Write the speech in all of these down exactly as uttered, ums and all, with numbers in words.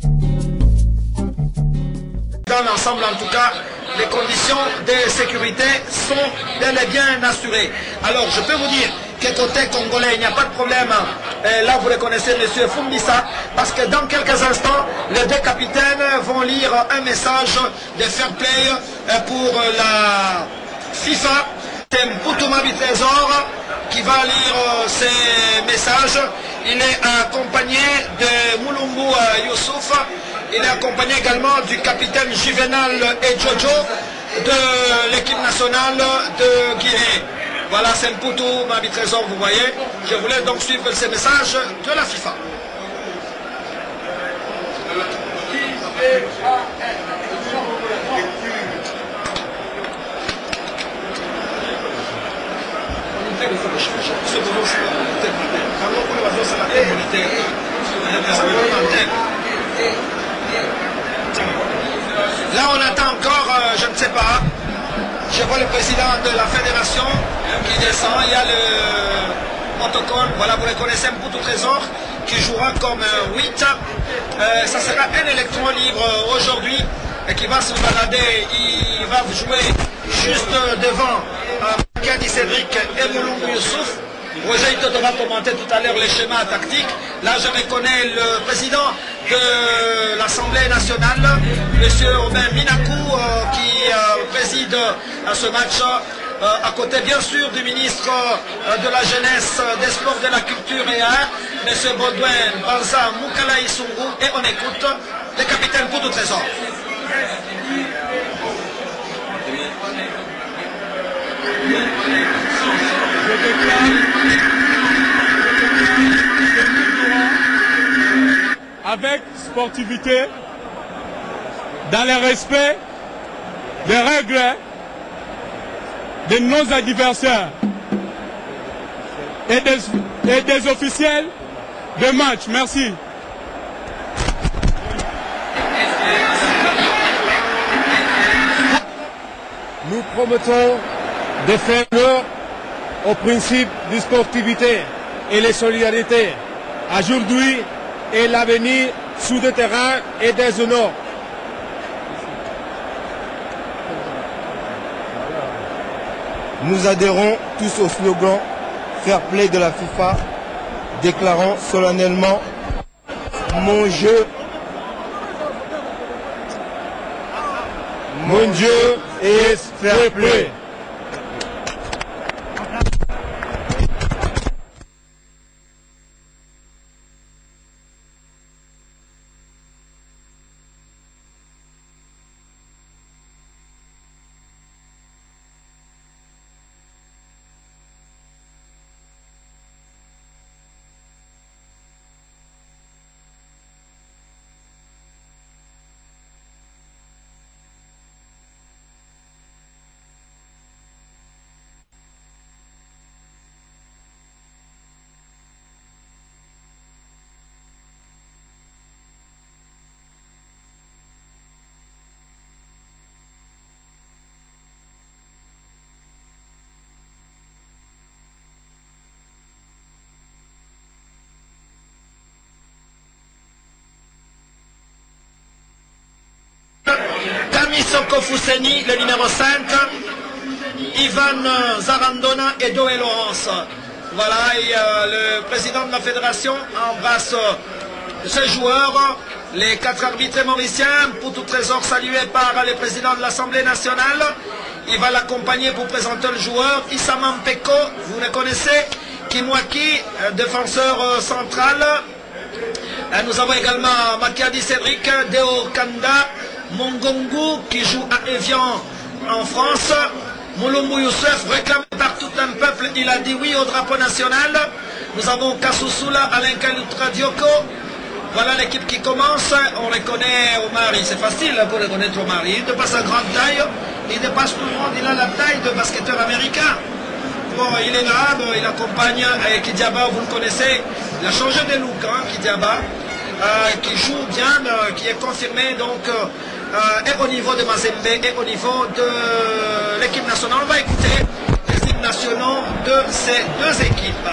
Dans l'ensemble, en tout cas, les conditions de sécurité sont bel et bien assurées. Alors, je peux vous dire que côté congolais, il n'y a pas de problème. Et là, vous le connaissez, M. Fumbisa, parce que dans quelques instants, les deux capitaines vont lire un message de fair play pour la FIFA. C'est Mpoutouma Trésor qui va lire ces messages. Il est accompagné de Moulumbu Youssouf. Il est accompagné également du capitaine Juvenal et Jojo de l'équipe nationale de Guinée. Voilà, c'est Mpoutouma Trésor, vous voyez. Je voulais donc suivre ces messages de la FIFA. Là on attend encore, euh, je ne sais pas, je vois le président de la fédération qui descend, il y a le protocole, voilà vous le connaissez, Mpoutou Trésor qui jouera comme euh, huit, euh, ça sera un électron libre aujourd'hui et qui va se balader, il va jouer juste devant euh, Kadi Cédric et Moulumbu Youssouf. Roger Ito va commenter tout à l'heure les schémas tactiques. Là, je reconnais le président de l'Assemblée nationale, M. Robin Minakou, euh, qui euh, préside à ce match, euh, à côté bien sûr du ministre euh, de la Jeunesse, des Sports, de la Culture et Arts, M. Baudouin Banza Moukala Isungu, et on écoute le capitaine Mpoutou Trésor. Je déclare avec sportivité, dans le respect des règles de nos adversaires et des, et des officiels de match. Merci. Nous promettons de faire l'heure au principe de sportivité et de solidarité. Aujourd'hui et l'avenir sous des terrains et des honneurs. Nous adhérons tous au slogan Fair Play de la FIFA, déclarant solennellement mon jeu, mon jeu est fair play. Soko Fousseni, le numéro cinq, Ivan Zarandona et Doé Laurence. Voilà, et euh, le président de la fédération embrasse euh, ces joueurs, les quatre arbitres mauriciens, Mpoutou Trésor salué par le président de l'Assemblée nationale. Il va l'accompagner pour présenter le joueur, Issa Mampeko, vous le connaissez, Kimwaki, euh, défenseur euh, central. Euh, nous avons également Makiadi Cédric, Deo Kanda, Mongongu qui joue à Evian en France. Moulumbu Youssouf réclamé par tout un peuple, il a dit oui au drapeau national. Nous avons Kassoussoula, Alain Kalutra Dioko. Voilà l'équipe qui commence. On reconnaît Omari, c'est facile pour reconnaître Omari. Il dépasse sa grande taille, il dépasse tout le monde, il a la taille de basketteur américain. Bon, il est là, bon, il accompagne euh, Kidiaba, vous le connaissez, il a changé de look, hein, Kidiaba, euh, qui joue bien, euh, qui est confirmé donc euh, euh, et au niveau de Mazembe et au niveau de l'équipe nationale. On va écouter les hymnes nationaux de ces deux équipes.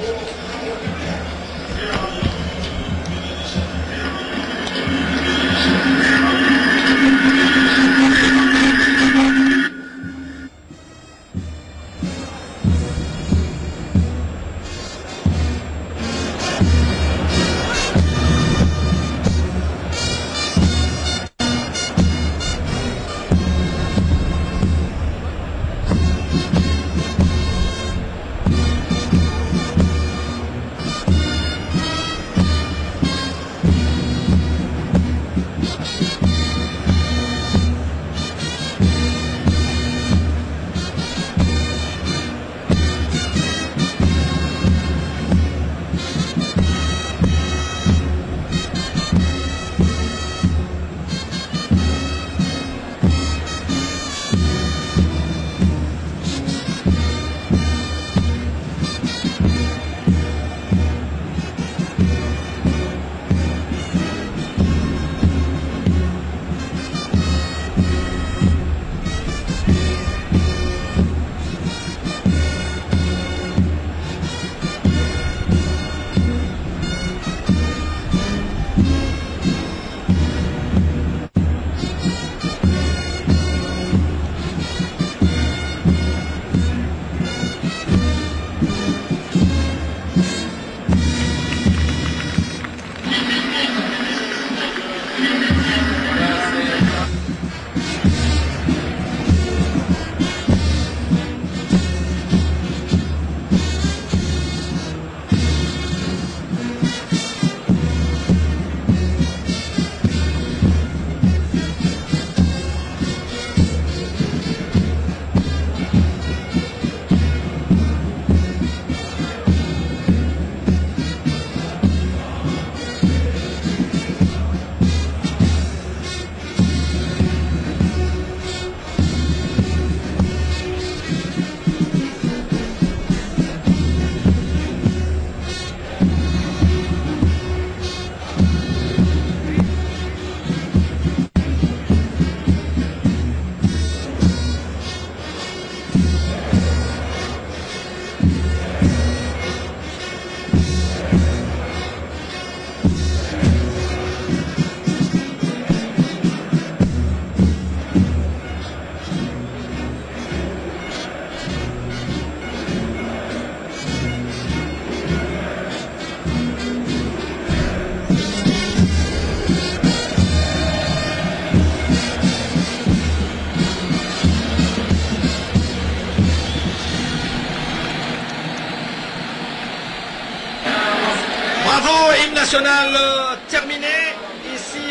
National euh, terminé ici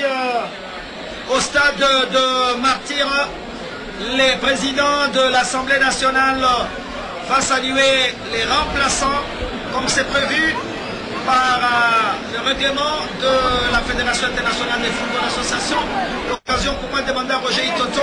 euh, au stade de Martyrs. Les présidents de l'Assemblée nationale euh, vont saluer les remplaçants comme c'est prévu par euh, le règlement de la Fédération internationale de football association. L'occasion pour moi de demander à Roger Itoto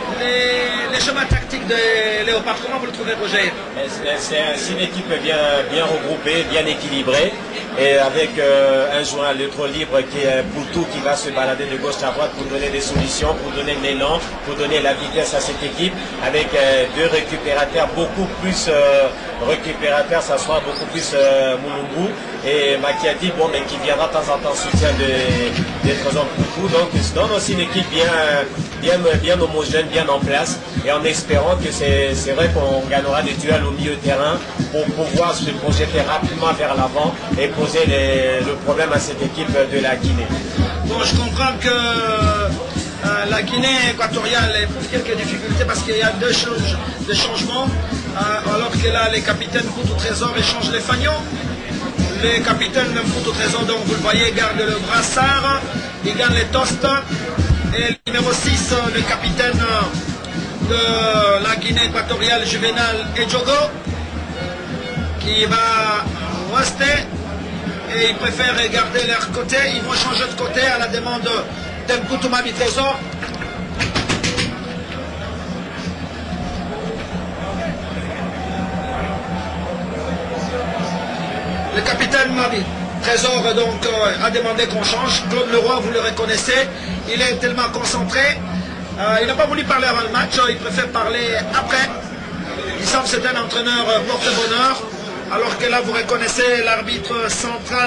les, les schémas tactiques de Léopard. Comment vous le trouvez, Roger? C'est une équipe bien, bien regroupée, bien équilibrée, et avec euh, un joueur à l'autre libre qui est Poutou qui va se balader de gauche à droite pour donner des solutions, pour donner l'élan, pour donner la vitesse à cette équipe, avec euh, deux récupérateurs, beaucoup plus euh, récupérateurs, ça sera beaucoup plus euh, Moulumbu et Makiadi, bon, mais qui viendra de temps en temps en soutien de, des Trésors Poutou. Donc c'est aussi une équipe bien, bien, bien homogène, bien en place, et en espérant que c'est vrai qu'on gagnera des duels au milieu de terrain pour pouvoir se projeter rapidement vers l'avant et poser les, le problème à cette équipe de la Guinée. Bon, je comprends que euh, la Guinée équatoriale éprouve quelques difficultés parce qu'il y a deux, choses, deux changements, euh, alors que là les capitaines Poutou Trésor échangent les fagnons. Les capitaines Poutou Trésor, donc vous le voyez, gardent le brassard, ils gagnent les toasts, et le numéro six, le capitaine de la Guinée équatoriale, Juvenal Edjogo, qui va rester, et ils préfèrent garder leur côté. Ils vont changer de côté à la demande d'Mpoutou Mabi Trésor. Le capitaine Mabi Trésor donc euh, a demandé qu'on change. Claude Leroy, vous le reconnaissez, il est tellement concentré. Euh, il n'a pas voulu parler avant le match, il préfère parler après. Il semble que c'est un entraîneur porte-bonheur. Alors que là, vous reconnaissez l'arbitre central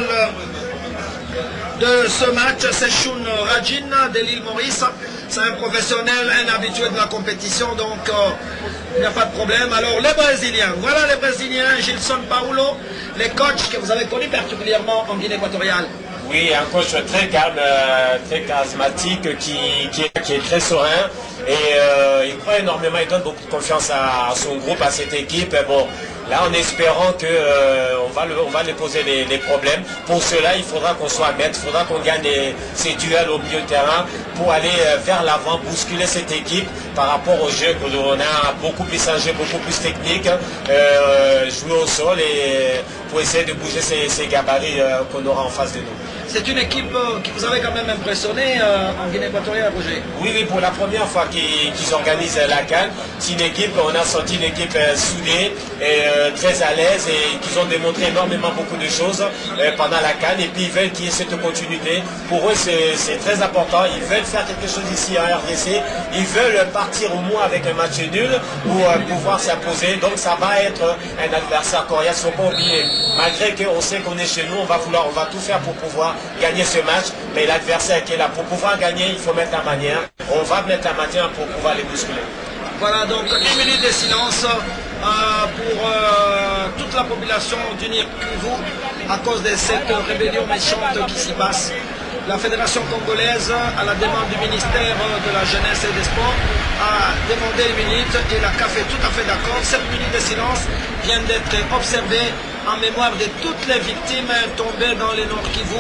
de ce match, c'est Shun Rajin de l'île Maurice. C'est un professionnel, un habitué de la compétition, donc euh, il n'y a pas de problème. Alors les Brésiliens, voilà les Brésiliens, Gilson Paulo, les coachs que vous avez connus particulièrement en Guinée équatoriale. Oui, un coach très calme, euh, très charismatique, qui, qui, est, qui est très serein. Et euh, il croit énormément, il donne beaucoup de confiance à, à son groupe, à cette équipe. Bon, là, en espérant qu'on euh, va, le, on va lui poser les, les problèmes. Pour cela, il faudra qu'on soit maître, il faudra qu'on gagne les, ces duels au milieu de terrain pour aller euh, vers l'avant, bousculer cette équipe par rapport au jeu que l'on a beaucoup plus un jeu, beaucoup plus technique, euh, jouer au sol et pour essayer de bouger ces, ces gabarits euh, qu'on aura en face de nous. C'est une équipe euh, qui vous avait quand même impressionné euh, en Guinée équatoriale, Roger. Oui, oui, pour la première fois qu'ils qu'ils organisent la CAN, c'est une équipe, on a senti une équipe euh, soudée et euh, très à l'aise et qu'ils ont démontré énormément beaucoup de choses euh, pendant la CAN et puis ils veulent qu'il y ait cette continuité. Pour eux, c'est très important. Ils veulent faire quelque chose ici en R D C. Ils veulent partir au moins avec un match nul pour euh, pouvoir s'imposer. Donc ça va être un adversaire coriace, il ne faut pas oublier. Malgré qu'on sait qu'on est chez nous, on va vouloir, on va tout faire pour pouvoir gagner ce match, mais l'adversaire qui est là, pour pouvoir gagner, il faut mettre la manière. On va mettre la manière pour pouvoir les bousculer. Voilà donc une minute de silence euh, pour euh, toute la population du Nord-Kivu à cause de cette rébellion méchante qui s'y passe. La Fédération congolaise, à la demande du ministère de la Jeunesse et des Sports, a demandé une minute et la C A F est tout à fait d'accord. Cette minute de silence vient d'être observée en mémoire de toutes les victimes tombées dans le Nord-Kivu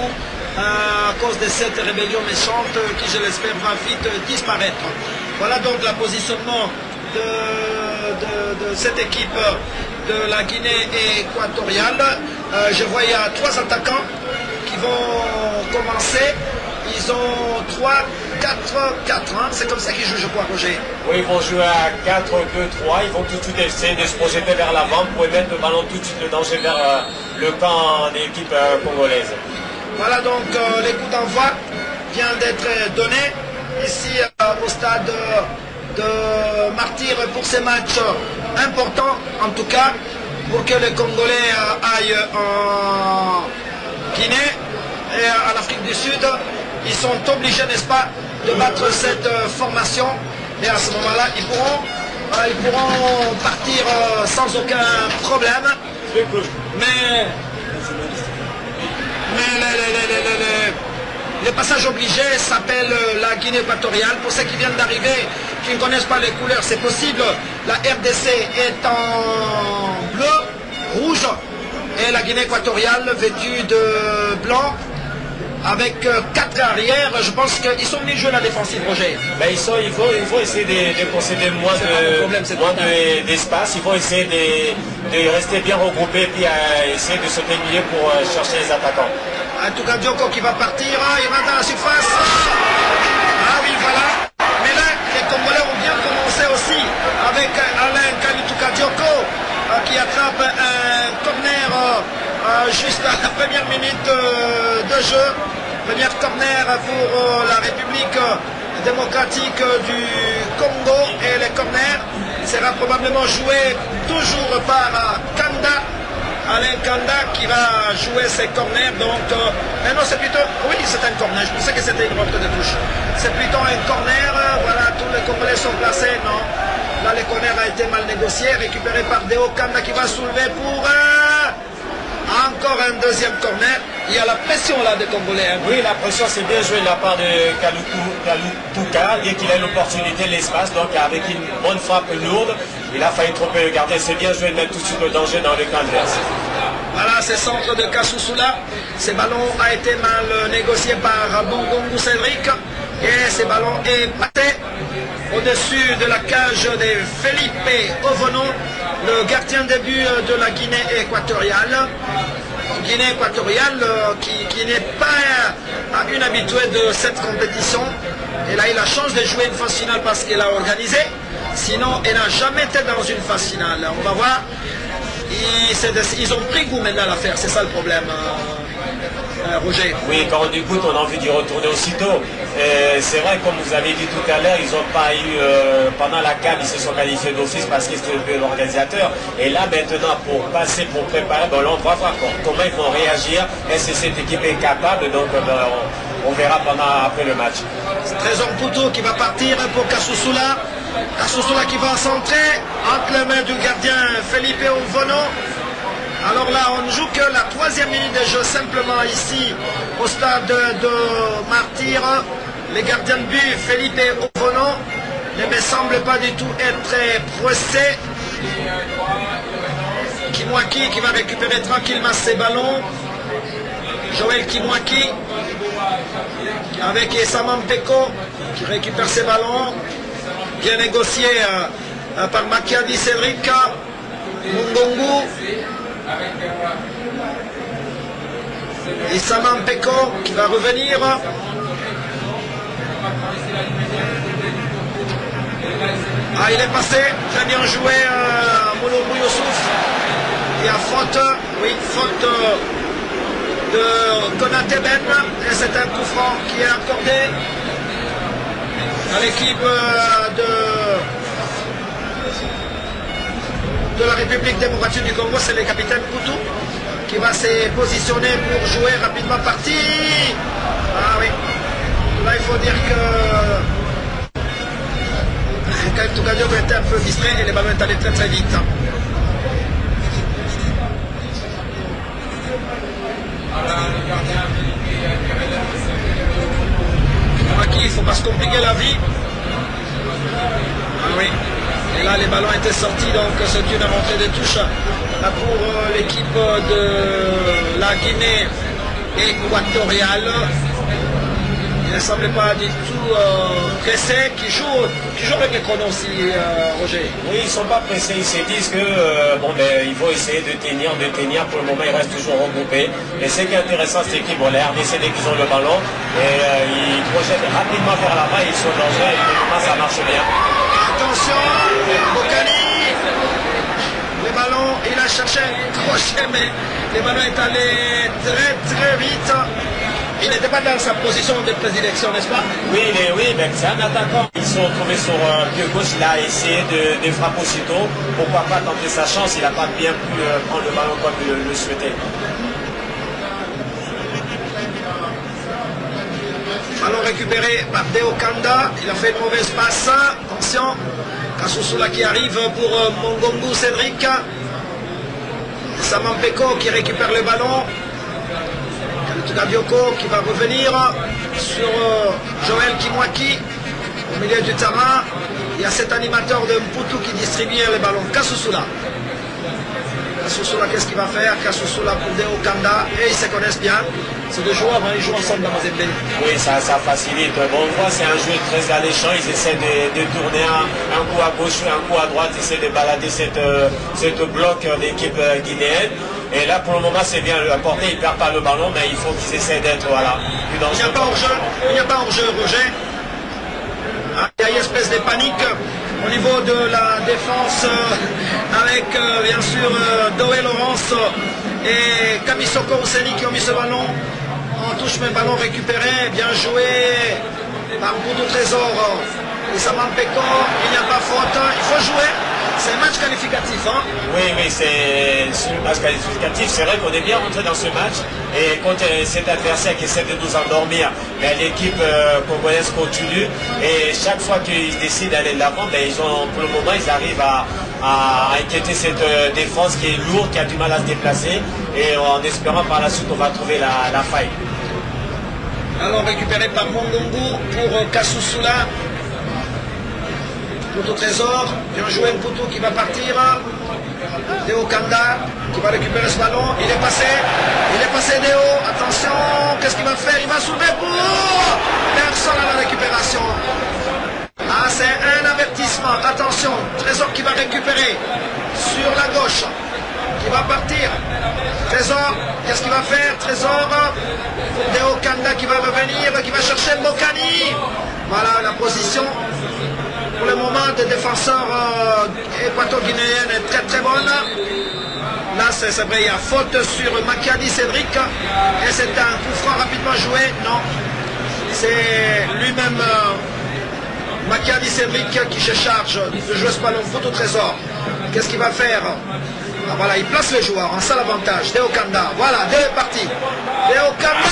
à cause de cette rébellion méchante qui, je l'espère, va vite disparaître. Voilà donc le positionnement de, de, de cette équipe de la Guinée équatoriale. Euh, je vois il y a trois attaquants qui vont commencer. Ils ont trois, quatre, quatre, hein. C'est comme ça qu'ils jouent, je crois, Roger. Oui, ils vont jouer à quatre, deux, trois. Ils vont tout de suite essayer de se projeter vers l'avant pour mettre le ballon tout de suite le danger vers euh, le camp de l'équipe euh, congolaise. Voilà donc euh, les coups d'envoi vient d'être donné ici euh, au stade de Martyr pour ces matchs importants, en tout cas, pour que les Congolais euh, aillent en Guinée et à l'Afrique du Sud. Ils sont obligés, n'est-ce pas, de battre cette euh, formation. Et à ce moment-là, ils pourront, euh, ils pourront partir euh, sans aucun problème. Mais, mais les, les, les, les, les, les passages obligés s'appellent la Guinée équatoriale. Pour ceux qui viennent d'arriver, qui ne connaissent pas les couleurs, c'est possible. La R D C est en bleu, rouge, et la Guinée équatoriale vêtue de blanc, avec quatre arrières. Je pense qu'ils sont venus jouer la défensive, Roger. Ben, ils, sont, ils, vont, ils vont essayer de, de concéder moins d'espace, de, ils vont essayer de, de rester bien regroupés et puis euh, essayer de se délier pour euh, chercher les attaquants. En tout cas, Dioko qui va partir, il va dans la surface. Ah oui, voilà. Mais là, les Congolais ont bien commencé aussi avec Alain Kalituka Dioko euh, qui attrape un corner euh, juste à la première minute euh, de jeu. Première corner pour euh, la République démocratique du Congo, et les corners sera probablement joué toujours par euh, Kanda. Alain Kanda qui va jouer ses corners. Donc, euh, mais non, c'est plutôt, oui, c'est un corner. Je pensais que c'était une rentrée de touche. C'est plutôt un corner. Voilà, tous les Congolais sont placés. Non, là, le corner a été mal négocié, récupéré par Deo Kanda qui va soulever pour euh, encore un deuxième corner. Il y a la pression là des Congolais. Hein. Oui, la pression, c'est bien joué de la part de Kalituka. Dès qu'il a l'opportunité, l'espace, donc avec une bonne frappe lourde, il a failli trop le garder. C'est bien joué de mettre tout de suite le danger dans le camp adverse. Voilà, ce centre de Kassoussoula. Ce ballon a été mal négocié par Bongongu Cédric. Et ce ballon est passé au-dessus de la cage de Felipe Ovono, le gardien de but de la Guinée équatoriale. Guinée équatoriale euh, qui, qui n'est pas euh, une habituée de cette compétition. Elle a eu la chance de jouer une phase finale parce qu'elle a organisé. Sinon, elle n'a jamais été dans une phase finale. On va voir. Ils, ils ont pris goût maintenant à l'affaire, c'est ça le problème. euh, Roger. Oui, quand on écoute, on a envie d'y retourner aussitôt. C'est vrai, comme vous avez dit tout à l'heure, ils n'ont pas eu, euh, pendant la C A N, ils se sont qualifiés d'office parce qu'ils étaient l'organisateur. Et là, maintenant, pour passer, pour préparer, ben, là, on va voir comment ils vont réagir. Est-ce que cette équipe est capable? Donc, ben, on, on verra pendant, après le match. Trésor Poutou qui va partir pour Kasusula. Kasusula qui va centrer entre les mains du gardien Felipe Ovono. Alors là, on ne joue que la troisième minute de jeu simplement ici au stade de Martyr. Les gardiens de but, Felipe Ovono, ne me semble pas du tout être très pressé. Kimwaki qui va récupérer tranquillement ses ballons. Joël Kimwaki avec Esaman Peko qui récupère ses ballons. Bien négocié euh, par Makiadi Cédric. Mungongu. Esaman Peko qui va revenir. Ah, il est passé, très bien joué euh, Mouloubou Youssouf. Il y a faute, oui, faute euh, de Konaté Ben. Et c'est un coup franc qui est accordé à l'équipe euh, de, de la République démocratique du Congo. C'est le capitaine Poutou qui va se positionner pour jouer rapidement parti. Ah oui, là il faut dire que Tougadio était un peu distrait et les ballons est allé très très vite. Aquí, il ne faut pas se compliquer la vie. Ah oui. Et là les ballons étaient sortis, donc c'est une remontée de touche là, pour euh, l'équipe de la Guinée équatoriale. Il ne semblait pas du tout euh, pressé, qui joue, qui joue avec les chronos aussi, euh, Roger. Oui, ils ne sont pas pressés, ils se disent que euh, bon, ben, il faut essayer de tenir, de tenir. Pour le moment, ils restent toujours regroupés. Et ce qui est intéressant, c'est qu'ils vont les R D C dès qu'ils ont le ballon et euh, ils projettent rapidement vers l'avant, ils sont dangereux et pour le moment, ça marche bien. Attention, Bokani, les ballons, il a cherché un crochet, mais les ballons est allé très très vite. Il n'était pas dans sa position de prédilection, n'est-ce pas? Oui, mais, oui, mais c'est un attaquant. Ils se sont retrouvés sur euh, pied gauche, il a essayé de, de frapper aussitôt. Pourquoi pas tenter sa chance? Il n'a pas bien pu euh, prendre le ballon comme il le, le souhaitait. Ballon récupéré par Deo Kanda. Il a fait une mauvaise passe. Attention, Kasusula qui arrive pour euh, Mongongu Cédric. Saman Peko qui récupère le ballon. Gabioko qui va revenir sur euh, Joël Kimwaki au milieu du terrain. Il y a cet animateur de Mputu qui distribue les ballons. Kasusula. Kasusula, qu'est-ce qu'il va faire? Kasusula pour Deo Kanda. Et ils se connaissent bien. Ces deux joueurs, hein, ils jouent ensemble dans Mazembe. Oui, ça, ça facilite. Bon, on voit c'est un jeu très alléchant. Ils essaient de, de tourner un, un coup à gauche, un coup à droite. Ils essaient de balader cette, euh, cette bloc d'équipe euh, guinéenne. Et là, pour le moment, c'est bien apporté. Ils ne perdent pas le ballon, mais il faut qu'ils essaient d'être voilà, plus dangereux. Il n'y a pas hors-jeu, il n'y a pas hors-jeu, Roger. Ah, il y a une espèce de panique au niveau de la défense euh, avec, euh, bien sûr, euh, Doé Laurence et Kamisoko Ouseni qui ont mis ce ballon en touche, mais ballon récupéré, bien joué par Boudou Trésor et Saman Peko. Il n'y a pas faute, il faut jouer. C'est un match qualificatif, hein? Oui, oui, c'est un match qualificatif. C'est vrai qu'on est bien rentré dans ce match. Et contre cet adversaire qui essaie de nous endormir, l'équipe euh, congolaise continue. Et chaque fois qu'ils décident d'aller de l'avant, ben, ils ont, pour le moment, ils arrivent à, à inquiéter cette euh, défense qui est lourde, qui a du mal à se déplacer. Et en espérant par la suite, on va trouver la, la faille. Alors récupéré par Mongongu pour euh, Kasusula. Poutou Trésor, bien joué Poutou qui va partir. Deo Kanda qui va récupérer ce ballon. Il est passé. Il est passé Deo. Attention, qu'est-ce qu'il va faire? Il va soulever pour personne à la récupération. Ah, c'est un avertissement. Attention, Trésor qui va récupérer sur la gauche. Qui va partir. Trésor, qu'est-ce qu'il va faire? Trésor. Deo Kanda qui va revenir, qui va chercher Bokani. Voilà la position. Pour le moment, des défenseurs euh, équato-guinéens est très très bonne. Là, c'est vrai, il y a faute sur Macchiadi Cédric. Et c'est un coup franc rapidement joué. Non, c'est lui-même, euh, Macchiadi Cédric, qui se charge de jouer ce ballon foot au trésor. Qu'est-ce qu'il va faire? Ah, voilà, il place le joueur en salle avantage. Deo Kanda, voilà, Deo est parti. Deo Kanda.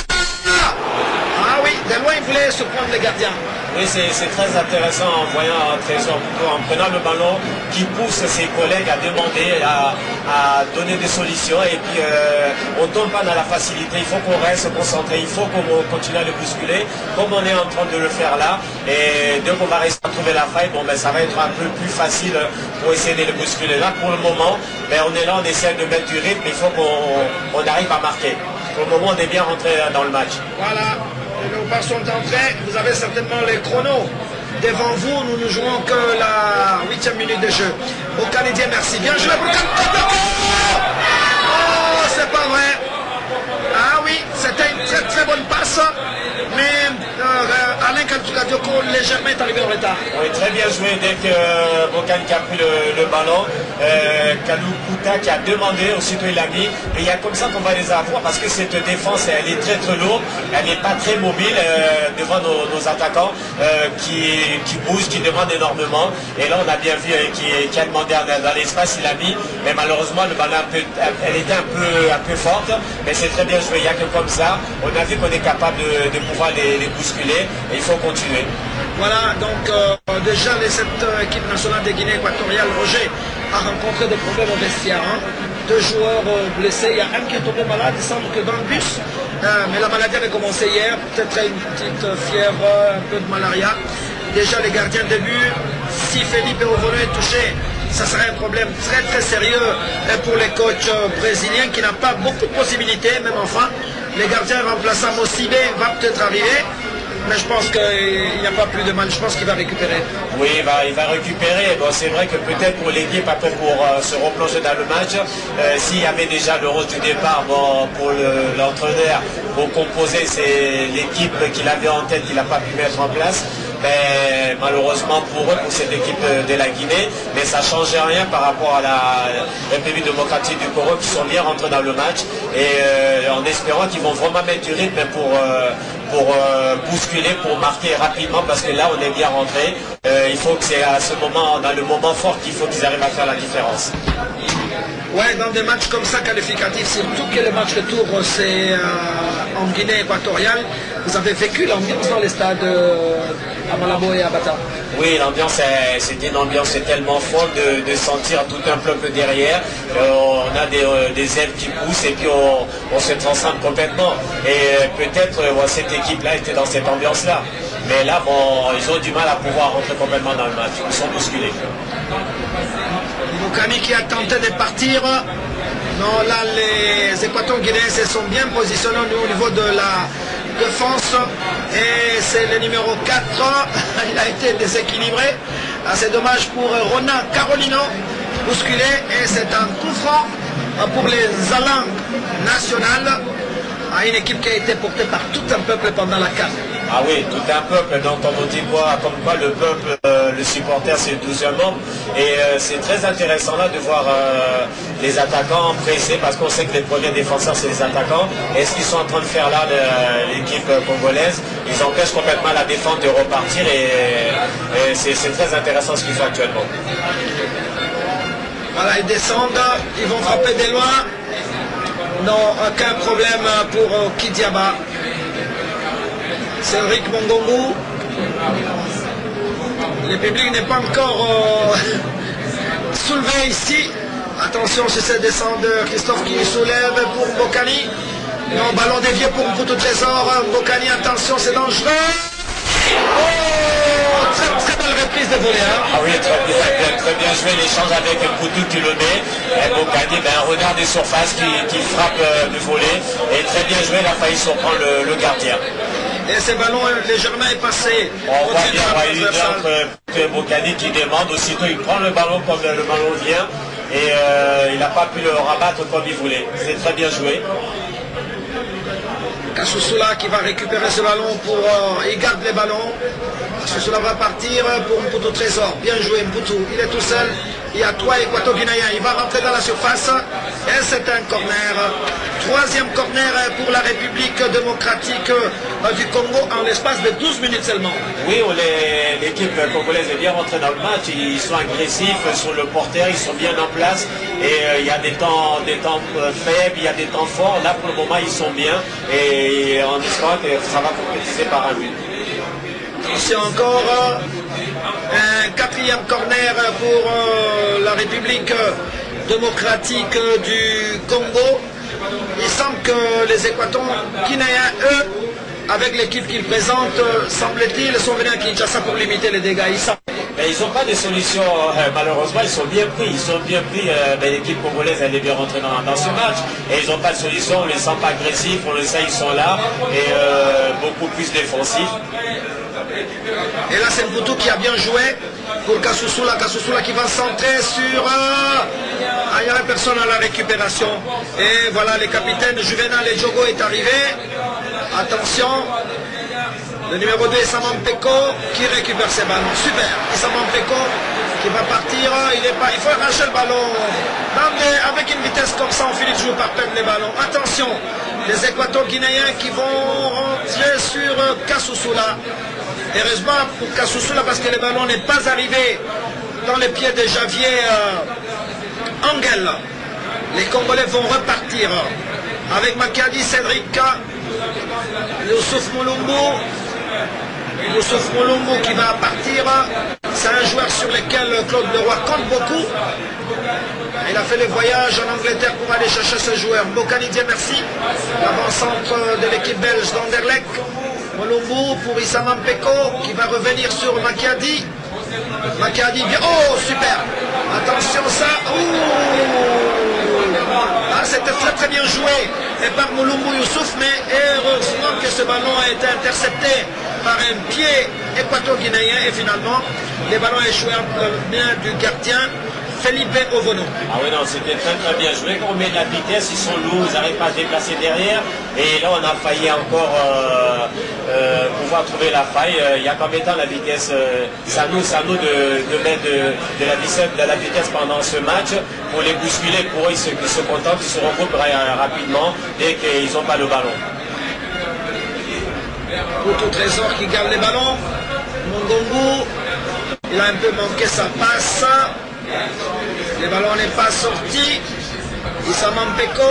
Ah oui, de loin, il voulait se prendre les gardiens. Oui, c'est très intéressant en voyant Trésor Poutou, en prenant le ballon, qui pousse ses collègues à demander, à, à donner des solutions. Et puis, euh, on ne tombe pas dans la facilité. Il faut qu'on reste concentré. Il faut qu'on continue à le bousculer, comme on est en train de le faire là. Et dès qu'on va réussir à trouver la faille, bon, ben, ça va être un peu plus facile pour essayer de le bousculer. Là, pour le moment, ben, on est là, on essaie de mettre du rythme. Il faut qu'on on arrive à marquer. Pour le moment, on est bien rentré dans le match. Voilà. Nos pas sont entrés, vous avez certainement les chronos devant vous, nous ne jouons que la huitième minute de jeu. Au Canadien, merci. Bien joué pour Canadien. Oh, c'est pas vrai. Ah oui, c'était une très très bonne passe, mais euh, Alain Kadioko légèrement est arrivé en retard. Oui, très bien joué dès que euh, Bokani a pris le, le ballon. Euh, Kalou Kouta qui a demandé, aussitôt il a mis. Et il y a comme ça qu'on va les avoir parce que cette défense, elle est très très lourde, elle n'est pas très mobile euh, devant nos, nos attaquants euh, qui, qui bougent, qui demandent énormément. Et là, on a bien vu euh, qui, qui a demandé dans, dans l'espace, il a mis. Mais malheureusement, le ballon, un peu, elle était un peu, un peu forte. Mais c'est très bien joué. Il n'y a que comme ça, on a vu qu'on est capable de, de pouvoir les, les bousculer. Et il faut continuer. Voilà, donc euh, déjà les, cette euh, équipe nationale de Guinée équatoriale, Roger, a rencontré des problèmes au vestiaire. Hein. Deux joueurs euh, blessés, il y a un qui est tombé malade, il semble que dans le bus, euh, mais la maladie avait commencé hier, peut-être une petite euh, fièvre, un peu de malaria. Déjà les gardiens de but, si Felipe Ovolo est touché, ça serait un problème très très sérieux pour les coachs brésiliens qui n'ont pas beaucoup de possibilités, même enfin. Les gardiens remplaçants Mosibé va peut-être arriver. Mais je pense qu'il n'y a pas plus de mal, je pense qu'il va récupérer. Oui, il va, il va récupérer. Bon, c'est vrai que peut-être pour l'équipe, après pour euh, se replonger dans le match, euh, s'il y avait déjà le rôle du départ, bon, pour l'entraîneur, le, pour composer, c'est l'équipe qu'il avait en tête qu'il n'a pas pu mettre en place. Mais malheureusement pour eux, pour cette équipe de la Guinée, mais ça ne change rien par rapport à la République démocratique du Congo qui sont bien rentrés dans le match et euh, en espérant qu'ils vont vraiment mettre du rythme pour, euh, pour euh, bousculer, pour marquer rapidement parce que là on est bien rentré. Euh, il faut que c'est à ce moment, dans le moment fort qu'il faut qu'ils arrivent à faire la différence. Ouais, dans des matchs comme ça qualificatifs, surtout que le match retour c'est euh, en Guinée équatoriale, vous avez vécu l'ambiance dans les stades euh, à Malabo et à Bata. Oui, l'ambiance, c'était une ambiance tellement forte de, de sentir tout un peuple derrière. Euh, on a des, euh, des ailes qui poussent et puis on, on se transcende complètement. Et euh, peut-être euh, cette équipe-là était dans cette ambiance-là. Mais là, bon, ils ont du mal à pouvoir rentrer complètement dans le match. Ils sont bousculés. Bokani qui a tenté de partir. Non, là, les Équato-Guinéens se sont bien positionnés au niveau de la défense. Et c'est le numéro quatre. Il a été déséquilibré. C'est dommage pour Ronan Carolino. Bousculé. Et c'est un coup franc pour les Alangues nationales. Une équipe qui a été portée par tout un peuple pendant la CAN. Ah oui, tout un peuple, donc comme on dit quoi, comme quoi le peuple, euh, le supporter c'est douzième membre. Et euh, c'est très intéressant là de voir euh, les attaquants pressés parce qu'on sait que les premiers défenseurs c'est les attaquants. Et ce qu'ils sont en train de faire là, l'équipe congolaise, ils empêchent complètement la défense de repartir et, et c'est très intéressant ce qu'ils font actuellement. Voilà, ils descendent, ils vont frapper des loin. Non, aucun problème pour euh, Kidiaba. Cédric Mongongu. Le public n'est pas encore euh, soulevé ici. Attention sur cette descente de Christophe qui soulève pour Bokani. Non, ballon dévié pour Mputu Trésor. Bokani, attention, c'est dangereux. Oh, très, très belle reprise de volée. Hein. Ah oui, très bien, très, très bien joué l'échange avec Mputu qui le met. Et Bokani, ben, un renard des surfaces qui, qui frappe euh, le volet. Et très bien joué, il a failli surprendre le, le gardien. Et ce ballon légèrement est passé. On voit bien, on voit une entre Bokani qui demande, aussitôt il prend le ballon comme le, le ballon vient. Et euh, il n'a pas pu le rabattre comme il voulait. C'est très bien joué. Kassoussoula qui va récupérer ce ballon pour... Euh, il garde les ballons. Kassoussoula va partir pour Mputu Trésor. Bien joué Mputu. Il est tout seul. Il y a trois Équato-Guinéens. Il va rentrer dans la surface. Et c'est un corner. Troisième corner pour la République démocratique du Congo en l'espace de douze minutes seulement. Oui, l'équipe congolaise est bien rentrée dans le match. Ils sont agressifs sur le porteur, ils sont bien en place. Et euh, il y a des temps, des temps euh, faibles, il y a des temps forts. Là, pour le moment, ils sont bien. Et en espérant que ça va concrétiser par un but. C'est encore euh, un quatrième corner pour euh, la République démocratique du Congo. Il semble que les Équatoriens guinéens, eux, avec l'équipe qu'ils présentent, semble-t-il, sont venus à Kinshasa pour limiter les dégâts. Ils n'ont pas de solution, euh, malheureusement, ils sont bien pris. Ils sont bien pris. Euh, ben, l'équipe congolaise, elle est bien rentrée dans, dans ce match. Et ils n'ont pas de solution, on ne les sent pas agressifs, on le sait, ils sont là. Et euh, beaucoup plus défensifs. Et là, c'est Mboutou qui a bien joué pour Kassoussoula. Kassoussoula qui va centrer sur... Euh... Ah, il n'y avait personne à la récupération. Et voilà, les capitaines Juvenal et Djogo est arrivé. Attention. Le numéro deux, Issam Peko, qui récupère ses ballons. Super. Issam Peko qui va partir. Il, est pas... il faut arracher le ballon. Non, mais avec une vitesse comme ça, on finit de jouer par peine les ballons. Attention. Les Équato-Guinéens qui vont rentrer sur Kassoussoula. Heureusement pour Kassoussoula parce que le ballon n'est pas arrivé dans les pieds de Javier euh, Angel. Les Congolais vont repartir avec Makadi Cédric, Youssouf Moulumbu. Youssouf Moulumbu qui va partir. C'est un joueur sur lequel Claude Leroy compte beaucoup. Il a fait le voyage en Angleterre pour aller chercher ce joueur. Bokani Dieu merci. L'avant-centre de l'équipe belge d'Anderlecht. Moulumbu pour Issam Peko qui va revenir sur Makadi. Makadi bien. Oh super. Attention ça. Ah, c'était très très bien joué et par Moulumbu Youssouf, mais heureusement que ce ballon a été intercepté par un pied équato-guinéen et finalement les ballons échoués en main du gardien Felipe Ovono. Ah oui, non, c'était très très bien joué. Quand on met de la vitesse, ils sont lourds, ils n'arrivent pas à se déplacer derrière. Et là, on a failli encore euh, euh, pouvoir trouver la faille. Il y a combien de temps la vitesse euh, Ça nous, ça nous de, de mettre de, de, la vitesse, de la vitesse pendant ce match pour les bousculer. Pour eux, ils se, ils se contentent, ils se regroupent rapidement dès qu'ils n'ont pas le ballon. Auto Trésor qui garde les ballons. Mongongu, il a un peu manqué sa passe. Le ballon n'est pas sorti. Issam Peko.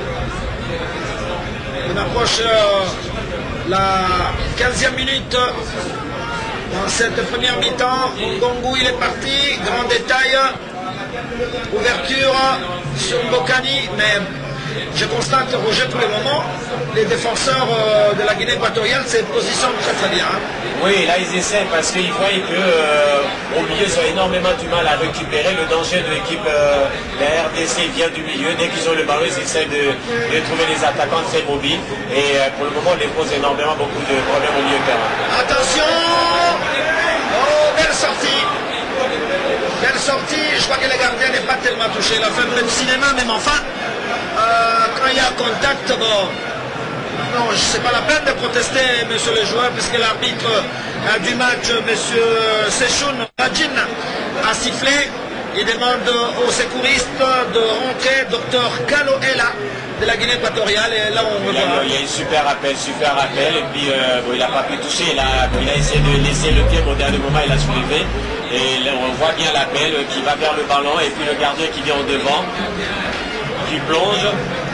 On approche euh, la quinzième minute dans cette première mi-temps. Mongongu il est parti. Grand détail. Ouverture sur Bokani. Mais je constate, Roger, pour le moment, les défenseurs euh, de la Guinée équatoriale se positionnent très très bien. Hein. Oui, là ils essaient parce qu'ils voient qu'au euh, milieu ils ont énormément du mal à récupérer. Le danger de l'équipe, euh, la R D C vient du milieu. Dès qu'ils ont le ballon, ils essaient de, de trouver des attaquants très mobiles. Et euh, pour le moment, on les pose énormément beaucoup de problèmes au milieu de terrain. Attention! Oh, belle sortie! Belle sortie, je crois que le gardien n'est pas tellement touché. Il a fait un peu de cinéma, même enfin. Euh, quand il y a contact, bon, non, c'est pas la peine de protester, monsieur le joueur, puisque l'arbitre euh, du match, monsieur Sechoun Radjin, a sifflé. Il demande aux secouristes de rentrer, docteur Gallo est là, de la Guinée équatoriale, et là on il, a, il y a une super appel, super appel, et puis euh, bon, il n'a pas pu toucher, il a, il a essayé de laisser le pied, mais au dernier moment il a soulevé, et là, on voit bien l'appel qui va vers le ballon, et puis le gardien qui vient au devant, qui plonge.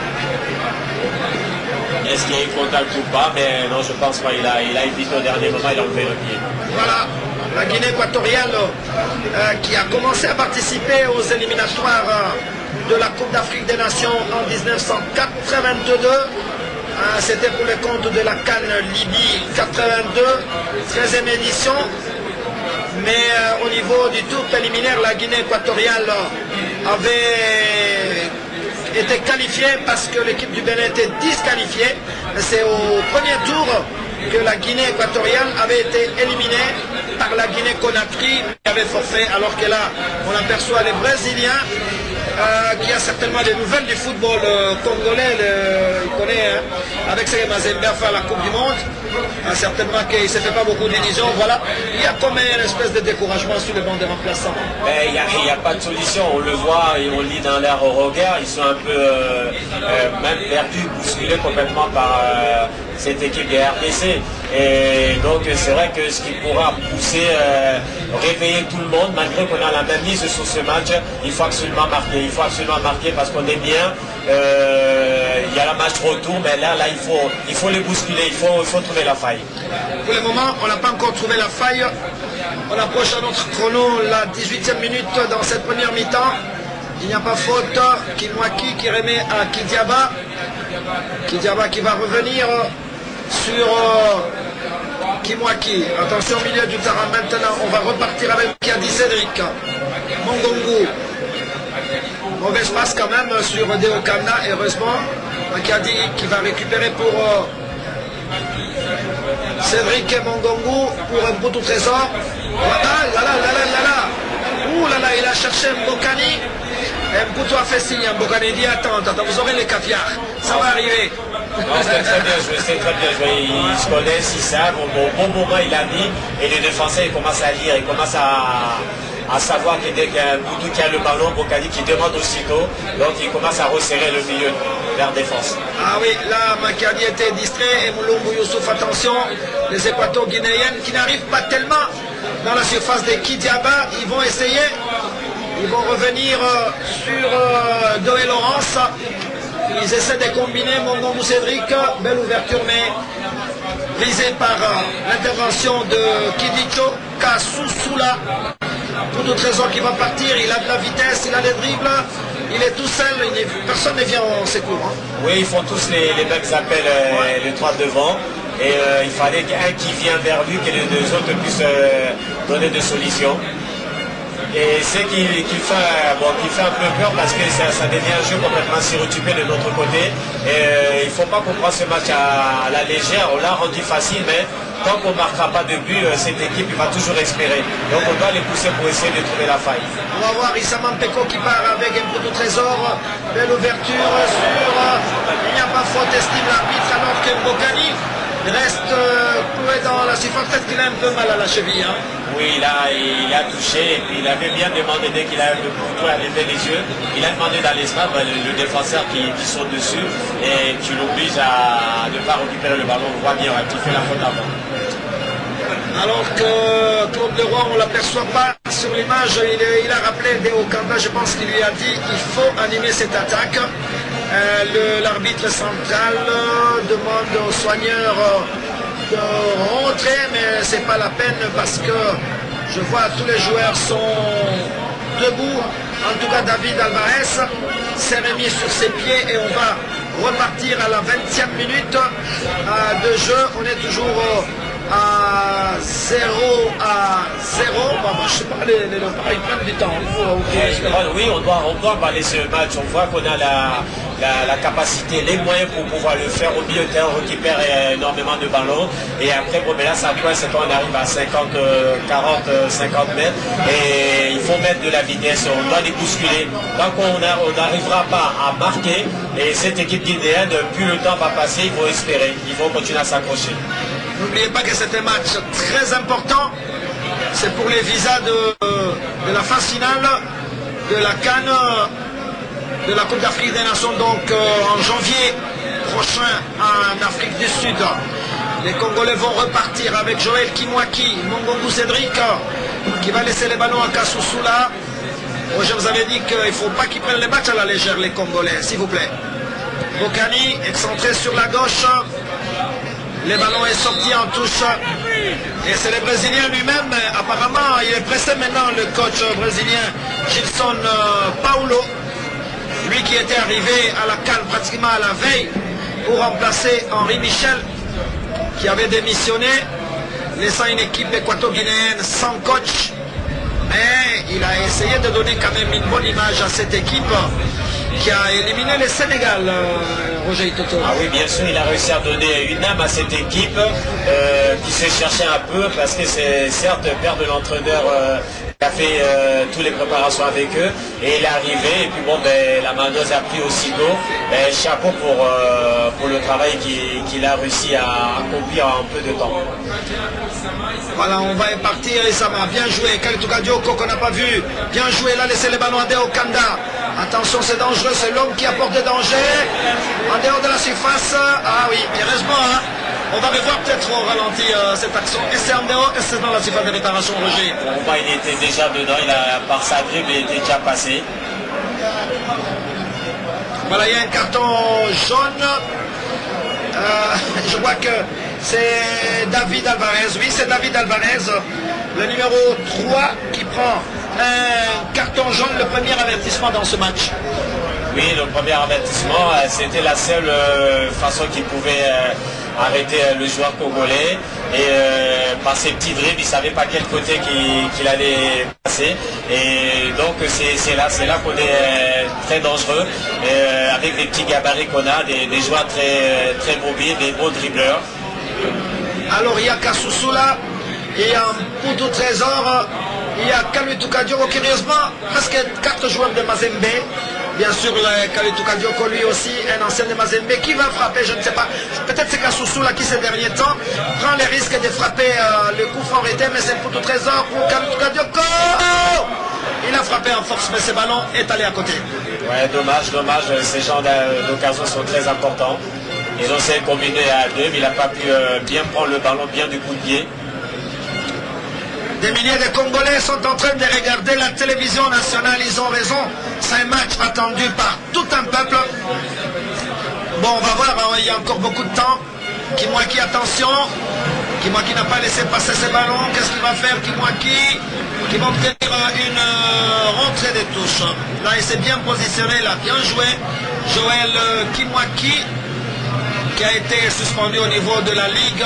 Est-ce qu'il y a eu contact ou pas? Mais non, je pense pas, il a, il a évité au dernier moment, il a enlevé le pied. Voilà. La Guinée équatoriale euh, qui a commencé à participer aux éliminatoires euh, de la Coupe d'Afrique des Nations en mille neuf cent quatre-vingt-deux. Euh, C'était pour le compte de la CAN Libye quatre-vingt-deux, treizième édition. Mais euh, au niveau du tour préliminaire, la Guinée équatoriale avait été qualifiée parce que l'équipe du Bénin était disqualifiée. C'est au premier tour que la Guinée équatoriale avait été éliminée par la Guinée-Conakry qui avait forfait, alors que là on aperçoit les Brésiliens euh, qui a certainement des nouvelles du football euh, congolais, le connaît, hein, avec ce que Mazembe a fait à la Coupe du Monde. Ah, certainement qu'il ne se fait pas beaucoup d'illusions. Voilà. Il y a comme une espèce de découragement sur le banc des remplaçants. Il n'y a, a pas de solution. On le voit et on lit dans leur regard. Ils sont un peu euh, euh, même perdus, bousculés complètement par euh, cette équipe de R D C. Et donc c'est vrai que ce qui pourra pousser, euh, réveiller tout le monde, malgré qu'on a la même mise sur ce match, il faut absolument marquer. Il faut absolument marquer parce qu'on est bien. Euh, il y a la match retour, mais là, là il, faut, il faut les bousculer, il faut, il faut trouver la faille. Pour le moment, on n'a pas encore trouvé la faille. On approche à notre chrono la dix-huitième minute dans cette première mi-temps. Il n'y a pas faute. Kimwaki qui remet à Kidiaba. Kidiaba qui va revenir sur euh, Kimwaki. Attention au milieu du terrain maintenant. On va repartir avec Kiadi Cédric. Mongongu. Mauvaise passe quand même sur Deokana, heureusement. Kiadi qui va récupérer pour euh, Cédric Mongongu pour un bout au trésor. Ah là là là là là là. Ouh là là, il a cherché Mbokani. Mboutou a fait signe, Mbokani dit attends, attends, vous aurez les caviars. Ça va arriver. Non, c'est très bien joué, c'est très bien joué. Ils se connaissent, ils savent. Au bon moment, il a mis. Et les défenseurs, ils commencent à lire, ils commencent à, à savoir que dès qu'il y a un Mboutou qui a le ballon, Mbokani qui demande aussitôt. Donc, il commence à resserrer le milieu vers défense. Ah oui, là, Makani était distrait. Et Moulombo Youssouf, attention. Les Équato-Guinéennes qui n'arrivent pas tellement dans la surface des Kidiaba. Ils vont essayer. Ils vont revenir euh, sur euh, Doé Laurence. Ils essaient de combiner Mongongu Cédric. Belle ouverture, mais brisée par euh, l'intervention de Kidito Kasusula. Tout de trésor qui va partir. Il a de la vitesse, il a des dribbles. Il est tout seul. Il est... Personne ne vient en secours. Hein. Oui, ils font tous les, les mêmes appels, euh, ouais. Les trois devant. Et euh, il fallait qu'un qui vient vers lui, que les deux autres puissent euh, donner des solutions. Et c'est qui, qui, fait, bon, qui fait un peu peur parce que ça, ça devient un jeu complètement stéréotypé de notre côté. Et euh, il ne faut pas qu'on prenne ce match à, à la légère. On l'a rendu facile, mais tant qu'on ne marquera pas de but, cette équipe il va toujours espérer. Donc on doit les pousser pour essayer de trouver la faille. On va voir Issam Mpeko qui part avec un peu de trésor. Belle ouverture sur... Il n'y a pas faute, estime l'arbitre, alors que Mbokani reste euh, cloué dans la surface. Peut-être qu'il a un peu mal à la cheville. Hein. Oui, il a, il a touché et puis il avait bien demandé dès qu'il a le couteau à lever les yeux. Il a demandé dans l'espace ben, le, le défenseur qui, qui saute dessus et tu l'obliges à ne pas récupérer le ballon. On voit bien, ouais, tu fais la faute avant. Alors que Claude Leroy, on ne l'aperçoit pas sur l'image, il, il a rappelé Deokanda, je pense qu'il lui a dit qu'il faut animer cette attaque. Euh, L'arbitre central euh, demande aux soigneurs euh, de rentrer, mais c'est pas la peine parce que je vois tous les joueurs sont debout. En tout cas, David Alvarez s'est remis sur ses pieds et on va repartir à la vingtième minute euh, de jeu. On est toujours euh, à zéro à zéro. Bon, bon, je sais pas, les, les, ils prennent du temps. Oui, on doit, on doit balayer ce match. On voit qu'on a la, la, la capacité, les moyens pour pouvoir le faire. Au milieu de terrain, on récupère énormément de ballons. Et après, bon, mais là, ça coince, c'est quand on arrive à cinquante, quarante, cinquante mètres. Et il faut mettre de la vitesse. On doit les bousculer. Tant qu'on n'arrivera pas à marquer, et cette équipe guinéenne, plus le temps va passer, ils vont espérer. Ils vont continuer à s'accrocher. N'oubliez pas que c'est un match très important. C'est pour les visas de, de la phase finale de la CAN, de la Coupe d'Afrique des Nations, donc euh, en janvier prochain en Afrique du Sud. Les Congolais vont repartir avec Joël Kimwaki, Mongongu Cédric, qui va laisser les ballons à Kasusula. Moi, je vous avais dit qu'il ne faut pas qu'ils prennent les matchs à la légère, les Congolais, s'il vous plaît. Bokani, excentré sur la gauche. Le ballon est sorti en touche. Et c'est le Brésilien lui-même. Apparemment, il est pressé maintenant, le coach brésilien Gilson Paulo. Lui qui était arrivé à la CAN pratiquement à la veille pour remplacer Henri Michel, qui avait démissionné, laissant une équipe équato-guinéenne sans coach. Mais il a essayé de donner quand même une bonne image à cette équipe qui a éliminé le Sénégal, euh, Roger Itoto. Ah oui, bien sûr, il a réussi à donner une âme à cette équipe euh, qui s'est cherchée un peu parce que c'est certes perdre l'entraîneur euh, Il a fait euh, toutes les préparations avec eux et il est arrivé et puis bon ben, la maneuse a pris aussitôt. Ben, chapeau pour, euh, pour le travail qu'il qu'il a réussi à accomplir en peu de temps. Voilà, on va y partir et ça m'a bien joué. Kalituka Dioko qu'on n'a pas vu. Bien joué, là, laissez les ballons à Deo Kanda. Attention, c'est dangereux, c'est l'homme qui apporte des dangers. En dehors de la surface. Ah oui, heureusement, hein. On va revoir peut-être au ralenti euh, cette action. Et c'est en dehors et c'est dans la surface de réparation, Roger. Bon, bah, il était déjà dedans, il a, par sa dribble, il était déjà passé. Voilà, il y a un carton jaune. Euh, je vois que c'est David Alvarez. Oui, c'est David Alvarez, le numéro trois, qui prend un carton jaune, le premier avertissement dans ce match. Oui, le premier avertissement, euh, c'était la seule euh, façon qu'il pouvait euh, arrêter euh, le joueur congolais. Et euh, par ses petits dribbles, il ne savait pas quel côté qu'il qu'il allait passer. Et donc c'est là, c'est là qu'on est euh, très dangereux. Et, euh, avec des petits gabarits qu'on a, des, des joueurs très, très mobiles, des beaux dribbleurs. Alors il y a Kassusula, il y a Mputu Trésor, il y a Kalituka Dioko, curieusement, presque quatre joueurs de Mazembe. Bien sûr, Kalituka Dioko, lui aussi, un ancien de Mazembe, qui va frapper, je ne sais pas. Peut-être c'est Kassusula qui, ces derniers temps, prend les risques de frapper euh, le coup fort été, mais c'est Mputu Trésor pour Kalituka Dioko. Il a frappé en force, mais ce ballon est allé à côté. Ouais, dommage, dommage. Ces genres d'occasions sont très importants. Ils ont essayé de combiner à deux, mais il n'a pas pu euh, bien prendre le ballon, bien du coup de pied. Des milliers de Congolais sont en train de regarder la télévision nationale, ils ont raison. C'est un match attendu par tout un peuple. Bon, on va voir, hein, il y a encore beaucoup de temps. Kimwaki, attention. Kimwaki n'a pas laissé passer ses ballons. Qu'est-ce qu'il va faire, Kimwaki? Qui va obtenir une euh, rentrée des touches. Là, il s'est bien positionné, il a bien joué. Joël euh, Kimwaki, qui a été suspendu au niveau de la Ligue.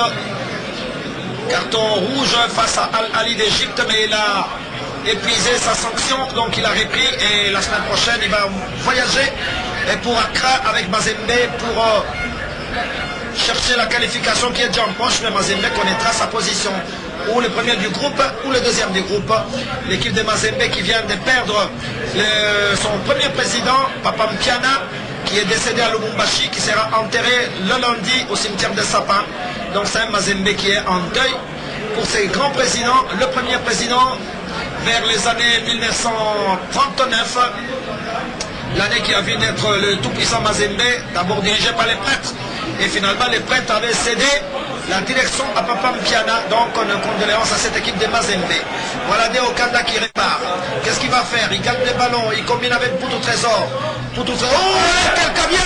Carton rouge face à Al-Ali d'Égypte, mais il a épuisé sa sanction, donc il a repris et la semaine prochaine il va voyager et pour Accra avec Mazembe pour euh, chercher la qualification qui est déjà en poche, mais Mazembe connaîtra sa position, ou le premier du groupe ou le deuxième du groupe. L'équipe de Mazembe qui vient de perdre le, son premier président, Papa Mpiana, qui est décédé à Lubumbashi, qui sera enterré le lundi au cimetière de Sapin. Donc c'est un Mazembe qui est en deuil pour ses grands présidents. Le premier président vers les années mille neuf cent trente-neuf, l'année qui a vu naître le tout-puissant Mazembe, d'abord dirigé par les prêtres. Et finalement les prêtres avaient cédé la direction à Papa Mpiana. Donc on a condoléances à cette équipe de Mazembe. Voilà Deo Kanda qui répare. Qu'est-ce qu'il va faire? Il gagne les ballons, il combine avec Mputu Trésor. Mputu Trésor. Oh, quel camion!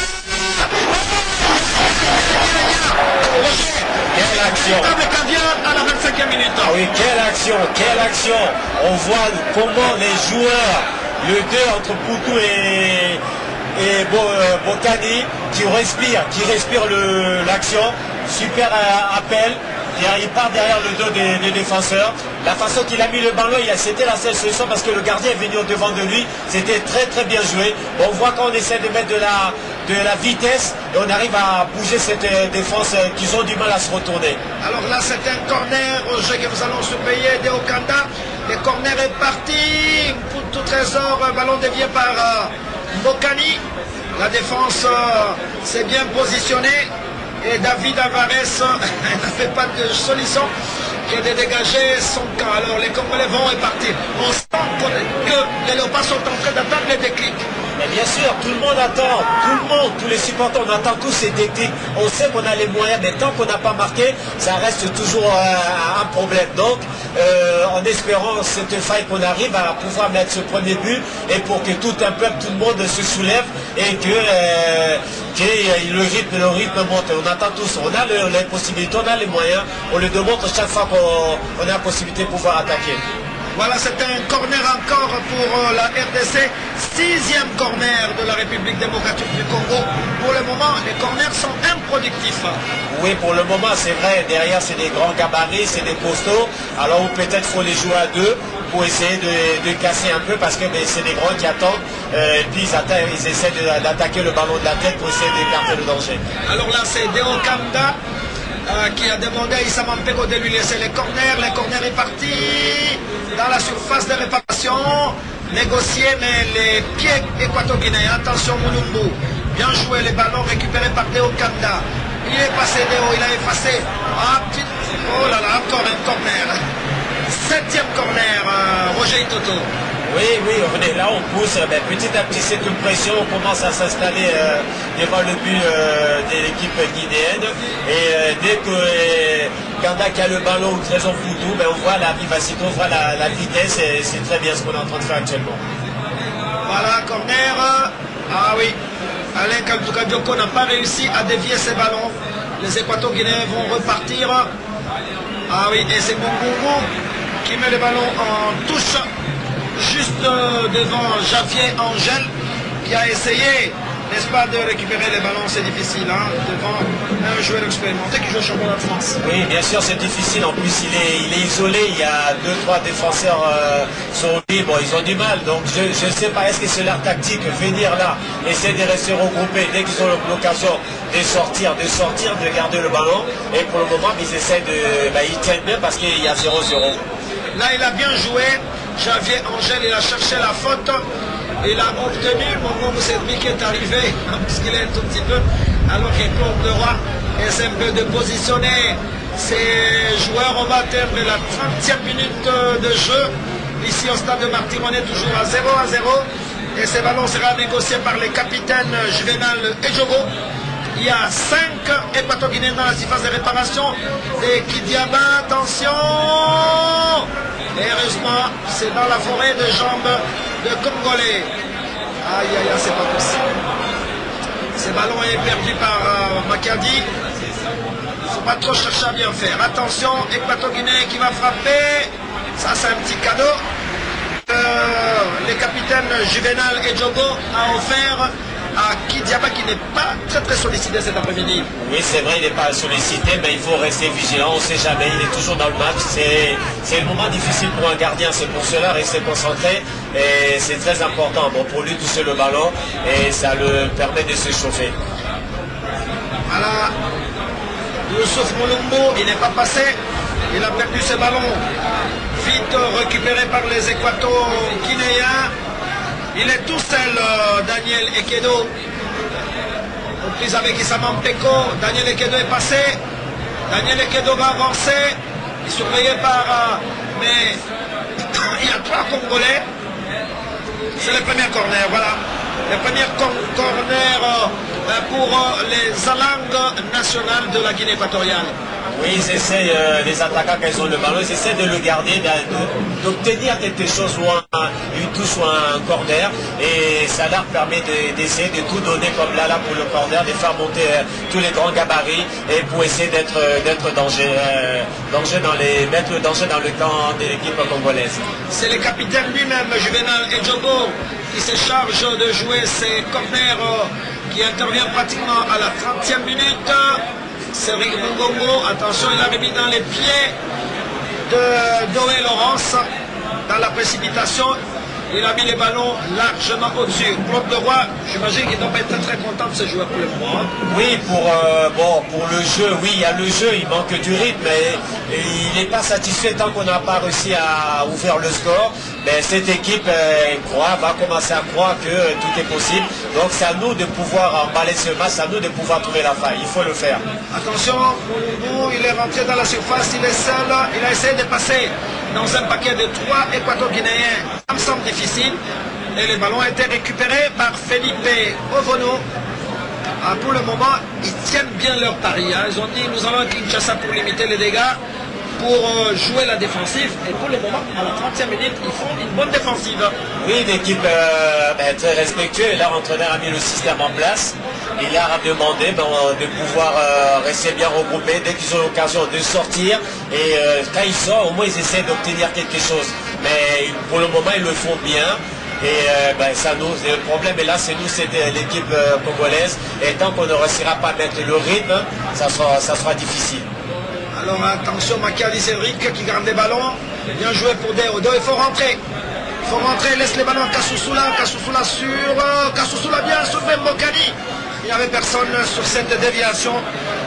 Quelle action! À la vingt-cinquième minute. Ah oui, quelle action, quelle action! On voit comment les joueurs, le deux entre Mputu et, et Bo, euh, Bokani, qui respirent, qui respirent l'action. Super euh, appel. Il part derrière le dos des, des défenseurs. La façon qu'il a mis le ballon, c'était la seule solution parce que le gardien est venu au devant de lui. C'était très très bien joué. On voit qu'on essaie de mettre de la, de la vitesse et on arrive à bouger cette euh, défense euh, qu'ils ont du mal à se retourner. Alors là, c'est un corner au jeu que nous allons surveiller de Okanda. Le corner est parti. Pour tout trésor, ballon dévié par euh, Bokani. La défense euh, s'est bien positionnée. Et David Alvarez n'a fait pas de solution que de dégager son camp. Alors les Congolais vont et partir. On sent que les Léopards sont en train d'attendre les déclics. Mais bien sûr, tout le monde attend, tout le monde, tous les supporters, on attend tous ces déclics. On sait qu'on a les moyens, mais tant qu'on n'a pas marqué, ça reste toujours euh, un problème. Donc, euh, en espérant cette faille qu'on arrive à pouvoir mettre ce premier but, et pour que tout un peuple, tout le monde se soulève, et que, euh, que le rythme, le rythme monte. On attend tous, on a le, les possibilités, on a les moyens, on le démontre chaque fois qu'on a la possibilité de pouvoir attaquer. Voilà, c'est un corner encore pour euh, la R D C. Sixième corner de la République démocratique du Congo. Pour le moment, les corners sont improductifs. Oui, pour le moment, c'est vrai. Derrière, c'est des grands gabarits, c'est des costauds. Alors, peut-être faut les jouer à deux pour essayer de, de casser un peu parce que c'est des grands qui attendent. Euh, et puis, ils, attendent, ils essaient d'attaquer le ballon de la tête pour essayer d'écarter le danger. Alors là, c'est Deo Kanda euh, qui a demandé à Issa Mampeko de lui laisser les corners. Les corners est parti dans la surface de réparation. Négocié, mais les pieds équato-guinéens. Attention Mulumbu. Bien joué, les ballons récupérés par Deo Kanda. Il est passé Deo, il a effacé. Ah, petit... Oh là là, encore un corner. Septième corner, euh, Roger Itoto. Oui, oui, on est là, on pousse. Ben, petit à petit, c'est une pression. On commence à s'installer euh, devant le but euh, de l'équipe guinéenne. Et euh, dès que euh, Kanda qui a le ballon ou Trésor Foutou, ben, on voit la vivacité, on voit la, la vitesse. Et c'est très bien ce qu'on est en train de faire actuellement. Voilà, corner. Ah oui, Alain Kaltouka Dioko n'a pas réussi à dévier ses ballons. Les Équato-Guinéens vont repartir. Ah oui, et c'est Mungungu qui met le ballon en touche. Juste devant Javier Angel qui a essayé, n'est-ce pas, de récupérer les ballons. C'est difficile, hein, devant un joueur expérimenté qui joue au championnat de France. Oui, bien sûr, c'est difficile. En plus, il est, il est isolé. Il y a deux, trois défenseurs euh, sont libres. Ils ont du mal. Donc, je ne sais pas, est-ce que c'est leur tactique, venir là, essayer de rester regroupés dès qu'ils ont l'occasion de sortir, de sortir, de garder le ballon. Et pour le moment, ils essaient de... Bah, ils tiennent bien parce qu'il y a zéro zéro. Là, il a bien joué. Javier Angel, il a cherché la faute. Il a obtenu. Mon nom Cédric est arrivé, parce qu'il est un tout petit peu, alors qu'il compte le roi. Essaie un peu de positionner ces joueurs. On va atteindre la trentième minute de jeu. Ici au stade de Martigues, toujours à zéro à zéro. Et ces ballons seront négociés par les capitaines Juvenal et Jogo. Il y a cinq Équato-Guinéens dans la surface de réparation. Et Kidiaba, attention! Et heureusement, c'est dans la forêt de jambes de Congolais. Aïe, aïe, aïe, c'est pas possible. Ce ballon est perdu par euh, Makadi. Il ne faut pas trop chercher à bien faire. Attention, Équato-Guinéen qui va frapper. Ça, c'est un petit cadeau. Euh, les capitaines Juvenal et Jogo a offert à Kidiaba qui n'est pas très très sollicité cet après-midi. Oui, c'est vrai, il n'est pas sollicité, mais il faut rester vigilant, on ne sait jamais, il est toujours dans le match. C'est le moment difficile pour un gardien, c'est pour cela rester concentré et c'est très important. Bon, pour lui, toucher le ballon et ça le permet de se chauffer. Voilà, Youssouf Mulumbu, il n'est pas passé, il a perdu ses ballons. Vite récupéré par les Équato-Guinéens. Il est tout seul, euh, Daniel Ekedo. En prise avec Issa Mampeko. Daniel Ekedo est passé. Daniel Ekedo va avancer. Il est surveillé par... Euh, mais il y a trois Congolais. C'est le premier corner, voilà. Le premier corner euh, pour euh, les alangues nationales de la Guinée équatoriale. Oui, ils essaient, euh, les attaquants, quand ils ont le ballon, ils essaient de le garder, d'obtenir quelque chose, ou un, une touche ou un corner. Et ça leur permet d'essayer de, de tout donner comme là, là pour le corner, de faire monter euh, tous les grands gabarits et pour essayer d'être euh, danger, euh, danger dans les, mettre le danger dans le camp de l'équipe congolaise. C'est le capitaine lui-même, Juvenal et Jogo, qui se charge de jouer ces corners euh, qui interviennent pratiquement à la trentième minute. C'est Rick Mungongo, attention, il a remis dans les pieds de Doé Laurence dans la précipitation. Il a mis les ballons largement au-dessus. Claude Leroy, j'imagine qu'il ne doit pas être très content de ce joueur pour le moment. Oui, pour, euh, bon, pour le jeu, oui, il y a le jeu, il manque du rythme, mais il n'est pas satisfait tant qu'on n'a pas réussi à ouvrir le score. Mais cette équipe euh, croit, va commencer à croire que euh, tout est possible. Donc c'est à nous de pouvoir emballer ce match, c'est à nous de pouvoir trouver la faille. Il faut le faire. Attention, Mulumbu, il est rentré dans la surface, il est seul, il a essayé de passer dans un paquet de trois Équato-Guinéens. Ça me semble difficile. Et le ballon a été récupéré par Felipe Ovono. Ah, pour le moment, ils tiennent bien leur pari. Hein. Ils ont dit, nous allons à Kinshasa pour limiter les dégâts, pour euh, jouer la défensive. Et pour le moment, à la trentième minute, ils font une bonne défensive. Oui, une équipe euh, ben, très respectueuse. Là, l'entraîneur a mis le système en place. Il leur a demandé ben, de pouvoir euh, rester bien regroupés dès qu'ils ont l'occasion de sortir. Et euh, quand ils sortent, au moins, ils essaient d'obtenir quelque chose. Mais pour le moment, ils le font bien. Et euh, ben, ça nous, le problème est là, c'est nous, c'est l'équipe euh, congolaise. Et tant qu'on ne réussira pas à mettre le rythme, ça sera, ça sera difficile. Alors attention, Makadi Cédric qui garde les ballons. Bien joué pour Deo. Deo, il faut rentrer. Il faut rentrer, laisse les ballons à Kassoussoula. Kassoussoula sur... Kassoussoula bien sur Mbokani. Il n'y avait personne sur cette déviation.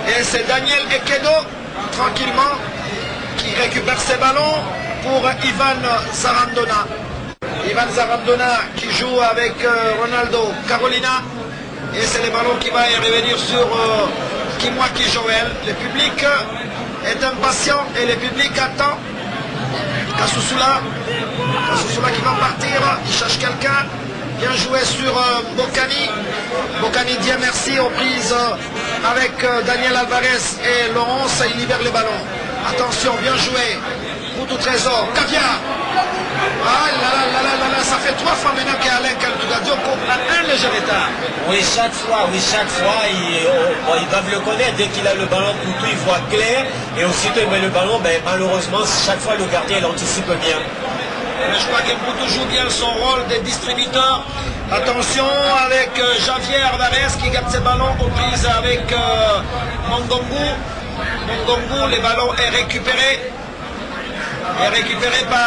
Et c'est Daniel Ekedo, tranquillement, qui récupère ses ballons pour Ivan Zarandona. Ivan Zarandona qui joue avec euh, Ronaldo Carolina. Et c'est le ballon qui va revenir sur euh, Kimwaki Joel. Le public est impatient et le public attend. Kasusula. Kasusula qui va partir. Il cherche quelqu'un. Bien joué sur euh, Bocani. Bocani dit merci aux prises euh, avec euh, Daniel Alvarez et Laurence. Il libère le ballon. Attention, bien joué. Poutou Trésor. Caviar. Ah là là là là là là, ça fait trois fois maintenant qu'Alain Kaltougadioko a un léger retard. Oui, chaque fois, oui, chaque fois, ils, bon, ils doivent le connaître. Dès qu'il a le ballon, Poutou, il voit clair. Et aussitôt il met le ballon, ben, malheureusement, chaque fois le gardien il anticipe bien. Mais je crois que Poutou joue bien son rôle de distributeur. Attention avec euh, Javier Alvarez qui garde ses ballons aux prises avec euh, Mongongu. Mongongu, le ballon est récupéré. Est récupéré par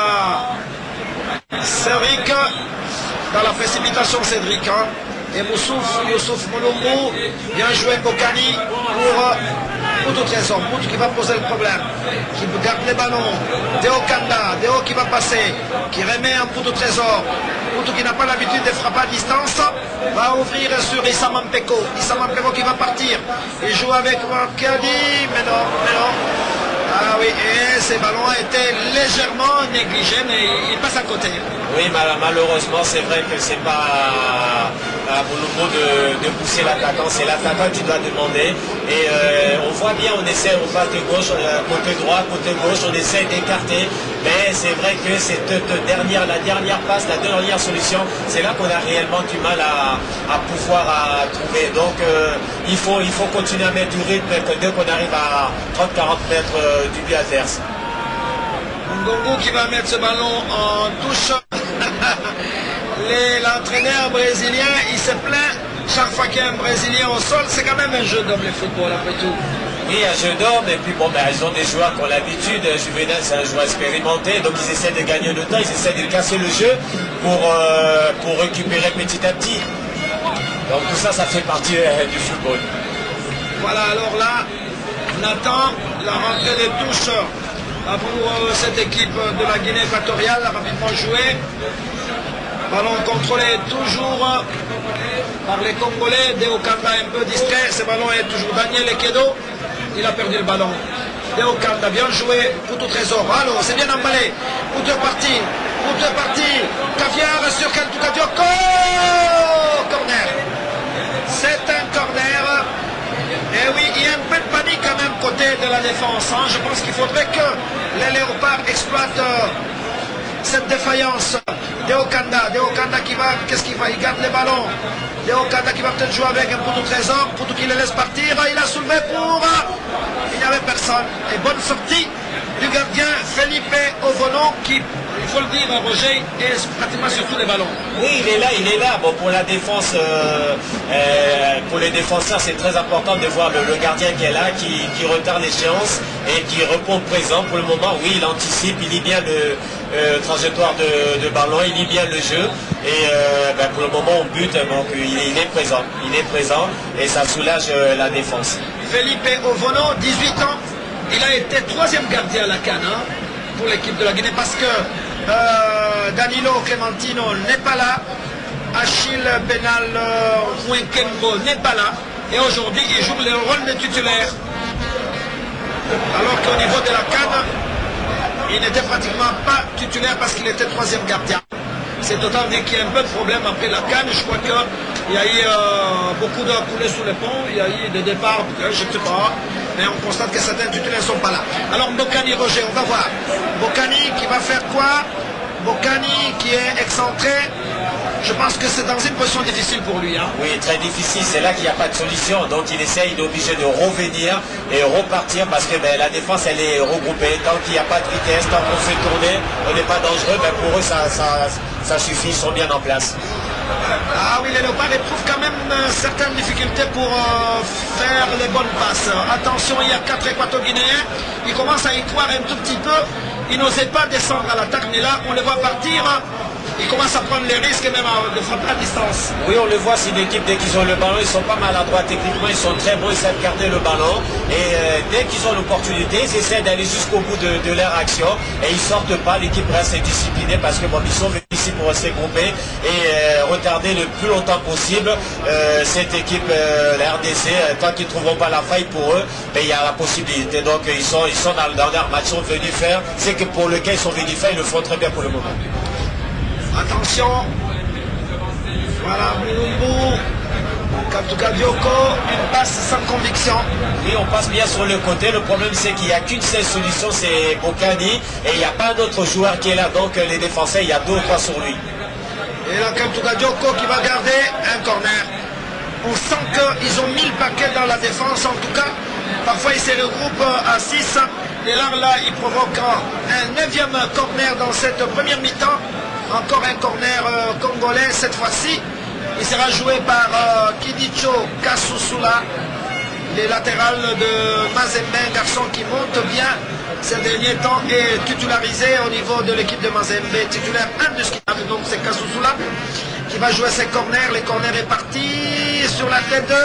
euh, Cédric. Dans la précipitation, Cédric. Hein. Et Moussouf, Youssouf Moulumbu. Bien joué Bocani pour euh, Poutou Trésor. Poutou qui va poser le problème. Qui garde les ballons. Deo Kanda. Deo qui va passer. Qui remet un Poutou Trésor. Poutou qui n'a pas l'habitude de frapper à distance. Va ouvrir sur Issa Mampeko. Issa Mampeko qui va partir. Il joue avec Wakadi. Mais non, mais non. Ah oui, et ces ballons ont été légèrement négligés, mais ils passent à côté. Oui, malheureusement, c'est vrai que c'est pas à Moulumbu de, de pousser l'attaquant, c'est l'attaquant qui doit demander. Et euh, on voit bien, on essaie, on va de gauche, euh, côté droit, côté gauche, on essaie d'écarter. Mais c'est vrai que cette dernière, la dernière passe, la dernière solution, c'est là qu'on a réellement du mal à, à pouvoir à trouver. Donc euh, il, faut, il faut continuer à mettre du rythme dès qu'on arrive à trente à quarante mètres euh, du but adverse. Ngongo qui va mettre ce ballon en touche. L'entraîneur brésilien, il se plaint chaque fois qu'il y a un Brésilien au sol. C'est quand même un jeu d'homme, le football, après tout. Oui, un jeu d'homme, et puis bon, ben, ils ont des joueurs qui ont l'habitude. Juvenal, c'est un joueur expérimenté, donc ils essaient de gagner le temps, ils essaient de casser le jeu pour, euh, pour récupérer petit à petit. Donc tout ça, ça fait partie euh, du football. Voilà, alors là, on attend la rentrée des touches pour euh, cette équipe de la Guinée équatoriale, rapidement jouée. Ballon contrôlé toujours par les Congolais. Deo Kanda un peu distrait. Ce ballon est toujours Daniel Ekedo. Il a perdu le ballon. Deo Kanda, bien joué. Poutou Trésor. Alors, c'est bien emballé. Poutou est parti. Poutou est parti. Caviar sur Kaltougadioko. Corner. C'est un corner. Et oui, il y a un peu de panique quand même côté de la défense. Hein. Je pense qu'il faudrait que les Léopards exploitent euh, cette défaillance. Deo Kanda, Deo Kanda qui va, qu'est-ce qu'il va? Il garde les ballons. Deo Kanda qui va peut-être jouer avec un Poutou Trésor. Poutou qui le laisse partir. Il a soulevé pour... Il n'y avait personne. Et bonne sortie du gardien Felipe Ovono qui, il faut le dire, Roger, est pratiquement sur tous les ballons. Oui, il est là, il est là. Bon, pour la défense, euh, euh, pour les défenseurs, c'est très important de voir le, le gardien qui est là, qui, qui retarde l'échéance et qui répond présent. Pour le moment, oui, il anticipe, il lit bien le euh, trajectoire de, de ballon, il lit bien le jeu. Et euh, ben, pour le moment, on bute, donc il, il est présent. Il est présent et ça soulage euh, la défense. Felipe Ovono, dix-huit ans. Il a été troisième gardien à la CAN hein, pour l'équipe de la Guinée parce que euh, Danilo Clementino n'est pas là, Achille Benal euh, Mwenkembo n'est pas là et aujourd'hui il joue le rôle de titulaire. Alors qu'au niveau de la CAN, il n'était pratiquement pas titulaire parce qu'il était troisième gardien. C'est autant dire qu'il y a un peu de problème après la CAN. Je crois qu'il y a eu euh, beaucoup de coulées sous les ponts, il y a eu des départs, je ne sais pas, mais on constate que certains titulaires ne sont pas là. Alors Bocani, Roger, on va voir. Bocani qui va faire quoi? Bocani qui est excentré. Je pense que c'est dans une position difficile pour lui. Hein. Oui, très difficile. C'est là qu'il n'y a pas de solution. Donc il essaye, il est obligé de revenir et repartir parce que ben, la défense, elle est regroupée. Tant qu'il n'y a pas de vitesse, tant qu'on fait tourner, on n'est pas dangereux. Ben, pour eux, ça, ça, ça suffit. Ils sont bien en place. Ah oui, les Léopards éprouvent quand même euh, certaines difficultés pour euh, faire les bonnes passes. Attention, il y a quatre Équato-Guinéens. Ils commencent à y croire un tout petit peu. Ils n'osaient pas descendre à l'attaque, mais là, on les voit partir. ils commencent à prendre les risques même de frapper à distance. Oui, on le voit, c'est une équipe, dès qu'ils ont le ballon, ils sont pas maladroits techniquement, ils sont très bons, ils savent garder le ballon. Et euh, dès qu'ils ont l'opportunité, ils essaient d'aller jusqu'au bout de, de leur action. Et ils sortent pas, l'équipe reste disciplinée parce que bon, ils sont venus ici pour rester groupés et euh, retarder le plus longtemps possible euh, cette équipe, euh, la R D C. Euh, tant qu'ils ne trouveront pas la faille pour eux, ben, il y a la possibilité. Donc ils sont, ils sont dans, dans leur match, ils sont venus faire, c'est que pour lequel ils sont venus faire, ils le font très bien pour le moment. Attention, voilà Mulumbu, Katuka Dioko, une passe sans conviction. Oui, on passe bien sur le côté. Le problème, c'est qu'il n'y a qu'une seule solution, c'est Bokani. Et il n'y a pas d'autre joueur qui est là. Donc les défenseurs, il y a deux ou trois sur lui. Et là, Katuka Dioko qui va garder un corner. On sent qu'ils ont mis le paquet dans la défense. En tout cas, parfois ils se regroupent à six. Et là, là, ils provoquent un neuvième corner dans cette première mi-temps. Encore un corner euh, congolais cette fois-ci. Il sera joué par euh, Kidicho Kasusula, les latérales de Mazembe, un garçon qui monte bien ces derniers temps et titularisé au niveau de l'équipe de Mazembe, titulaire indiscutable. Donc c'est Kasusula qui va jouer ses corners. Les corners est parti sur la tête de...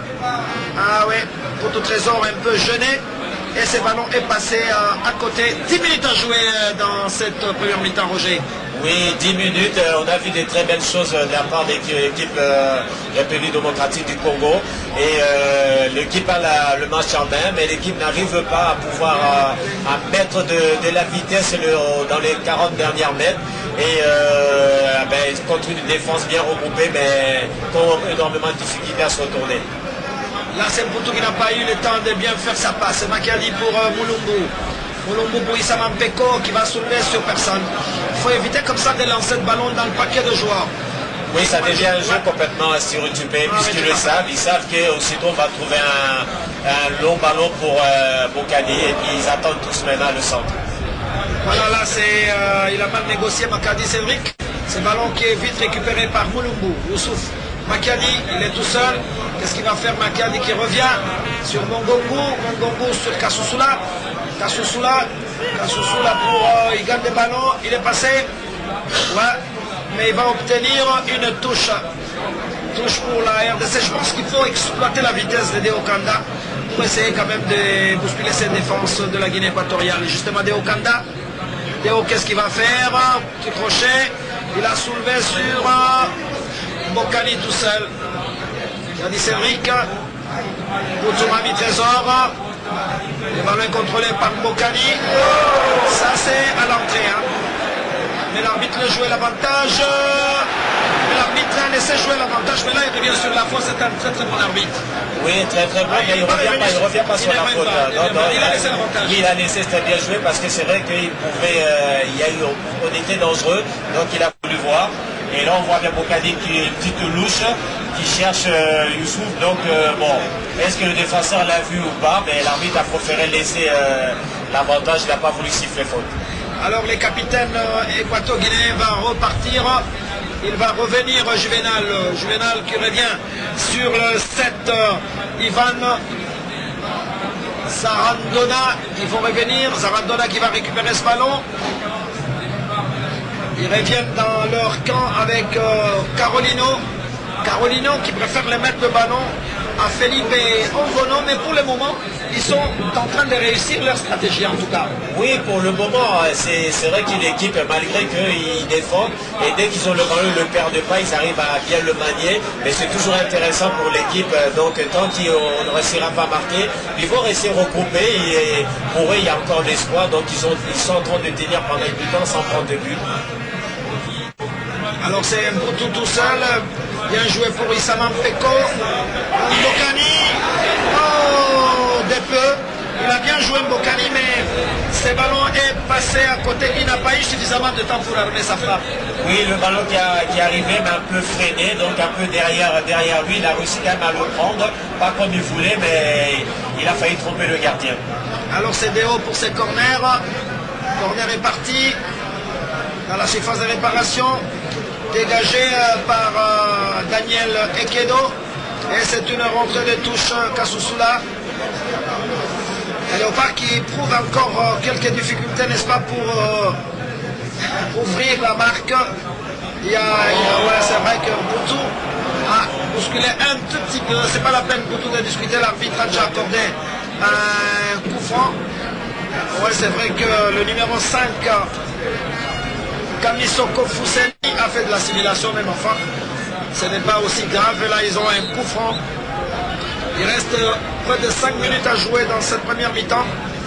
Ah ouais, pour tout trésor un peu gêné. Et ce ballon est passé euh, à côté. dix minutes à jouer euh, dans cette première mi-temps, Roger. Oui, dix minutes. Euh, on a vu des très belles choses euh, de la part de l'équipe euh, République démocratique du Congo. Et euh, l'équipe a la, le match en main, mais l'équipe n'arrive pas à pouvoir euh, à mettre de, de la vitesse le, dans les quarante dernières mètres. Et euh, ben, contre une défense bien regroupée, mais ont énormément de difficultés à se retourner. Là, c'est Mputu qui n'a pas eu le temps de bien faire sa passe. C'est Makali pour euh, Mulumbu. Mulumbu pour Issama Mpeko qui va soulever sur personne. Il faut éviter comme ça de lancer le ballon dans le paquet de joueurs. Oui, ça devient un jeu complètement stéréotypé, ah, puisqu'ils le savent. Ils savent qu'aussitôt on va trouver un, un long ballon pour euh, Bokani et puis ils attendent tous maintenant le centre. Voilà, là, c'est, euh, il a mal négocié Makadi Cédric. C'est le ballon qui est vite récupéré par Mulumbu. Youssouf. Makadi, il est tout seul. Qu'est-ce qu'il va faire Makadi qui revient sur Mongongu. Mongongu sur Kasusula. Kasusula. Kasusula pour... Euh, il gagne des ballons. Il est passé. Ouais. Mais il va obtenir une touche. Touche pour la R D C. Je pense qu'il faut exploiter la vitesse de Deo Kanda pour essayer quand même de bousculer cette défense de la Guinée équatoriale. Justement, Deo Kanda. Deo, qu'est-ce qu'il va faire? Petit crochet. Il a soulevé sur... Euh, Bokani tout seul. Yadi Cédric. Boutoumami Trésor. Le ballon est contrôlé par Bokani. Ça c'est à l'entrée. Hein. Mais l'arbitre a joué l'avantage. L'arbitre a laissé jouer l'avantage. Mais là il revient sur la faute. C'est un très très bon arbitre. Oui, très très bon. Ah, il ne revient, pas, il revient pas sur la faute. Pas, non, non, il, il a laissé l'avantage. Il a laissé, c'était bien joué parce que c'est vrai qu'il pouvait. Euh, il y a eu, on était dangereux. Donc il a voulu voir. Et là, on voit bien Bokani qui est une petite louche, qui cherche euh, Youssouf. Donc, euh, bon, est-ce que le défenseur l'a vu ou pas? Mais l'arbitre a préféré laisser euh, l'avantage, il n'a pas voulu siffler faute. Alors, les capitaines euh, équato-guinéens vont repartir. Il va revenir Juvenal. Juvenal qui revient sur le sept. Euh, Ivan Zarandona. Ils vont revenir. Zarandona qui va récupérer ce ballon. Ils reviennent dans leur camp avec euh, Carolino. Carolino qui préfère les mettre le ballon à Felipe Ongono. Mais pour le moment, ils sont en train de réussir leur stratégie en tout cas. Oui, pour le moment, c'est vrai qu'une équipe, malgré qu'ils défendent, et dès qu'ils ont le ballon, ils ne le perdent pas, ils arrivent à bien le manier. Mais c'est toujours intéressant pour l'équipe. Donc tant qu'on ne réussira pas à marquer, ils vont rester regroupés. Et pour eux, il y a encore l'espoir. Donc ils, ont, ils sont en train de tenir pendant du temps sans prendre de but. Alors c'est Mputu tout seul, bien joué pour Issama Mpeko. Bokani, oh, des peu. Il a bien joué Bokani, mais ce ballon est passé à côté. Il n'a pas eu suffisamment de temps pour armer sa frappe. Oui, le ballon qui, a, qui est arrivé, mais un peu freiné, donc un peu derrière, derrière lui. Il a réussi quand même à le prendre, pas comme il voulait, mais il a failli tromper le gardien. Alors c'est Déo pour ses corners. Corner est parti dans la surface de réparation. Dégagé euh, par euh, Daniel Ekedo. Et c'est une rentrée de touche Kasusula. Léopard qui prouve encore euh, quelques difficultés, n'est-ce pas, pour euh, ouvrir la marque. Il y a, il y a ouais, c'est vrai que Boutou a bousculé un tout petit peu. C'est pas la peine Boutou de discuter. L'arbitre a déjà accordé un coup franc. Ouais, c'est vrai que le numéro cinq, Kamisoko Fousseni, a fait de l'assimilation, mais enfin, ce n'est pas aussi grave. Là, ils ont un coup franc. Il reste près de cinq minutes à jouer dans cette première mi-temps.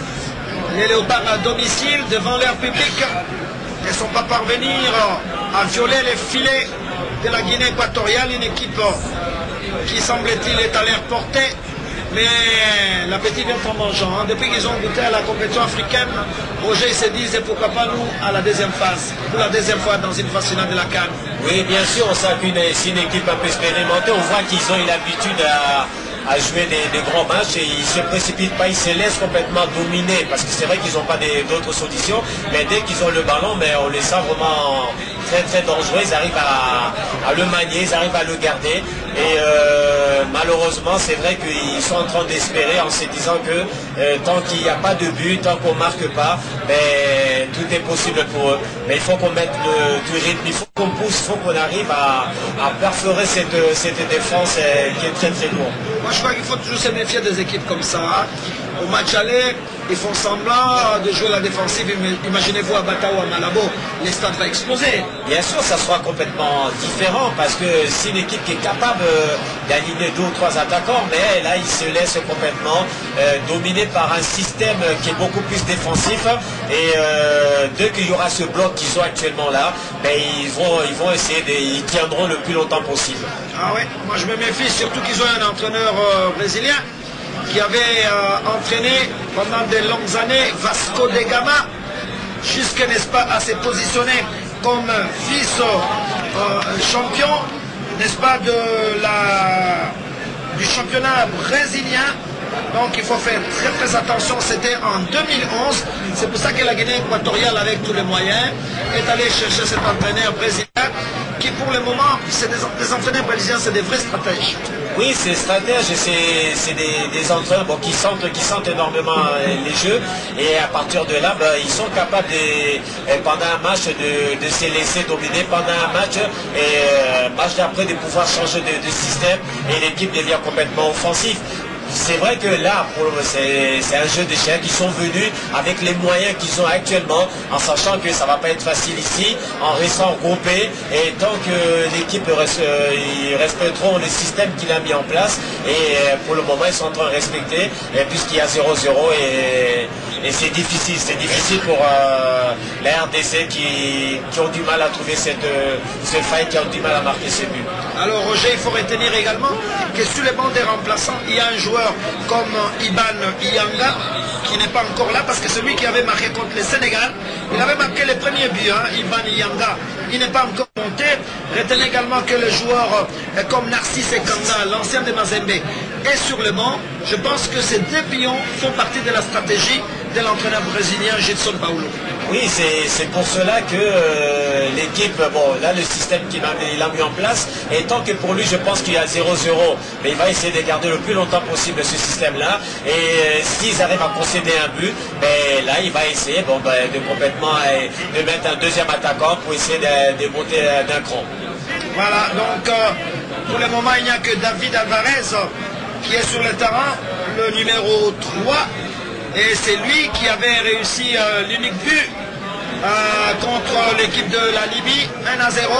Les Léopards à domicile, devant leur public, ne sont pas parvenir à violer les filets de la Guinée équatoriale, une équipe qui semble-t-il est à l'air portée. Mais l'appétit vient en mangeant. Hein. Depuis qu'ils ont goûté à la compétition africaine, Roger se disent pourquoi pas nous à la deuxième phase, pour la deuxième fois dans une phase finale de la CAN. Oui, bien sûr, on sait qu'une c'est une équipe un peu expérimentée. On voit qu'ils ont eu l'habitude à, à jouer des, des grands matchs et ils ne se précipitent pas, ils se laissent complètement dominer parce que c'est vrai qu'ils n'ont pas d'autres solutions. Mais dès qu'ils ont le ballon, mais on les sent vraiment très très dangereux. Ils arrivent à, à le manier, ils arrivent à le garder. Et euh, malheureusement, c'est vrai qu'ils sont en train d'espérer en se disant que euh, tant qu'il n'y a pas de but, tant qu'on ne marque pas, ben, tout est possible pour eux. Mais il faut qu'on mette le, du rythme, il faut qu'on pousse, il faut qu'on arrive à, à perforer cette, cette défense euh, qui est très très lourde. Moi je crois qu'il faut toujours se méfier des équipes comme ça. Hein. Au match aller, ils font semblant de jouer la défensive. Imaginez-vous à Bata ou à Malabo, les stades vont exploser. Bien sûr, ça sera complètement différent parce que c'est une équipe qui est capable d'aligner deux ou trois attaquants, mais là, ils se laissent complètement euh, dominer par un système qui est beaucoup plus défensif. Et euh, dès qu'il y aura ce bloc qu'ils ont actuellement là, ben, ils, vont, ils vont essayer, de, ils tiendront le plus longtemps possible. Ah oui, moi je me méfie, surtout qu'ils ont un entraîneur euh, brésilien qui avait euh, entraîné pendant de longues années Vasco de Gama, jusqu'à n'est-ce pas à se positionner comme vice-champion, euh, n'est-ce pas, de la, du championnat brésilien. Donc il faut faire très très attention, c'était en deux mille onze, c'est pour ça que la Guinée équatoriale avec tous les moyens est allée chercher cet entraîneur brésilien qui pour le moment, c'est des, des entraîneurs brésiliens, c'est des vrais stratèges. Oui, c'est stratège et c'est des, des entraîneurs bon, qui, sentent, qui sentent énormément les jeux et à partir de là, ben, ils sont capables de, pendant un match de, de se laisser dominer pendant un match et euh, match d'après de pouvoir changer de, de système et l'équipe devient complètement offensive. C'est vrai que là, c'est un jeu d'échecs. Ils sont venus avec les moyens qu'ils ont actuellement, en sachant que ça ne va pas être facile ici, en restant regroupés. Et tant que l'équipe reste, euh, ils respecteront le système qu'il a mis en place. Et euh, pour le moment, ils sont en train de respecter, puisqu'il y a zéro zéro. Et, et c'est difficile. C'est difficile pour euh, la R D C qui, qui ont du mal à trouver cette, euh, ce fight, qui ont du mal à marquer ce but. Alors Roger, il faut retenir également que sur les bancs des remplaçants, il y a un joueur comme Iban Iyanga qui n'est pas encore là parce que celui qui avait marqué contre le Sénégal, il avait marqué les premiers buts, hein, Iban Iyanga, il n'est pas encore monté. Retenez également que le joueur euh, comme Narcisse Ekanga, l'ancien de Mazembe, est sur le banc. Je pense que ces deux pions font partie de la stratégie de l'entraîneur brésilien Gilson Paulo. Oui, c'est pour cela que euh, l'équipe, bon, là le système qu'il a, a mis en place, et tant que pour lui je pense qu'il y a zéro zéro, mais il va essayer de garder le plus longtemps possible ce système-là, et euh, s'ils arrivent à concéder un but, ben, là il va essayer bon, ben, de complètement euh, de mettre un deuxième attaquant pour essayer de, de monter euh, d'un cran. Voilà, donc euh, pour le moment il n'y a que David Alvarez qui est sur le terrain, le numéro trois. Et c'est lui qui avait réussi euh, l'unique but euh, contre l'équipe de la Libye, un à zéro.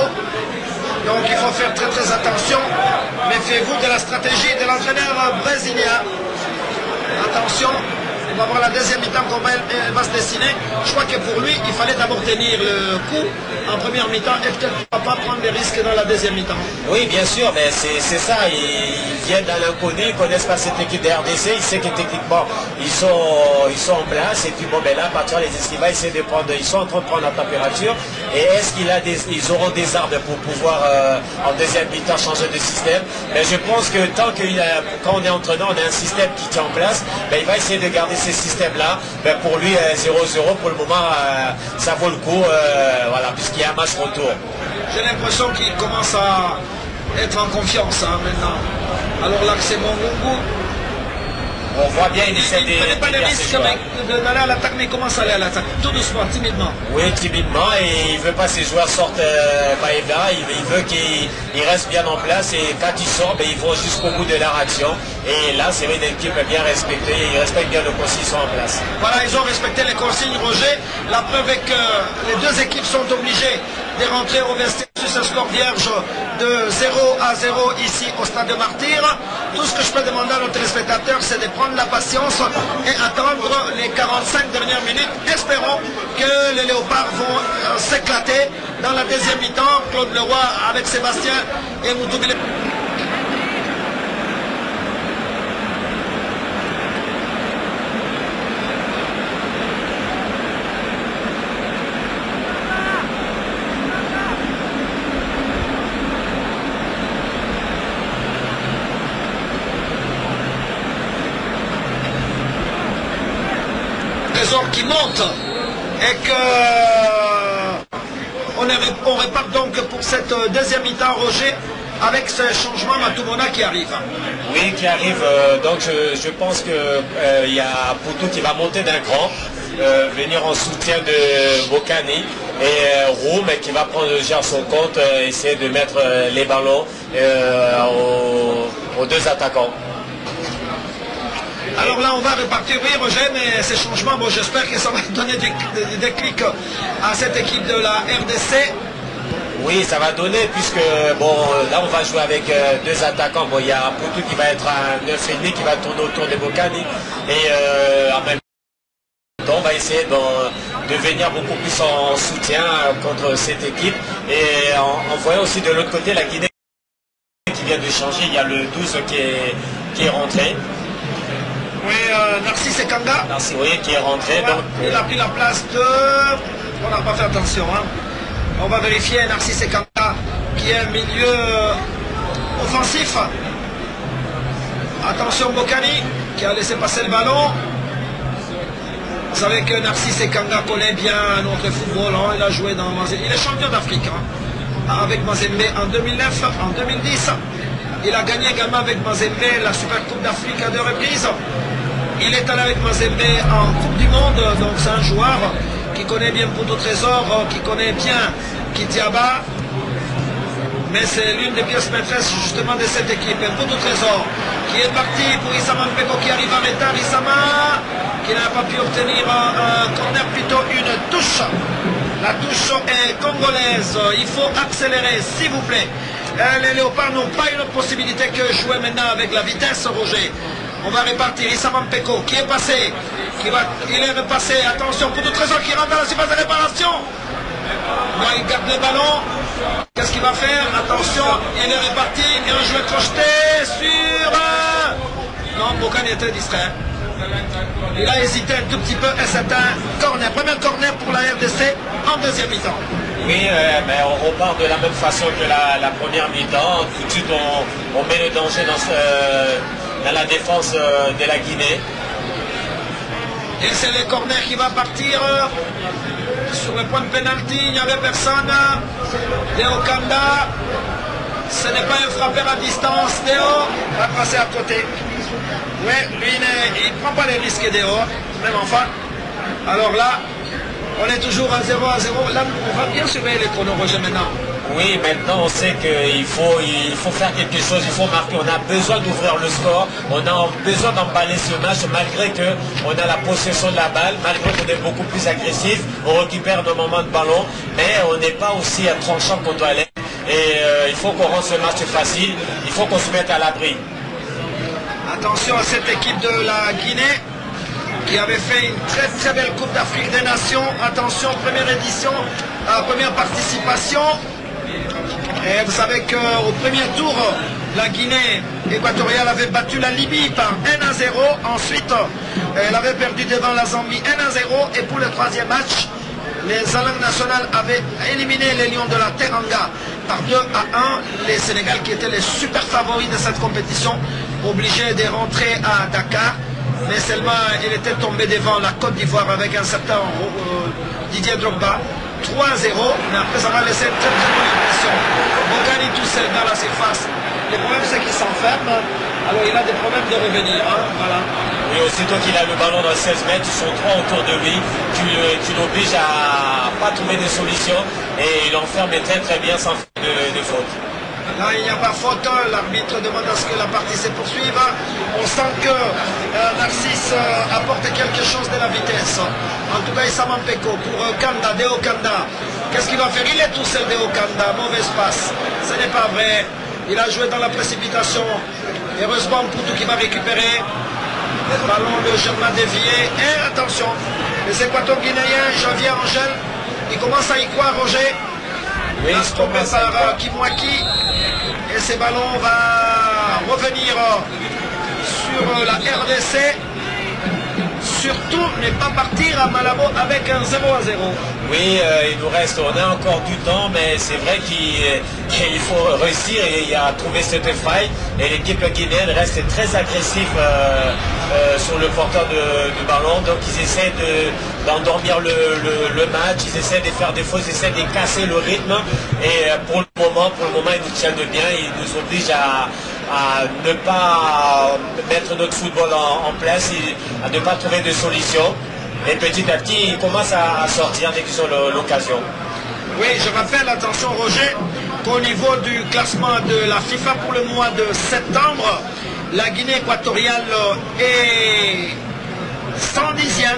Donc il faut faire très très attention. Méfiez-vous de la stratégie de l'entraîneur brésilien. Attention, on va voir la deuxième mi-temps comment elle, elle va se dessiner. Je crois que pour lui, il fallait d'abord tenir le coup en première mi-temps et peut-être pas prendre des risques dans la deuxième mi-temps. Oui, bien sûr, mais c'est ça. Ils viennent dans l'inconnu, ils ne connaissent pas cette équipe de R D C. Ils savent que techniquement, ils sont, ils sont en place. Et puis bon, ben là, à partir des esquivas, ils, de prendre, ils sont en train de prendre la température. Et est-ce qu'ils ils auront des armes pour pouvoir, euh, en deuxième mi-temps, changer de système? Mais je pense que tant que quand on est entraîneur, on a un système qui tient en place, ben, il va essayer de garder ces systèmes-là. Ben, pour lui, zéro zéro, pour le moment, euh, ça vaut le coup, euh, voilà, puisqu'il y a un match retour. J'ai l'impression qu'il commence à être en confiance hein, maintenant. Alors là, c'est Mongungu On voit bien, il essaie Il ne prenait pas le risque d'aller à l'attaque, mais il commence à aller à l'attaque. Tout doucement, timidement. Oui, timidement, et il ne veut pas que ses joueurs sortent euh, Maeva, il, il veut qu'ils restent bien en place, et quand ils sortent, ben, ils vont jusqu'au bout de leur action. Et là, c'est une équipe bien respectée, ils respectent bien le consignes qui sont en place. Voilà, ils ont respecté les consignes, Roger. La preuve est que les deux équipes sont obligées de rentrer au vestiaire sur ce score vierge de zéro à zéro ici au stade de Martyr. Tout ce que je peux demander à nos téléspectateurs, c'est de prendre la patience et attendre les quarante-cinq dernières minutes. Espérons que les Léopards vont euh, s'éclater dans la deuxième mi-temps. Claude Leroy avec Sébastien et Moutoubile. Qui monte et que on, est, on répare donc pour cette deuxième mi-temps, Roger, avec ce changement Matoumona qui arrive. Oui, qui arrive. Euh, donc je, je pense qu'il euh, y a Poutou qui va monter d'un cran, euh, venir en soutien de Bocani, et euh, Roum qui va prendre le jeu à son compte, euh, essayer de mettre euh, les ballons euh, aux, aux deux attaquants. Alors là, on va repartir, oui, Roger, mais ces changements, bon, j'espère que ça va donner des, des, des clics à cette équipe de la R D C. Oui, ça va donner, puisque bon, là, on va jouer avec euh, deux attaquants. Bon, il y a Poutou qui va être un neuf et demi qui va tourner autour de Bocani. Et euh, en même temps, on va essayer de, de venir beaucoup plus en soutien contre cette équipe. Et en, en voyant aussi de l'autre côté la Guinée qui vient de changer, il y a le douze qui est, qui est rentré. Oui, euh, Narcisse Ekanga. Narcisse, oui, qui est rentré. Va, donc, il a pris la place de... On n'a pas fait attention. Hein. On va vérifier Narcisse Ekanga, qui est un milieu offensif. Attention Bocani, qui a laissé passer le ballon. Vous savez que Narcisse Ekanga connaît bien notre football. Hein. Il a joué dans Mazembe. Il est champion d'Afrique hein. avec Mazembe en deux mille neuf, en deux mille dix. Il a gagné également avec Mazembe la Super Coupe d'Afrique à deux reprises. Il est allé avec Mazembe en Coupe du Monde, donc c'est un joueur qui connaît bien Poutou Trésor, qui connaît bien Kitiaba. Mais c'est l'une des pièces maîtresses justement de cette équipe. Poutou Trésor qui est parti pour Issama Mpeko qui arrive en retard. Issama qui n'a pas pu obtenir un corner, plutôt une touche. La touche est congolaise. Il faut accélérer, s'il vous plaît. Les Léopards n'ont pas une autre possibilité que jouer maintenant avec la vitesse, Roger. On va répartir Issama Mpeko qui est passé, qui va, il est repassé, attention, Poutou Trésor qui rentre dans la surface de réparation. Moi, il garde le ballon. Qu'est-ce qu'il va faire? Attention, il est reparti et un joueur crocheté sur... Non, Bocani est très distrait. Il a hésité un tout petit peu et c'est un corner. Premier corner pour la R D C en deuxième mi-temps. Oui, euh, mais on repart de la même façon que la, la première mi-temps. Tout de suite, on, on met le danger dans, ce, dans la défense euh, de la Guinée. Et c'est le corner qui va partir euh, sur le point de pénalty. Il n'y avait personne. Léo Kanda. Ce n'est pas un frappeur à distance. Léo va passer à côté. Oui, lui, il ne prend pas les risques dehors, même enfin. Alors là, on est toujours à zéro à zéro. Là, on va bien surveiller les chronos, Roger, maintenant. Oui, maintenant on sait qu'il faut, il faut faire quelque chose, il faut marquer. On a besoin d'ouvrir le score, on a besoin d'emballer ce match malgré qu'on a la possession de la balle, malgré qu'on est beaucoup plus agressif, on récupère nos moments de ballon, mais on n'est pas aussi tranchant qu'on doit l'être. Et euh, il faut qu'on rende ce match facile, il faut qu'on se mette à l'abri. Attention à cette équipe de la Guinée qui avait fait une très très belle Coupe d'Afrique des Nations. Attention, première édition, euh, première participation. Et vous savez qu'au premier tour, la Guinée équatoriale avait battu la Libye par un à zéro. Ensuite, elle avait perdu devant la Zambie un à zéro. Et pour le troisième match, les Alangues nationales avaient éliminé les Lions de la Teranga par deux à un. Les Sénégal, qui étaient les super favoris de cette compétition, obligés de rentrer à Dakar. Mais seulement, il était tombé devant la Côte d'Ivoire avec un certain euh, Didier Drogba. trois à zéro, mais après ça va laisser une très très bonne impression. Bocani tout seul dans la surface. Le problème c'est qu'il s'enferme, alors il a des problèmes de revenir. Hein, voilà. Et aussitôt qu'il a le ballon dans seize mètres, ils sont trois autour de lui. Tu, tu l'obliges à pas trouver de solution et il enferme très très bien sans faire de, de faute. Là, il n'y a pas faute. L'arbitre demande à ce que la partie se poursuive. On sent que euh, Narcisse euh, apporte quelque chose de la vitesse. En tout cas, Issa Mampeko pour euh, Kanda, Deo Kanda. Qu'est-ce qu'il va faire? Il est tout seul, Deo Kanda. Mauvaise passe. Ce n'est pas vrai. Il a joué dans la précipitation. Heureusement, Poutou qui va récupérer. Le ballon de Germain dévié. Et attention, les Équato-Guinéens, Javier Angel, il commence à y croire, Roger. Oui, il stoppé par euh, Kimwaki. Et ce ballon va revenir euh, sur euh, la R D C. Surtout ne pas partir à Malabo avec un zéro à zéro. Oui, euh, il nous reste, on a encore du temps, mais c'est vrai qu'il qu'il faut réussir et il a trouvé cette faille. Et l'équipe guinéenne reste très agressive euh, euh, sur le porteur de, de ballon. Donc ils essaient d'endormir de, le, le, le match, ils essaient de faire des fautes, ils essaient de casser le rythme. Et pour le moment, pour le moment, ils nous tiennent bien, ils nous obligent à, à ne pas mettre notre football en, en place, à ne pas trouver de solution. Et petit à petit, ils commencent à, à sortir dès qu'ils ont l'occasion. Oui, je rappelle, attention Roger, qu'au niveau du classement de la FIFA pour le mois de septembre, la Guinée équatoriale est cent dixième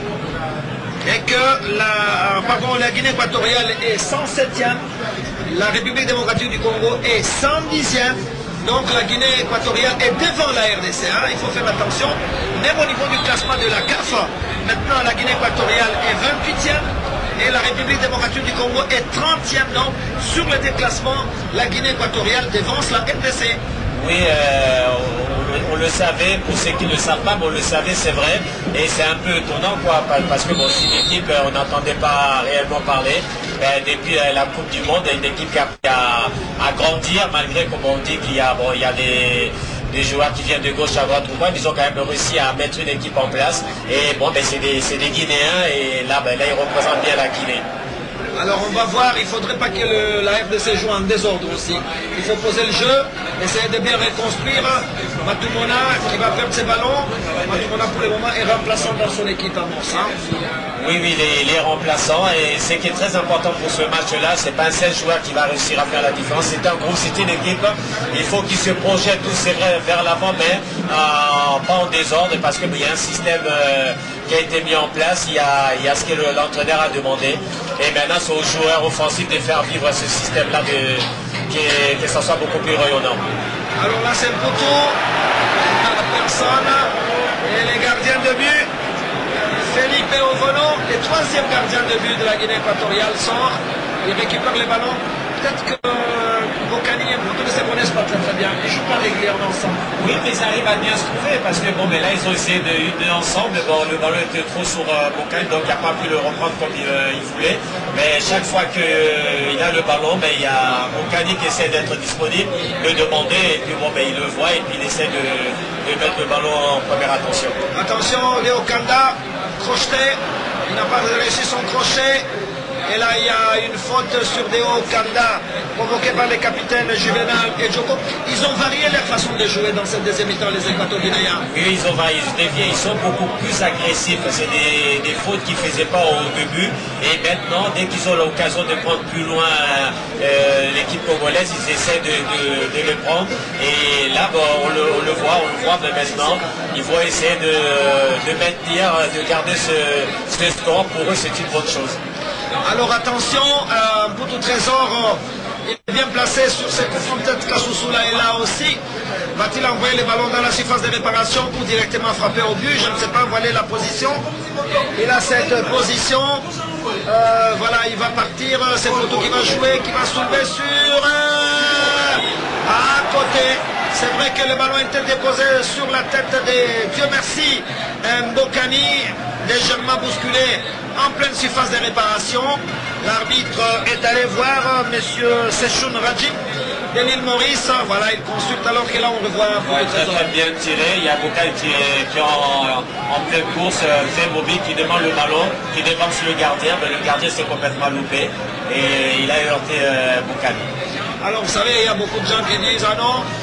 et que la, pardon, la Guinée équatoriale est cent septième, la République démocratique du Congo est cent dixième. Donc la Guinée équatoriale est devant la R D C, hein, il faut faire attention. Même au niveau du classement de la C A F, maintenant la Guinée équatoriale est vingt-huitième et la République démocratique du Congo est trentième. Donc sur le déclassement, la Guinée équatoriale devance la R D C. Oui, euh, on, on le savait, pour ceux qui ne le savent pas, mais on le savait, c'est vrai. Et c'est un peu étonnant, quoi, parce que bon, si l'équipe, on n'entendait pas réellement parler, ben, depuis euh, la Coupe du Monde, une équipe qui a, qui a à grandir, malgré, comme on dit, qu'il y a, bon, il y a des, des joueurs qui viennent de gauche à droite ou pas, mais ils ont quand même réussi à mettre une équipe en place. Et bon, ben, c'est des, des Guinéens, et là, ben, là, ils représentent bien la Guinée. Alors on va voir, il ne faudrait pas que le, la R D C joue en désordre aussi. Il faut poser le jeu, essayer de bien reconstruire. Matoumona qui va perdre ses ballons. Matoumona pour le moment est remplaçant dans son équipe à Mons. Hein. Oui, oui, il est remplaçant et ce qui est très important pour ce match-là, c'est pas un seul joueur qui va réussir à faire la différence. C'est un groupe, c'est une équipe. Il faut qu'ils se projettent tous vers l'avant, mais euh, pas en désordre parce qu'il y a un système euh, qui a été mis en place. Il y a, il y a ce que l'entraîneur a demandé. Et maintenant, c'est aux joueurs offensifs de faire vivre ce système-là, que, que ça soit beaucoup plus rayonnant. Alors là, c'est le poteau. Personne. Et les gardiens de but. Felipe Ovono, le troisième gardien de but de la Guinée équatoriale, sort. Il récupère les ballons. Peut-être que Bocani et Poutou ne se connaissent pas très très bien. Ils ne jouent pas régulièrement ensemble. Oui, mais ils arrivent à bien se trouver parce que bon, mais là, ils ont essayé de une ensemble. Bon, le ballon était trop sur euh, Bocani, donc il n'a pas pu le reprendre comme il, euh, il voulait. Mais chaque fois qu'il euh, a le ballon, mais il y a Bocani qui essaie d'être disponible, de demander, et puis bon, mais il le voit et puis il essaie de, de mettre le ballon en première attention. Attention, Léo Kanda, crocheté. Il n'a pas réussi son crochet. Et là, il y a une faute sur Deo Kanda, provoquée par les capitaines Juvenal et Djoko. Ils ont varié leur façon de jouer dans cette deuxième mi-temps, les Équato-Guinéens. Oui, ils ont varié, ils dévié, ils sont beaucoup plus agressifs. C'est des, des fautes qu'ils ne faisaient pas au début. Et maintenant, dès qu'ils ont l'occasion de prendre plus loin euh, l'équipe congolaise, ils essaient de, de, de le prendre. Et là, bon, on, le, on le voit, on le voit mais maintenant. Ils vont essayer de, de maintenir, de garder ce, ce score. Pour eux, c'est une bonne chose. Alors attention, euh, Poutou Trésor, euh, il est bien placé sur ce coup franc, peut-être Kassoussoula est là aussi. Va-t-il envoyer les ballons dans la surface de réparation ou directement frapper au but? Je ne sais pas, voilà la position. Il a cette position. Euh, voilà, il va partir. C'est Poutou qui va jouer, qui va soulever sur... Euh, à côté. C'est vrai que le ballon était déposé sur la tête de, Dieu merci, Mbokani, légèrement bousculé en pleine surface de réparation. L'arbitre est allé voir M. Sechoun Radji de l'île Maurice. Voilà, il consulte alors que là on revoit un peu. Ouais, très, très bien tiré. Il y a Bokani qui est, qui est en, en pleine course, fait mobile, qui demande le ballon, qui dépense le gardien. Mais le gardien s'est complètement loupé et il a heurté euh, Bokani. Alors vous savez, il y a beaucoup de gens qui disent ah non,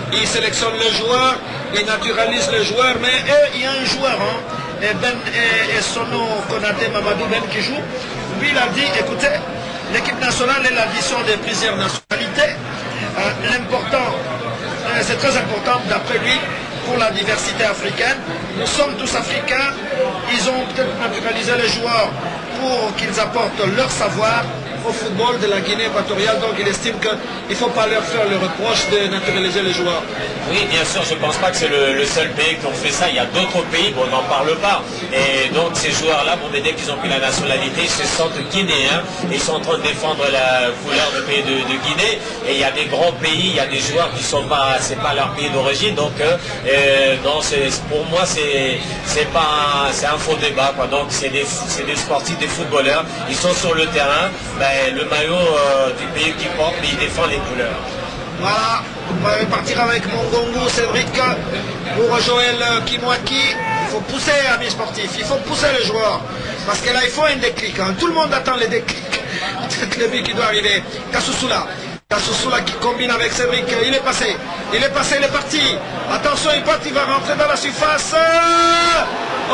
il sélectionne le joueur, il naturalise le joueur, mais eux, il y a un joueur, hein, et, ben, et, et son nom, Konaté Mamadou Ben qui joue, lui il a dit, écoutez, l'équipe nationale est l'addition de plusieurs nationalités. Euh, L'important, euh, c'est très important d'après lui, pour la diversité africaine. Nous sommes tous africains, ils ont peut-être naturalisé les joueurs pour qu'ils apportent leur savoir au football de la Guinée équatoriale, donc il estime qu'il ne faut pas leur faire le reproche de naturaliser les joueurs. Oui, bien sûr, je ne pense pas que c'est le, le seul pays qui ont fait ça. Il y a d'autres pays, bon, on n'en parle pas. Et donc ces joueurs-là, bon, dès qu'ils ont pris la nationalité, ils se sentent guinéens. Ils sont en train de défendre la couleur du pays de, de Guinée. Et il y a des grands pays, il y a des joueurs qui sont pas, c'est pas leur pays d'origine. Donc, euh, non, pour moi, c'est pas, c'est un faux débat, quoi. Donc c'est des, des sportifs, des footballeurs. Ils sont sur le terrain. Ben, le maillot euh, du pays qui porte, mais il défend les couleurs. Voilà, on va repartir avec Mongongo, Cédric, pour Joël Kimwaki. Il faut pousser, amis sportifs, il faut pousser les joueurs. Parce que là, il faut un déclic. Hein. Tout le monde attend les déclics. C'est le but qui doit arriver. Kassoussoula. Kassoussoula qui combine avec Cédric. Il est passé. Il est passé, il est parti. Attention, il part, il va rentrer dans la surface. Oh!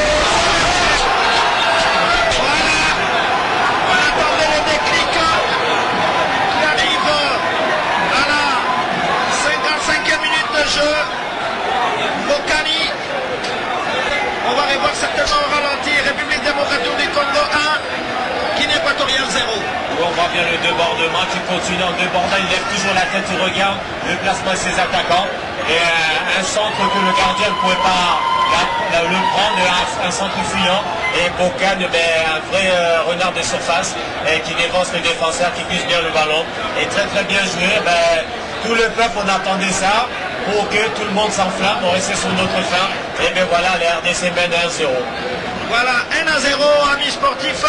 Jeu. Bokani. On va revoir certainement au ralenti. République démocratique du Congo un. Guinée équatoriale zéro. On voit bien le débordement qui continue en débordant. Il lève toujours la tête, il regarde le placement de ses attaquants. Et euh, un centre que le gardien ne pouvait pas la, la, le prendre, un, un centre fuyant. Et Bokani, ben, un vrai euh, renard de surface et qui dévance le défenseur, qui pisse bien le ballon. Et très très bien joué. Ben, tout le peuple, on attendait ça. Pour que tout le monde s'enflamme, on restait sur notre fin. Et bien voilà, les R D C mènent un zéro. Voilà, un à zéro, amis sportifs.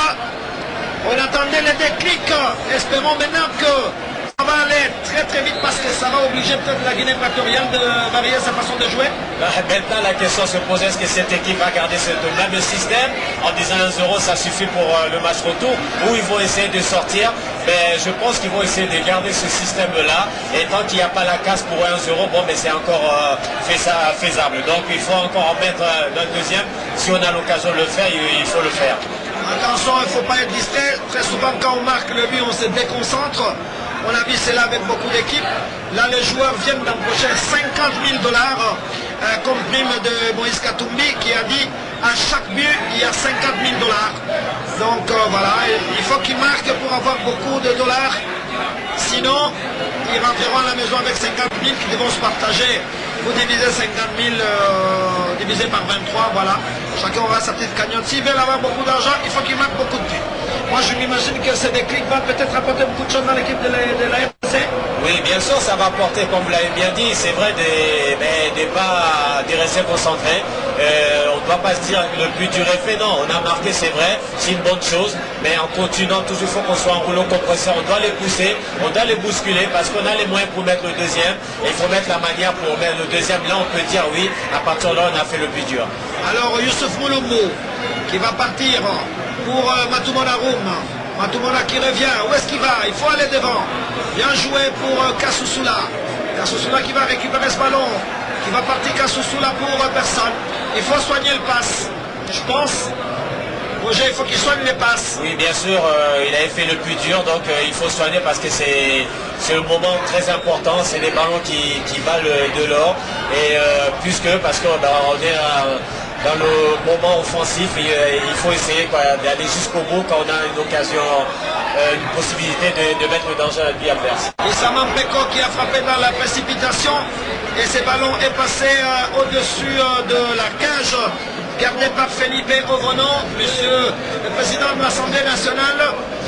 On attendait le déclic. Espérons maintenant que ça va aller très très vite parce que ça va obliger peut-être la Guinée équatoriale de varier sa façon de jouer. Maintenant, la question se pose, est-ce que cette équipe va garder ce même système en disant un zéro, ça suffit pour le match retour, ou ils vont essayer de sortir? Mais je pense qu'ils vont essayer de garder ce système-là. Et tant qu'il n'y a pas la casse pour un zéro, bon, mais c'est encore euh, faisable. Donc il faut encore en mettre un deuxième. Si on a l'occasion de le faire, il faut le faire. Attention, il ne faut pas être distrait. Très souvent, quand on marque le but, on se déconcentre. On a vu cela avec beaucoup d'équipes. Là, les joueurs viennent d'empocher cinquante mille dollars euh, comme prime de Moïse Katumbi qui a dit à chaque but, il y a cinquante mille dollars. Donc euh, voilà, il faut qu'ils marquent pour avoir beaucoup de dollars. Sinon, ils rentreront à la maison avec cinquante mille qui devront se partager. Vous divisez cinquante mille euh, divisé par vingt-trois, voilà. Chacun aura sa petite cagnotte. S'ils veulent avoir beaucoup d'argent, il faut qu'ils marquent beaucoup de buts. Moi, je m'imagine que ce déclic va peut-être apporter beaucoup de choses dans l'équipe de la, de la R D C. Oui, bien sûr, ça va apporter, comme vous l'avez bien dit, c'est vrai, des, mais des pas, des rester concentrés. Euh, on ne doit pas se dire le but du réfé, non, on a marqué, c'est vrai, c'est une bonne chose, mais en continuant, toujours il faut qu'on soit en rouleau compresseur, on doit les pousser, on doit les bousculer, parce qu'on a les moyens pour mettre le deuxième, et il faut mettre la manière pour mettre le deuxième. Là, on peut dire oui, à partir de là, on a fait le but dur. Alors, Youssouf Moulombo, qui va partir pour euh, Matoumona Roum. Matoumona qui revient, où est-ce qu'il va? Il faut aller devant. Bien joué pour euh, Kassoussoula. Kassoussoula qui va récupérer ce ballon. Qui va partir Kassoussoula pour euh, personne. Il faut soigner le passe. Je pense, Roger, il faut qu'il soigne les passes. Oui, bien sûr, euh, il avait fait le plus dur, donc euh, il faut soigner parce que c'est un moment très important. C'est des ballons qui, qui valent de l'or. Et euh, plus que parce qu'on ben, est à, dans le moment offensif, et, euh, il faut essayer d'aller jusqu'au bout quand on a une occasion, euh, une possibilité de, de mettre le danger à l'adverse. Issa Mampeko qui a frappé dans la précipitation et ce ballon est passé euh, au-dessus euh, de la cage gardé par Felipe Ovrono, monsieur le président de l'Assemblée nationale,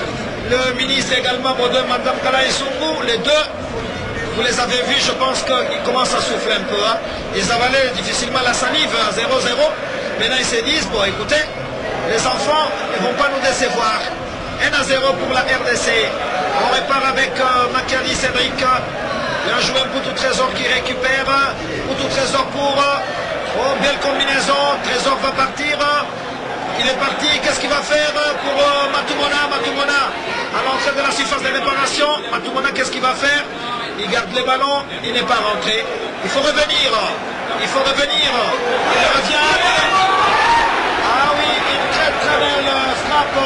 le ministre également, Madame Kalaï Sungu, les deux. Vous les avez vus, je pense qu'ils commencent à souffler un peu. Hein. Ils avalaient difficilement la salive à zéro zéro. Maintenant, ils se disent, bon, écoutez, les enfants ne vont pas nous décevoir. un à zéro pour la R D C. On repart avec euh, Makali Cédric. Bien joué pour tout Trésor qui récupère. Pour tout Trésor pour... Euh, oh, belle combinaison. Trésor va partir. Il est parti. Qu'est-ce qu'il va faire pour euh, Matoumona Matoumona à l'entrée de la surface de réparation. Matoumona, qu'est-ce qu'il va faire? Il garde le ballon, il n'est pas rentré. Il faut revenir. Il faut revenir. Il revient. Ah oui, une très très belle frappe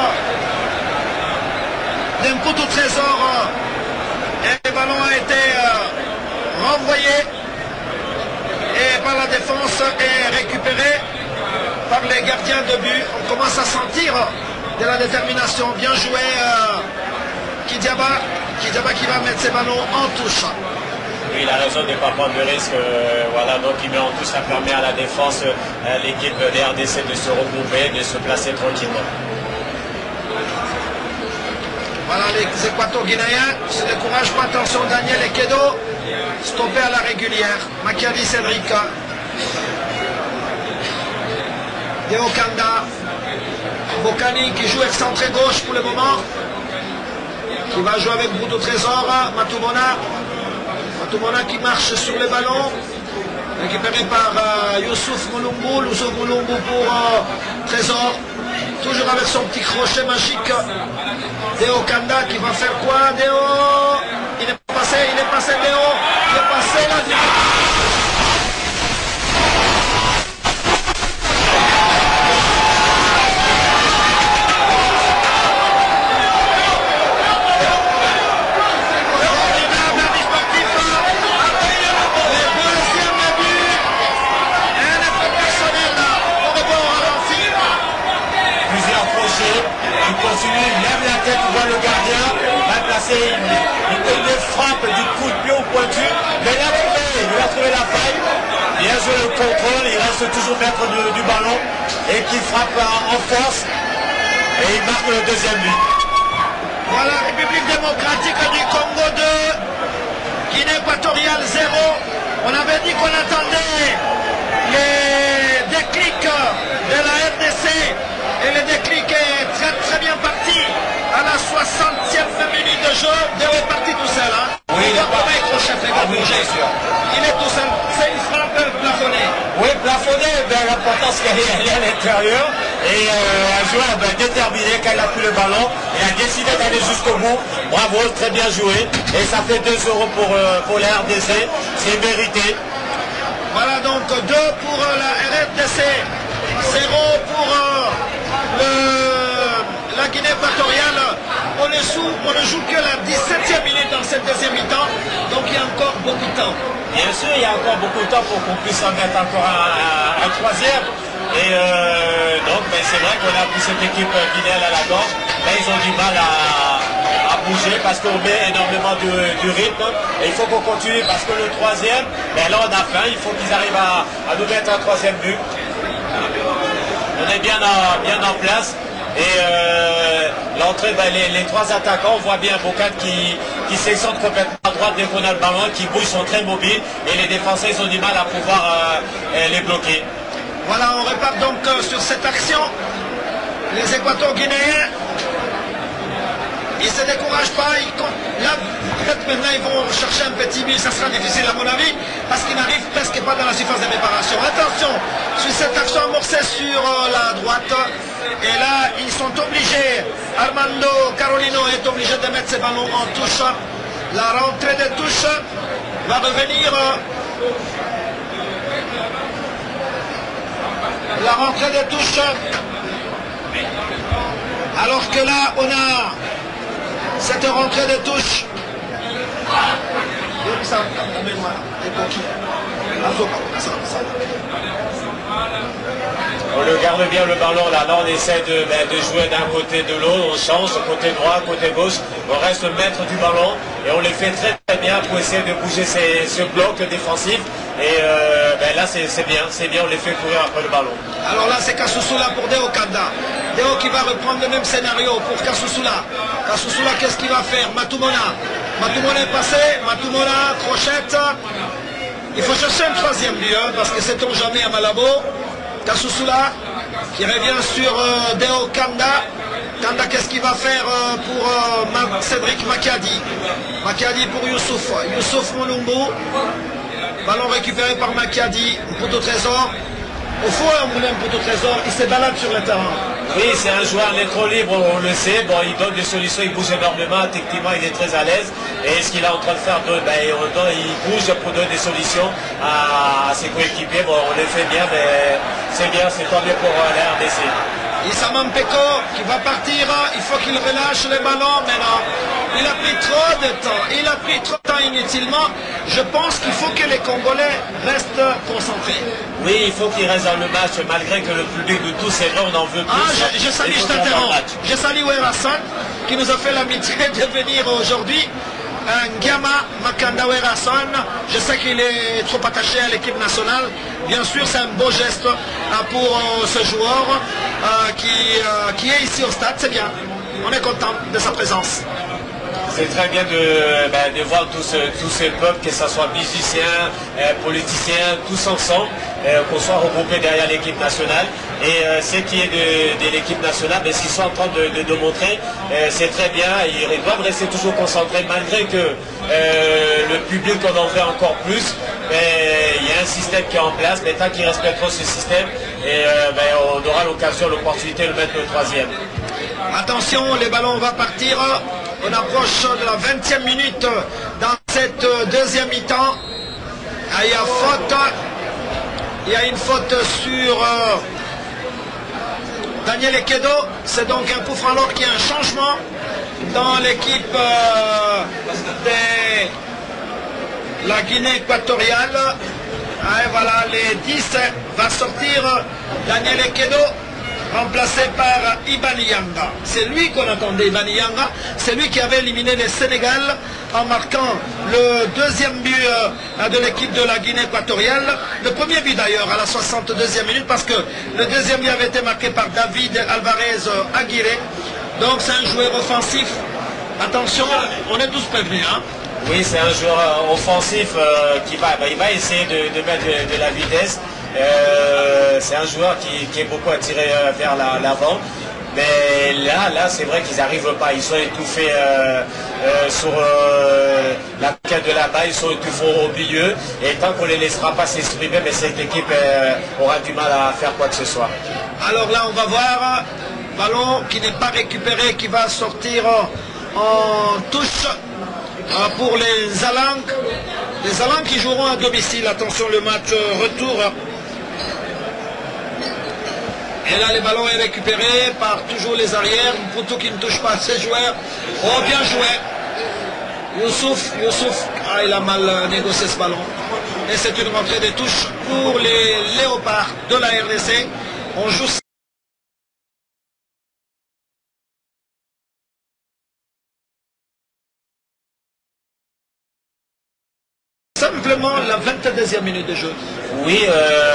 d'un poteau trésor. Et le ballon a été renvoyé et par la défense est récupéré par les gardiens de but. On commence à sentir de la détermination. Bien joué euh, Kidiaba. Kidiaba qui va mettre ses ballons en touche. Oui, il a raison de ne pas prendre de risque. Euh, voilà, donc il met en touche, ça permet à la défense, euh, l'équipe des R D C de se regrouper, de se placer tranquillement. Voilà les Équato-Guinéens, ne se découragent pas, attention Daniel Ekedo, stoppé à la régulière, Makiadi Cédric, Deo Kanda, Bokani qui joue excentré gauche pour le moment, qui va jouer avec Bruto Trésor, Matumona, Matumona qui marche sur le ballon, récupéré par euh, Youssouf Moulumbu, Youssouf Moulumbu pour euh, Trésor, toujours avec son petit crochet magique. Deo Kanda qui va faire quoi? Deo, il est passé, il est passé Deo, il est passé là. Le gardien va placer une, une, une frappe du coup de pied au pointu, mais il a trouvé, il a trouvé la faille, bien joué le contrôle, il reste toujours maître du, du ballon et qui frappe en force et il marque le deuxième but. Voilà, République démocratique du Congo deux, Guinée équatoriale zéro. On avait dit qu'on attendait les déclics de la R D C et le déclic est très très bien parti. À la soixantième minute de jeu, Deo est parti tout seul. Hein. Oui, il doit pas être au chef, ah, oui, bien sûr. Il est tout seul. C'est une frappe plafonnée. Oui, plafonnée, ben, l'important c'est qu'elle est à l'intérieur. Et euh, un joueur ben, déterminé quand il a pris le ballon. Il a décidé d'aller jusqu'au bout. Bravo, très bien joué. Et ça fait deux euros pour, euh, pour la R D C. C'est mérité. Voilà donc deux pour euh, la R D C. zéro pour euh, le, la Guinée équatoriale. On ne, joue, on ne joue que la dix-septième minute dans cette deuxième mi-temps. Donc il y a encore beaucoup de temps. Bien sûr, il y a encore beaucoup de temps pour qu'on puisse en mettre encore un, un, un troisième. Et euh, donc, ben, c'est vrai qu'on a pris cette équipe guinéenne à la gorge. Là, ils ont du mal à, à bouger parce qu'on met énormément du, du rythme. Et il faut qu'on continue parce que le troisième, ben, là, on a faim. Il faut qu'ils arrivent à, à nous mettre un troisième but. On est bien en, bien en place. Et euh, l'entrée, ben, les, les trois attaquants, on voit bien Bocan qui, qui s'excentre complètement à droite dès qu'on a le ballon, qui bouge, sont très mobiles. Et les défenseurs, ils ont du mal à pouvoir euh, les bloquer. Voilà, on repart donc euh, sur cette action. Les Équato-Guinéens, ils ne se découragent pas. Ils comptent. Là, peut-être maintenant, ils vont chercher un petit but. Ça sera difficile à mon avis, parce qu'ils n'arrivent presque pas dans la surface de réparation. Attention, sur cette action amorcée sur euh, la droite. Et là, ils sont obligés. Armando Carolino est obligé de mettre ses ballons en touche. La rentrée des touches va revenir. Euh, La rentrée des touches. Alors que là, on a cette rentrée des touches. On le garde bien le ballon là, là on essaie de, ben, de jouer d'un côté de l'autre, on change côté droit, côté gauche, on reste maître du ballon et on les fait très très bien pour essayer de bouger ces, ce bloc défensif et euh, ben, là c'est bien, c'est bien, on les fait courir après le ballon. Alors là c'est Kassoussoula pour Deo Kanda, Deo qui va reprendre le même scénario pour Kassoussoula. Kassoussoula qu'est-ce qu'il va faire? Matumona, Matumona est passé, Matumona, crochette, il faut chercher un troisième but hein, parce que c'est on jamais à Malabo. Kassoussoula qui revient sur euh, Deo Kanda. Kanda, qu'est-ce qu'il va faire euh, pour euh, Cédric Makiadi? Makiadi pour Youssouf. Youssouf Moulumbu. Ballon récupéré par Makiadi. Poteau trésor. Au fond, un moulin poteau trésor. Il se balade sur le terrain. Oui, c'est un joueur trop libre, on le sait. Bon, il donne des solutions, il bouge énormément. Techniquement, il est très à l'aise. Et ce qu'il est en train de faire, ben, il bouge pour donner des solutions à ses coéquipiers. Bon, on le fait bien, mais c'est bien, c'est tant mieux pour la R D C. Issa Mampeko qui va partir, il faut qu'il relâche le ballon maintenant. Il a pris trop de temps, il a pris trop de temps inutilement. Je pense qu'il faut que les Congolais restent concentrés. Oui, il faut qu'ils restent dans le match, malgré que le public de tous, c'est vrai, on en veut plus. Ah, je, je salue, je t'interromps. Je salue Werason qui nous a fait l'amitié de venir aujourd'hui. Ngama Makanda Werason, je sais qu'il est trop attaché à l'équipe nationale. Bien sûr, c'est un beau geste pour euh, ce joueur euh, qui, euh, qui est ici au stade, c'est bien. On est content de sa présence. C'est très bien de, ben, de voir tous ce, tout ce peuple, que ce soit musiciens, euh, politiciens, tous ensemble, euh, qu'on soit regroupés derrière l'équipe nationale. Et euh, ce qui est de, de l'équipe nationale, ben, ce qu'ils sont en train de, de, de montrer, euh, c'est très bien. Ils, ils doivent rester toujours concentrés, malgré que euh, le public en en veut encore plus. Il y a un système qui est en place, mais tant qu'ils respecteront ce système, et, euh, ben, on aura l'occasion, l'opportunité de mettre le troisième. Attention, les ballons vont partir. On approche de la vingtième minute dans cette deuxième mi-temps. Il y a faute. Il y a une faute sur euh, Daniel Ekedo. C'est donc un coup franc alors qu'il y a un changement dans l'équipe euh, de la Guinée équatoriale. Et voilà, les dix va sortir Daniel Ekedo, remplacé par Ibaniyanga. C'est lui qu'on attendait, Ibaniyanga. C'est lui qui avait éliminé le Sénégal en marquant le deuxième but de l'équipe de la Guinée équatoriale. Le premier but d'ailleurs à la soixante-deuxième minute, parce que le deuxième but avait été marqué par David Alvarez Aguirre. Donc c'est un joueur offensif. Attention, on est tous prévenus. Hein. Oui, c'est un joueur offensif euh, qui va, bah, il va essayer de, de mettre de, de la vitesse. Euh, c'est un joueur qui, qui est beaucoup attiré euh, vers l'avant. La, mais là, là c'est vrai qu'ils n'arrivent pas. Ils sont étouffés euh, euh, sur euh, la quête de la balle, ils sont étouffés au milieu. Et tant qu'on ne les laissera pas s'exprimer, mais cette équipe euh, aura du mal à faire quoi que ce soit. Alors là, on va voir ballon qui n'est pas récupéré, qui va sortir en touche pour les Alanques. Les Alanques qui joueront à domicile. Attention, le match retour. Et là, le ballon est récupéré par toujours les arrières. Mputu qui ne touche pas ses joueurs. Oh, bien joué. Youssouf, Youssouf. Ah, il a mal négocié ce ballon. Et c'est une rentrée de touche pour les Léopards de la R D C. On joue simplement la vingt-deuxième minute de jeu. Oui, euh,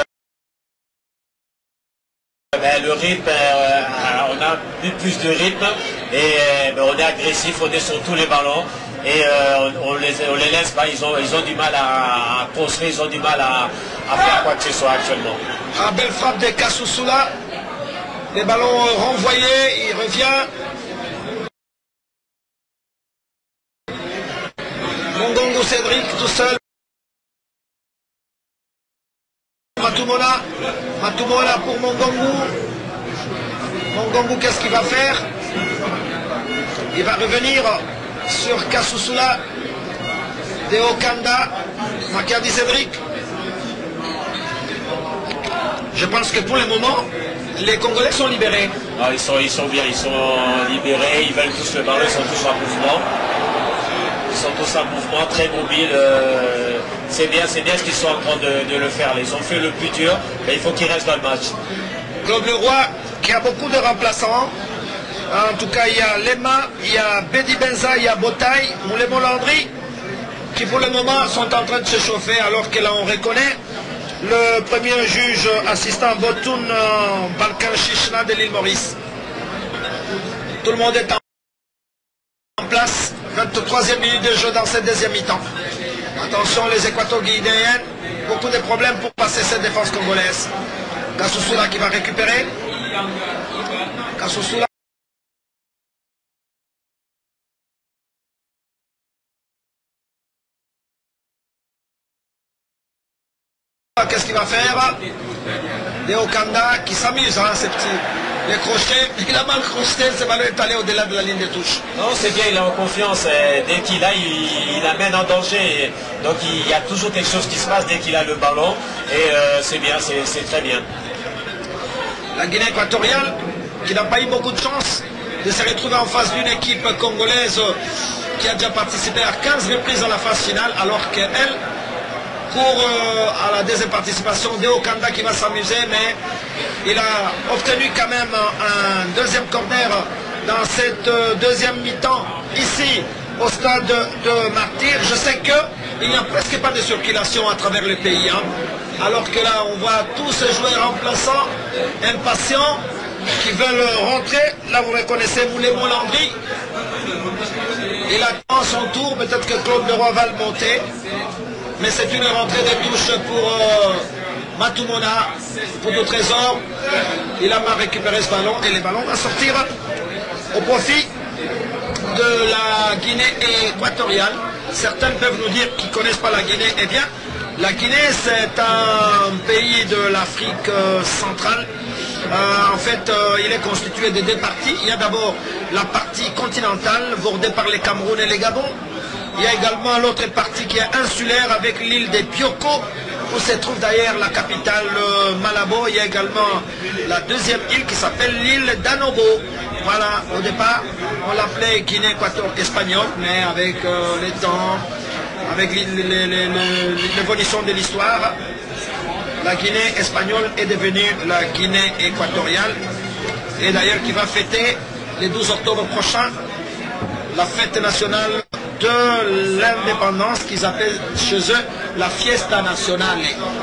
ben, le rythme, euh, on a eu plus de rythme et ben, on est agressif, on est sur tous les ballons et euh, on, on, les, on les laisse pas, ils ont, ils ont du mal à, à construire, ils ont du mal à, à faire quoi que ce soit actuellement. Ah, belle frappe de Kassoussoula, les ballons renvoyés, il revient. Mongongo Cédric tout seul. Matumona, Matumona pour Mongongo. Mongongo, qu'est-ce qu'il va faire? Il va revenir sur Kassoussoula, de Okanda, Makardi Cédric. Je pense que pour le moment, les Congolais sont libérés. Ah, ils, sont, ils sont bien, ils sont libérés, ils veulent tous le ballon, ils sont tous en mouvement. Ils sont tous en mouvement, très mobiles. Euh, c'est bien, c'est bien ce qu'ils sont en train de, de le faire. Ils ont fait le plus dur, mais il faut qu'ils restent dans le match. Claude Leroy, qui a beaucoup de remplaçants. En tout cas, il y a Lema, il y a Bedi Benza, il y a Botaï, Moulemon Landry, qui pour le moment sont en train de se chauffer, alors que là on reconnaît le premier juge assistant Botoun Balkan Chichna de l'île Maurice. Tout le monde est en place. vingt-troisième minute de jeu dans cette deuxième mi-temps. Attention, les Équato-Guinéens, beaucoup de problèmes pour passer cette défense congolaise. Kassoussoula qui va récupérer. Kassoussoula. Qu'est-ce qu'il va faire? de Okanda qui s'amuse, hein, ces petits. Les crochets, il a mal crocheté, ce ballon est allé au-delà de la ligne de touche. Non, c'est bien, il est en confiance. Dès qu'il a, il, il amène en danger. Donc il y a toujours quelque chose qui se passe dès qu'il a le ballon. Et euh, c'est bien, c'est très bien. La Guinée équatoriale, qui n'a pas eu beaucoup de chance de se retrouver en face d'une équipe congolaise qui a déjà participé à quinze reprises dans la phase finale, alors qu'elle court euh, à la deuxième participation de Okanda qui va s'amuser, mais il a obtenu quand même un deuxième corner dans cette deuxième mi-temps ici au stade de Martyr. Je sais qu'il n'y a presque pas de circulation à travers le pays, hein, alors que là on voit tous ces joueurs remplaçants impatients qui veulent rentrer. Là vous reconnaissez Moulémo Landry, il attend son tour, peut-être que Claude Leroy va le monter, mais c'est une rentrée de touche pour euh, Matoumona, pour le trésor. Il a mal récupéré ce ballon et le ballon va sortir au profit de la Guinée équatoriale. Certains peuvent nous dire qu'ils ne connaissent pas la Guinée. Eh bien, la Guinée, c'est un pays de l'Afrique euh, centrale. Euh, en fait, euh, il est constitué de deux parties. Il y a d'abord la partie continentale, bordée par les Cameroun et les Gabon. Il y a également l'autre partie qui est insulaire avec l'île des Bioko, où se trouve d'ailleurs la capitale euh, Malabo. Il y a également la deuxième île qui s'appelle l'île d'Anobo. Voilà, au départ, on l'appelait Guinée équatoriale espagnole, mais avec euh, le temps, avec l'évolution de l'histoire, la Guinée espagnole est devenue la Guinée équatoriale. Et d'ailleurs qui va fêter le douze octobre prochain la fête nationale de l'indépendance qu'ils appellent chez eux la Fiesta Nationale.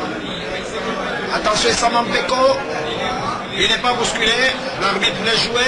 Attention, Saman Peko, il n'est pas bousculé, l'arbitre l'a joué.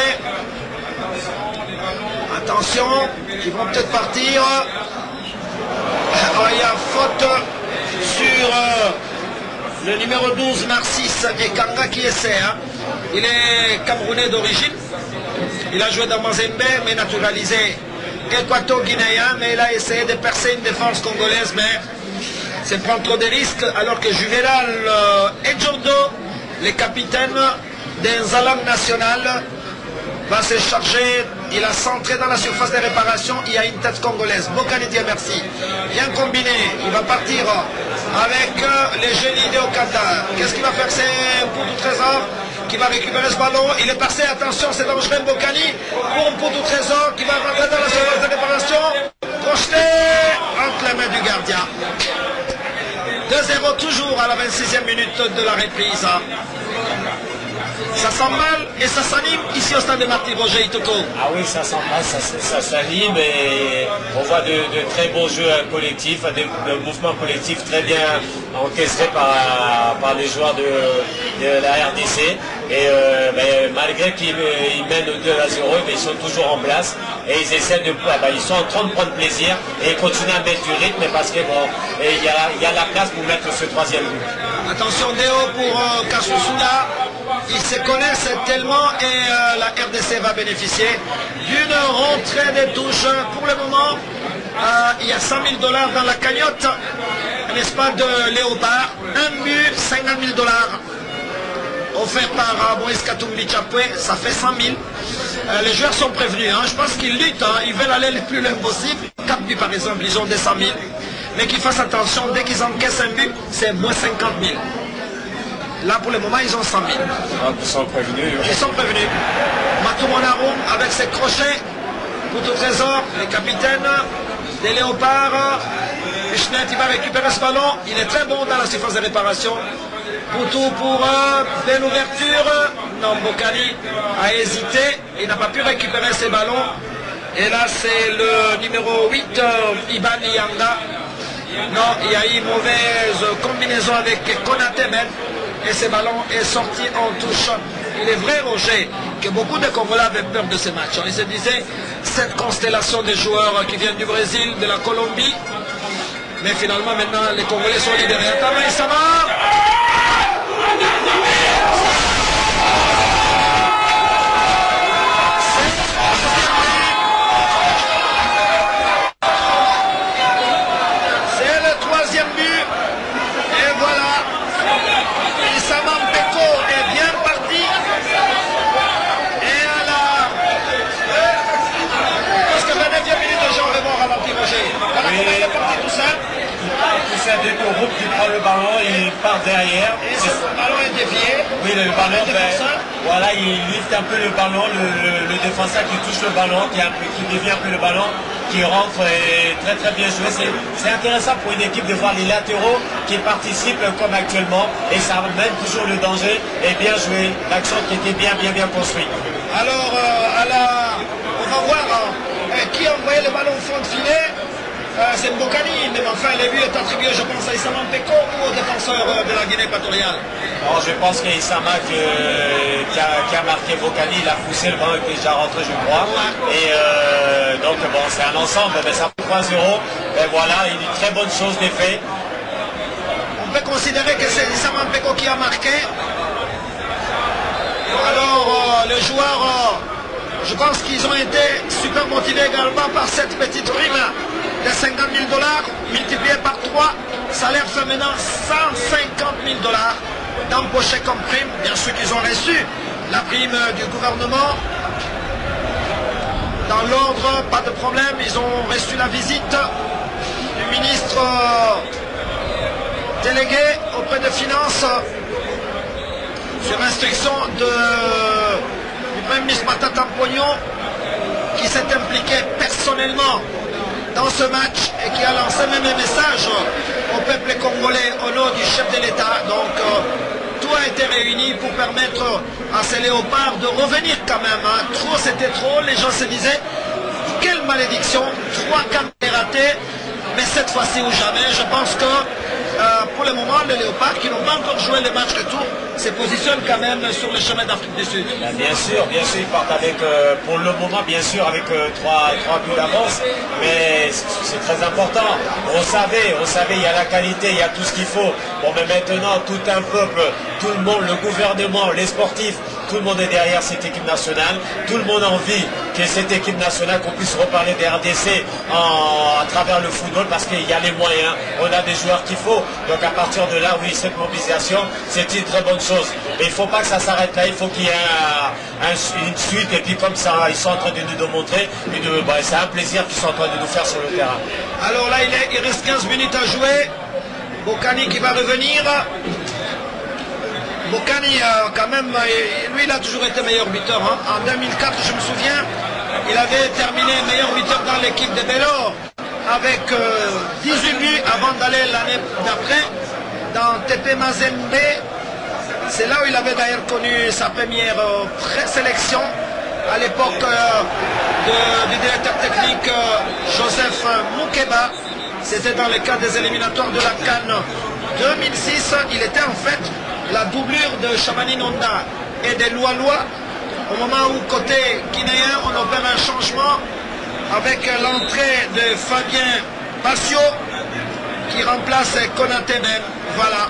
Attention, ils vont peut-être partir. Oh, il y a faute sur euh, le numéro douze, Narcisse Ekanga qui essaie. Hein. Il est camerounais d'origine. Il a joué dans Mazembe, mais naturalisé équato-guinéen, mais il a essayé de percer une défense congolaise, mais c'est prendre trop de risques, alors que Juvenal euh, Edjordo, le capitaine d'un Zalam national, va se charger. Il a centré dans la surface de réparation, il y a une tête congolaise. Bokani dit merci. Bien combiné, il va partir avec euh, les génies de Okanda. Qu'est-ce qu'il va faire? C'est pour du trésor qui va récupérer ce ballon. Il est passé, attention, c'est dangereux, Bokani, pour un pot du trésor qui va rentrer dans la surface de réparation. Projeté entre les mains du gardien. deux zéro toujours à la vingt-sixième minute de la reprise. Ça sent mal et ça s'anime ici au stade de Martyr, Roger Itoko. Ah oui, ça sent mal, ça, ça s'anime et on voit de, de très beaux jeux collectifs, de, de mouvements collectifs très bien encaissés par, par les joueurs de, de la R D C. Et euh, mais malgré qu'ils mènent deux à zéro, mais ils sont toujours en place et ils essaient de, bah, ils sont en train de prendre plaisir et continuer à mettre du rythme parce que bon, il y a, y a la place pour mettre ce troisième but. Attention Déo pour euh, Kassusula. Ils se connaissent tellement et euh, la R D C va bénéficier d'une rentrée de touches. Pour le moment, euh, il y a cent mille dollars dans la cagnotte, n'est-ce pas, de Léopard. Un but, cinquante mille dollars. Offert par euh, Moïse Katumbi Chapoué, ça fait cent mille. Euh, les joueurs sont prévenus, hein. Je pense qu'ils luttent, hein. Ils veulent aller le plus loin possible. quatre buts par exemple, ils ont des cent mille. Mais qu'ils fassent attention, dès qu'ils encaissent un but, c'est moins cinquante mille. Là, pour le moment, ils ont cent mille. Ah, ils sont prévenus. Oui. Ils sont prévenus. Matoumonaroum, avec ses crochets, pour tout trésor, le capitaine des Léopards. Pichnet, il va récupérer ce ballon. Il est très bon dans la surface de réparation. Poutou pour euh, belle ouverture. Non, Bokani a hésité. Il n'a pas pu récupérer ses ballons. Et là, c'est le numéro huit, euh, Iban Yanga. Non, il y a eu une mauvaise combinaison avec Konaté même. Et ce ballon est sorti en touche. Il est vrai, Roger, que beaucoup de Congolais avaient peur de ce match. Ils se disaient, cette constellation de joueurs qui viennent du Brésil, de la Colombie. Mais finalement, maintenant, les Congolais sont libérés. Attends, mais ça va. C'est le troisième but. Et voilà. Issa prend le ballon, il part derrière. Et ce ballon est dévié. Oui, le ballon, ben, voilà, il lift un peu le ballon, le, le, le défenseur qui touche le ballon, qui, un peu, qui dévie un peu le ballon, qui rentre et très très bien joué. C'est intéressant pour une équipe de voir les latéraux qui participent comme actuellement et ça amène toujours le danger et bien joué. L'action qui était bien bien bien construite. Alors, euh, à la... on va voir euh, qui a envoyé le ballon au fond de filet. Euh, c'est Mbokani, mais enfin, le but est attribué, je pense, à Issama Mpeko ou au défenseur euh, de la Guinée équatoriale. Alors, je pense qu'Issama qui, qui, qui a marqué Mbokani, il a poussé le ballon qui est déjà rentré, je crois. Et euh, donc, bon, c'est un ensemble, mais ça fait trois zéro. Et voilà, une très bonne chose des faits. On peut considérer que c'est Issama Mpeko qui a marqué. Alors, euh, les joueurs, euh, je pense qu'ils ont été super motivés également par cette petite prime de cinquante mille dollars multiplié par trois, salaire fait maintenant cent cinquante mille dollars d'empoché comme prime. Bien sûr qu'ils ont reçu la prime du gouvernement. Dans l'ordre, pas de problème, ils ont reçu la visite du ministre euh, délégué auprès de Finances sur instruction de, du Premier ministre Matata Mpognon qui s'est impliqué personnellement dans ce match et qui a lancé même un message au peuple congolais au nom du chef de l'État. Donc euh, tout a été réuni pour permettre à ces léopards de revenir quand même. Hein. Trop c'était trop, les gens se disaient quelle malédiction, trois quatre ratés, mais cette fois-ci ou jamais. Je pense que euh, pour le moment les léopards qui n'ont pas encore joué le match retour se positionnent quand même sur le chemin d'Afrique du Sud. Bien sûr, bien sûr, ils partent avec, euh, pour le moment, bien sûr, avec euh, trois, trois buts d'avance, mais c'est très important. On savait, on savait, il y a la qualité, il y a tout ce qu'il faut. Bon, mais maintenant, tout un peuple, tout le monde, le gouvernement, les sportifs, tout le monde est derrière cette équipe nationale. Tout le monde a envie que cette équipe nationale, qu'on puisse reparler des R D C en, à travers le football, parce qu'il y a les moyens, on a des joueurs qu'il faut. Donc à partir de là, oui, cette mobilisation, c'est une très bonne chose. Mais il ne faut pas que ça s'arrête là, il faut qu'il y ait un, un, une suite, et puis comme ça, ils sont en train de nous démontrer, de, bah, c'est un plaisir qu'ils sont en train de nous faire sur le terrain. Alors là, il, est, il reste quinze minutes à jouer. Mbokani qui va revenir. Mbokani, euh, quand même, lui, il a toujours été meilleur buteur. Hein. En deux mille quatre, je me souviens, il avait terminé meilleur buteur dans l'équipe de Belor avec euh, dix-huit buts avant d'aller l'année d'après dans T P Mazembe. C'est là où il avait d'ailleurs connu sa première euh, présélection à l'époque euh, du directeur technique euh, Joseph Moukeba. C'était dans le cadre des éliminatoires de la CAN deux mille six. Il était en fait la doublure de Shabani Nonda et de Loa-Loa au moment où côté guinéen on opère un changement avec l'entrée de Fabien Passio qui remplace Konaté Ben. Voilà.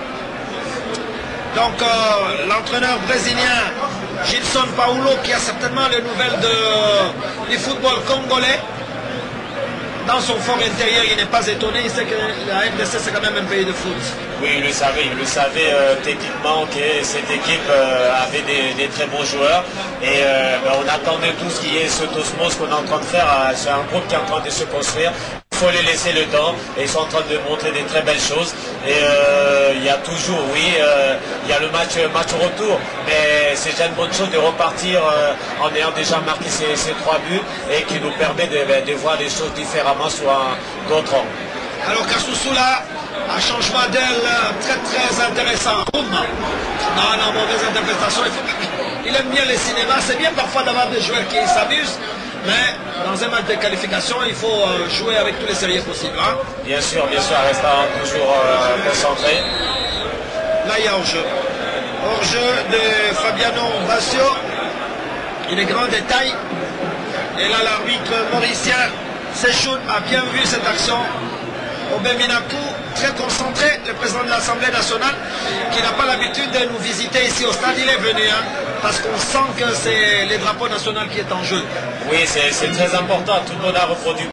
Donc euh, l'entraîneur brésilien Gilson Paulo qui a certainement les nouvelles de, du football congolais. Dans son fort intérieur, il n'est pas étonné, il sait que la R D C c'est quand même un pays de foot. Oui, il le savait, il le savait euh, techniquement que cette équipe euh, avait des, des très bons joueurs et euh, ben, on attendait tous qu'il y ait cet osmose qu'on est en train de faire, euh, c'est un groupe qui est en train de se construire. Il faut les laisser le temps et ils sont en train de montrer des très belles choses et euh, il y a toujours, oui, euh, il y a le match, match retour, mais c'est déjà une bonne chose de repartir euh, en ayant déjà marqué ces, ces trois buts et qui nous permet de, de voir les choses différemment sur d'autres angles. Alors Kassoussoula, un changement d'aile très très intéressant. Non, non, mauvaise interprétation. Il, faut... il aime bien le cinéma, c'est bien parfois d'avoir des joueurs qui s'amusent. Mais dans un match de qualification, il faut euh, jouer avec tous les sérieux possibles. Hein? Bien sûr, bien sûr, restant toujours euh, concentré. Là, il y a hors-jeu. Hors-jeu de Fabiano Bassio. Il est grand détail. Et là, l'arbitre mauricien Sechoun a bien vu cette action. Obé Minakou, très concentré, le président de l'Assemblée nationale, qui n'a pas l'habitude de nous visiter ici au stade, il est venu, hein, parce qu'on sent que c'est les drapeaux nationaux qui est en jeu. Oui, c'est très important, tout le monde a reproduit.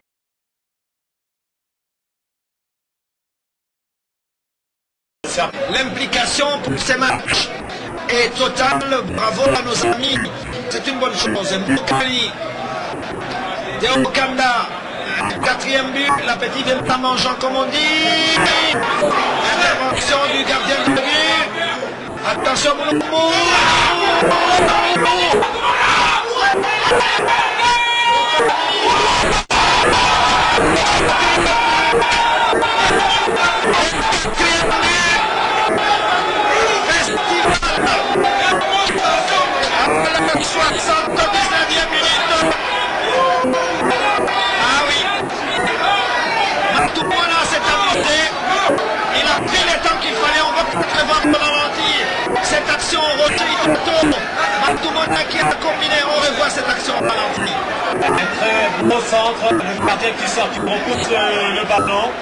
L'implication pour ces matchs est totale, bravo à nos amis, c'est une bonne chose. Mbokani, Deokanda, Quatrième but, l'appétit vient en mangeant comme on dit. Intervention du gardien de but. Attention Moulombo. soixante-dix-neuvième minute. Ah oui. Matoumona s'est amusé. Il a pris le temps qu'il fallait. On va peut-être voir le ralenti. Cette action au retour Itoto. Matoumona qui a combiné. On revoit cette action au ralenti. Un très beau centre. Le gardien qui sort, qui repousse le, le ballon.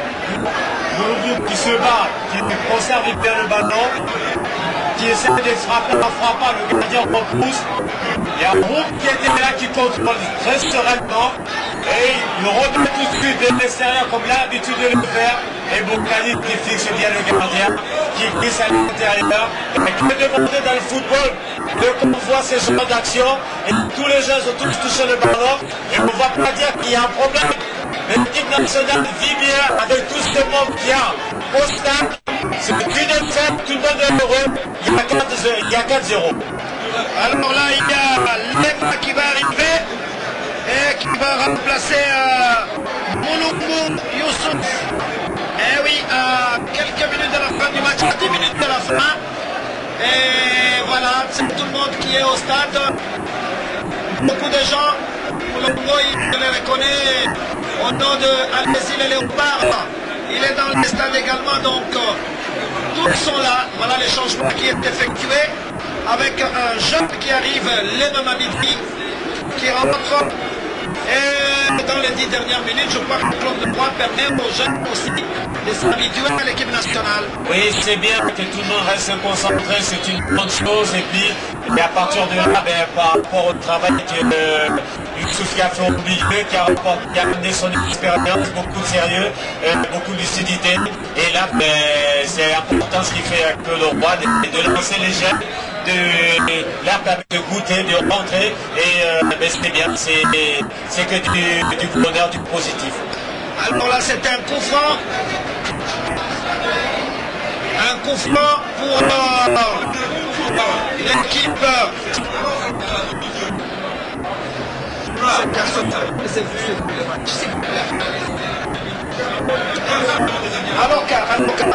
Le qui se bat, qui conserve bien le ballon, qui essaie de frapper en frappant, le gardien repousse. Il y a Roux qui était là, qui contrôle très sereinement. Et il remet tout de suite de l'extérieur comme il a l'habitude de le faire. Et Boukani qui fixe bien le gardien, qui glisse à l'intérieur. Et qui est demandé dans le football de qu'on voit ces genres d'actions. Et tous les jeunes ont tous touché le ballon. Et on ne va pas dire qu'il y a un problème. L'équipe nationale vit bien avec tout ce monde qu'il y a au stade. C'est une fête, tout le monde est heureux. Il y a quatre zéro. Alors là, il y a Lema qui va arriver et qui va remplacer euh, Moulumbu Youssouf. Eh oui, à quelques minutes de la fin du match, à dix minutes de la fin. Et voilà, c'est tout le monde qui est au stade. Beaucoup de gens, Moulumbu, je les reconnais au nom de Alessi les Léopards. Il est dans le stade également, donc tous sont là. Voilà les changements qui est effectué avec un jeune qui arrive, Lema Mabidi, qui rentre. Et dans les dix dernières minutes, je crois que Claude Leroy permet aux jeunes aussi de s'habituer à l'équipe nationale. Oui, c'est bien que tout le monde reste concentré, c'est une bonne chose. Et puis, et à partir de là, ben, par rapport au travail que euh, Youssouf qui a fait au milieu, qui a, qui a amené son expérience, beaucoup de sérieux, euh, beaucoup de lucidité. Et là, ben, c'est important ce qu'il fait avec Claude Leroy, de, de lancer les jeunes, de leur permettre de goûter, de rentrer. Et euh, ben, c'est bien, c'est que du, du bonheur, du positif. Alors là, c'est un coup franc. Un coup franc pour euh, l'équipe. Alors car, alors car.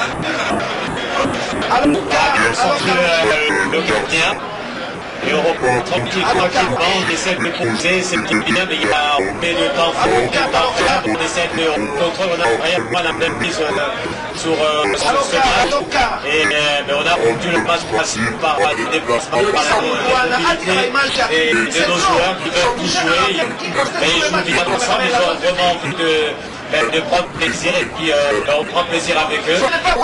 Alors car, le gardien. Et on reprend tranquille, tranquillement, on essaie de poser, c'est bien, mais il y a on met le temps, faut le temps faire, on essaie de contrôler, on a rien, on a même pris sur, sur, euh, sur ce match. Et euh, mais on a rendu le match principal par des déplacements, par la mobilité et de nos joueurs qui veulent tout jouer. Mais ils jouent bien ensemble, ils ont vraiment envie de. de prendre plaisir et puis euh, on prend plaisir avec eux.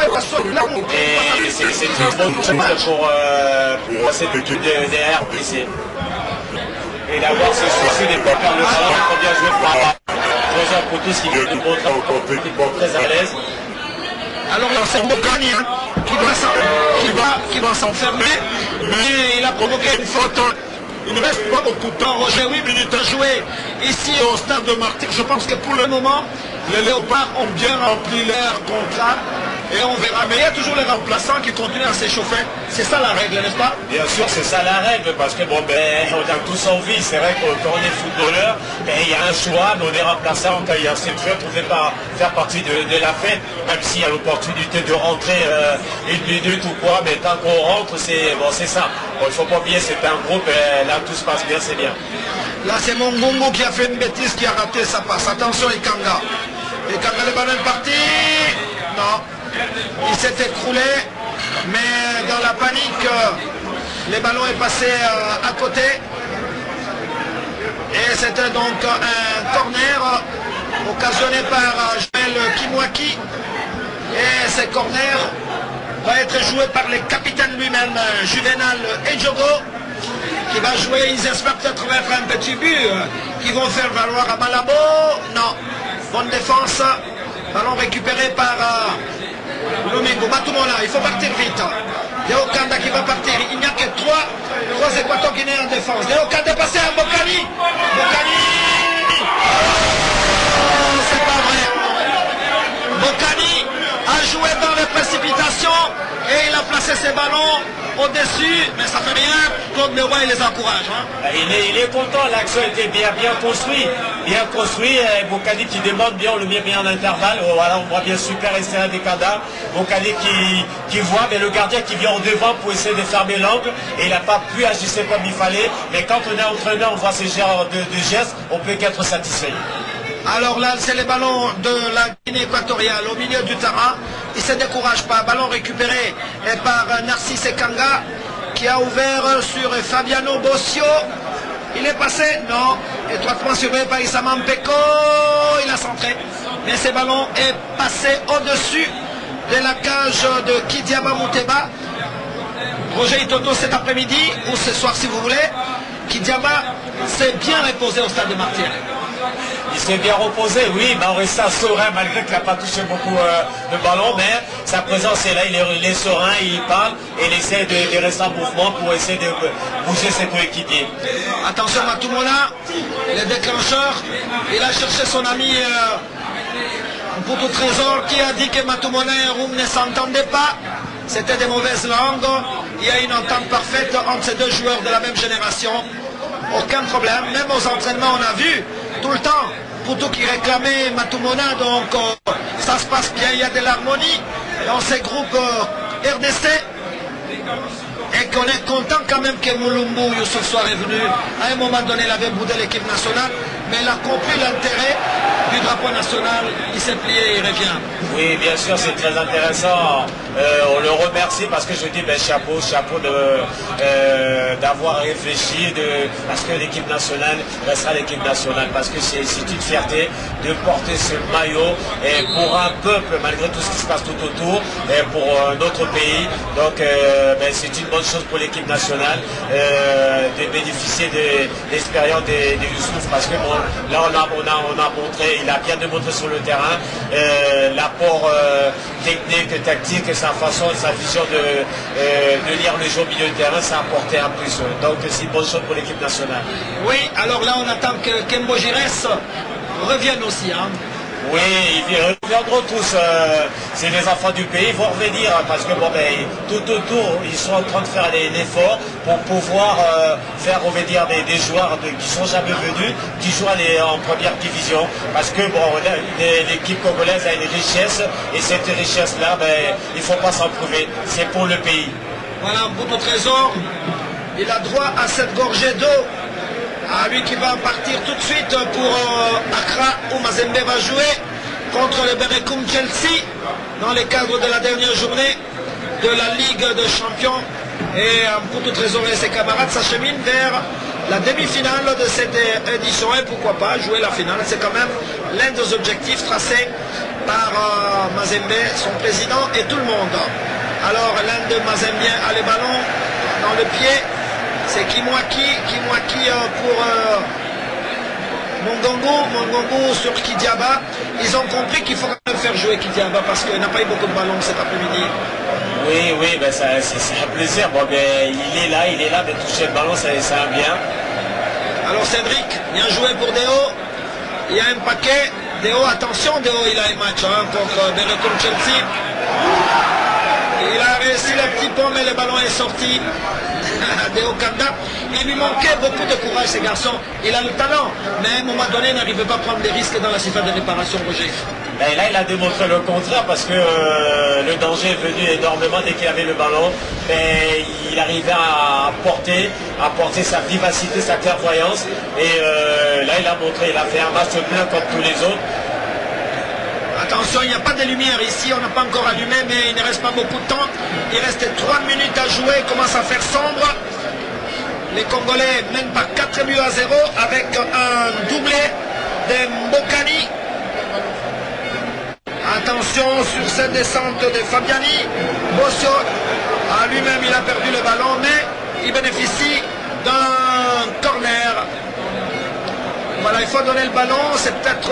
Et c'est une bonne chose pour, euh, pour cette équipe de, de R P C. Et d'avoir ce souci des pas perdre le ballon, il faut bien jouer par Joseph Poutus qui vient de montrer encore très à l'aise. Alors là, c'est Bokani hein, qui va s'enfermer, qui va, s'enfermer, mais il a provoqué une faute. Il ne reste pas beaucoup de temps, Roger, huit minutes à jouer ici au stade de Martigues. Je pense que pour le moment, les Léopards ont bien rempli leur contrat et on verra. Mais il y a toujours les remplaçants qui continuent à s'échauffer. C'est ça la règle, n'est-ce pas? Bien sûr, c'est ça la règle, parce que bon, ben, on a tous envie. C'est vrai que quand on est footballeur, ben, il y a un choix, mais on est remplaçant. Quand il y a cette fête, on ne fait pas faire partie de, de la fête, même s'il y a l'opportunité de rentrer euh, une minute ou quoi, mais tant qu'on rentre, c'est bon, c'est ça. Bon, il ne faut pas oublier, c'est un groupe, et là tout se passe bien, c'est bien. Là, c'est Mongongo qui a fait une bêtise, qui a raté sa passe. Attention, Ikanga. Ikanga, le ballon est parti. Non. Il s'est écroulé, mais dans la panique, le ballon est passé à côté. Et c'était donc un corner occasionné par Joël Kimwaki. Et ce corner va être joué par le capitaine lui-même, Juvenal Edjogo, qui va jouer. Ils espèrent peut-être mettre un petit but qu'ils vont faire valoir à Malabo. Non. Bonne défense. Ballon récupéré par euh, Lomingo. Matoumona, il faut partir vite. Léo Kanda qui va partir. Il n'y a que trois, trois équatoriens en défense. Léo Kanda est passé à Bokani. Bokani. précipitation et il a placé ses ballons au-dessus, mais ça fait rien. Claude Leroy, il les encourage. Hein. Il, est, il est content, l'action était bien, bien construit. Bien construit. Bocani qui demande bien, on le met bien en intervalle. Voilà, on voit bien super Estella Dekanda. Bocani qui, qui voit, mais le gardien qui vient au devant pour essayer de fermer l'angle. Et il n'a pas pu ajuster comme il fallait. Mais quand on est entraîneur, on voit ces genres de, de gestes, on peut qu'être satisfait. Alors là, c'est les ballons de la Guinée équatoriale au milieu du terrain. Il ne se décourage pas. Ballon récupéré par Narcisse Ekanga qui a ouvert sur Fabiano Bossio. Il est passé, non, étroitement surveillé par Issama Mpeko. Il a centré. Mais ce ballon est passé au-dessus de la cage de Kidiaba Mouteba. Roger Itoto cet après-midi, ou ce soir si vous voulez. Kidiaba s'est bien reposé au stade de Martyrs. Il s'est bien reposé, oui, mais on reste serein malgré qu'il n'a pas touché beaucoup euh, de ballon, mais sa présence est là, il est, il est serein, il parle et il essaie de, de rester en mouvement pour essayer de bouger ses coéquipiers. Attention Matumona, le déclencheur, il a cherché son ami euh, Mputu Trésor qui a dit que Matumona et Roum ne s'entendaient pas. C'était des mauvaises langues, il y a une entente parfaite entre ces deux joueurs de la même génération. Aucun problème, même aux entraînements on a vu tout le temps Mputu qui réclamait Matumona, donc euh, ça se passe bien, il y a de l'harmonie dans ces groupes euh, R D C et qu'on est content quand même que Mulumbu Youssouf soit revenu. À un moment donné il avait boudé l'équipe nationale, mais il a compris l'intérêt du drapeau national, il s'est plié et il revient. Oui, bien sûr, c'est très intéressant. Euh, on le remercie parce que je dis ben, chapeau, chapeau euh, d'avoir réfléchi, de, parce que l'équipe nationale restera l'équipe nationale, parce que c'est une fierté de porter ce maillot et pour un peuple, malgré tout ce qui se passe tout autour, et pour euh, notre pays. Donc euh, ben, c'est une bonne chose pour l'équipe nationale euh, de bénéficier de l'expérience de, de Youssouf, parce que bon, là on a, on, a, on a montré, il a bien démontré sur le terrain euh, l'apport euh, technique, tactique, et sa façon, sa vision de, euh, de lire le jeu au milieu de terrain, ça a apporté un plus. Donc c'est une bonne chose pour l'équipe nationale. Oui, alors là on attend que Kembo Gires revienne aussi. Hein. Oui, ils reviendront tous. Euh, c'est les enfants du pays, ils vont revenir parce que bon, ben, tout autour, ils sont en train de faire l'effort pour pouvoir euh, faire revenir des, des joueurs de, qui ne sont jamais venus, qui jouent les, en première division. Parce que bon, l'équipe congolaise a une richesse et cette richesse-là, ben, il ne faut pas s'en priver. C'est pour le pays. Voilà, un bout de trésor. Il a droit à cette gorgée d'eau. À lui qui va partir tout de suite pour euh, Accra, où Mazembe va jouer contre le Berekum Chelsea dans le cadre de la dernière journée de la Ligue des Champions. Et Mputu Trésor et ses camarades s'acheminent vers la demi-finale de cette édition. Et pourquoi pas jouer la finale, c'est quand même l'un des objectifs tracés par euh, Mazembe, son président et tout le monde. Alors l'un de Mazembiens a les ballons dans le pied. C'est Kimwaki, Kimwaki euh, pour euh, Mongongo, Mongongo sur Kidiaba. Ils ont compris qu'il faut quand même faire jouer Kidiaba parce qu'il n'a pas eu beaucoup de ballons cet après-midi. Oui, oui, ben c'est un plaisir. Bon, ben, il est là, il est là, mais toucher le ballon, c'est un bien. Alors Cédric, bien joué pour Deo. Il y a un paquet. Deo, attention, Deo, il a un match hein, contre Berekum Chelsea. Il a réussi le petit pont, mais le ballon est sorti. Deo Kanda. Il lui manquait beaucoup de courage, ces garçons. Il a le talent, mais à un moment donné, il n'arrivait pas à prendre des risques dans la surface de réparation, Roger. Ben là, il a démontré le contraire parce que euh, le danger est venu énormément dès qu'il avait le ballon. Mais il arrivait à porter, à porter sa vivacité, sa clairvoyance. Et euh, là, il a montré, il a fait un match plein comme tous les autres. Attention, il n'y a pas de lumière ici, on n'a pas encore allumé, mais il ne reste pas beaucoup de temps. Il reste trois minutes à jouer, il commence à faire sombre. Les Congolais mènent par quatre buts à zéro avec un doublé de Mbokani. Attention sur cette descente de Fabiani. Bossio, à lui-même, il a perdu le ballon, mais il bénéficie d'un corner. Voilà, il faut donner le ballon, c'est peut-être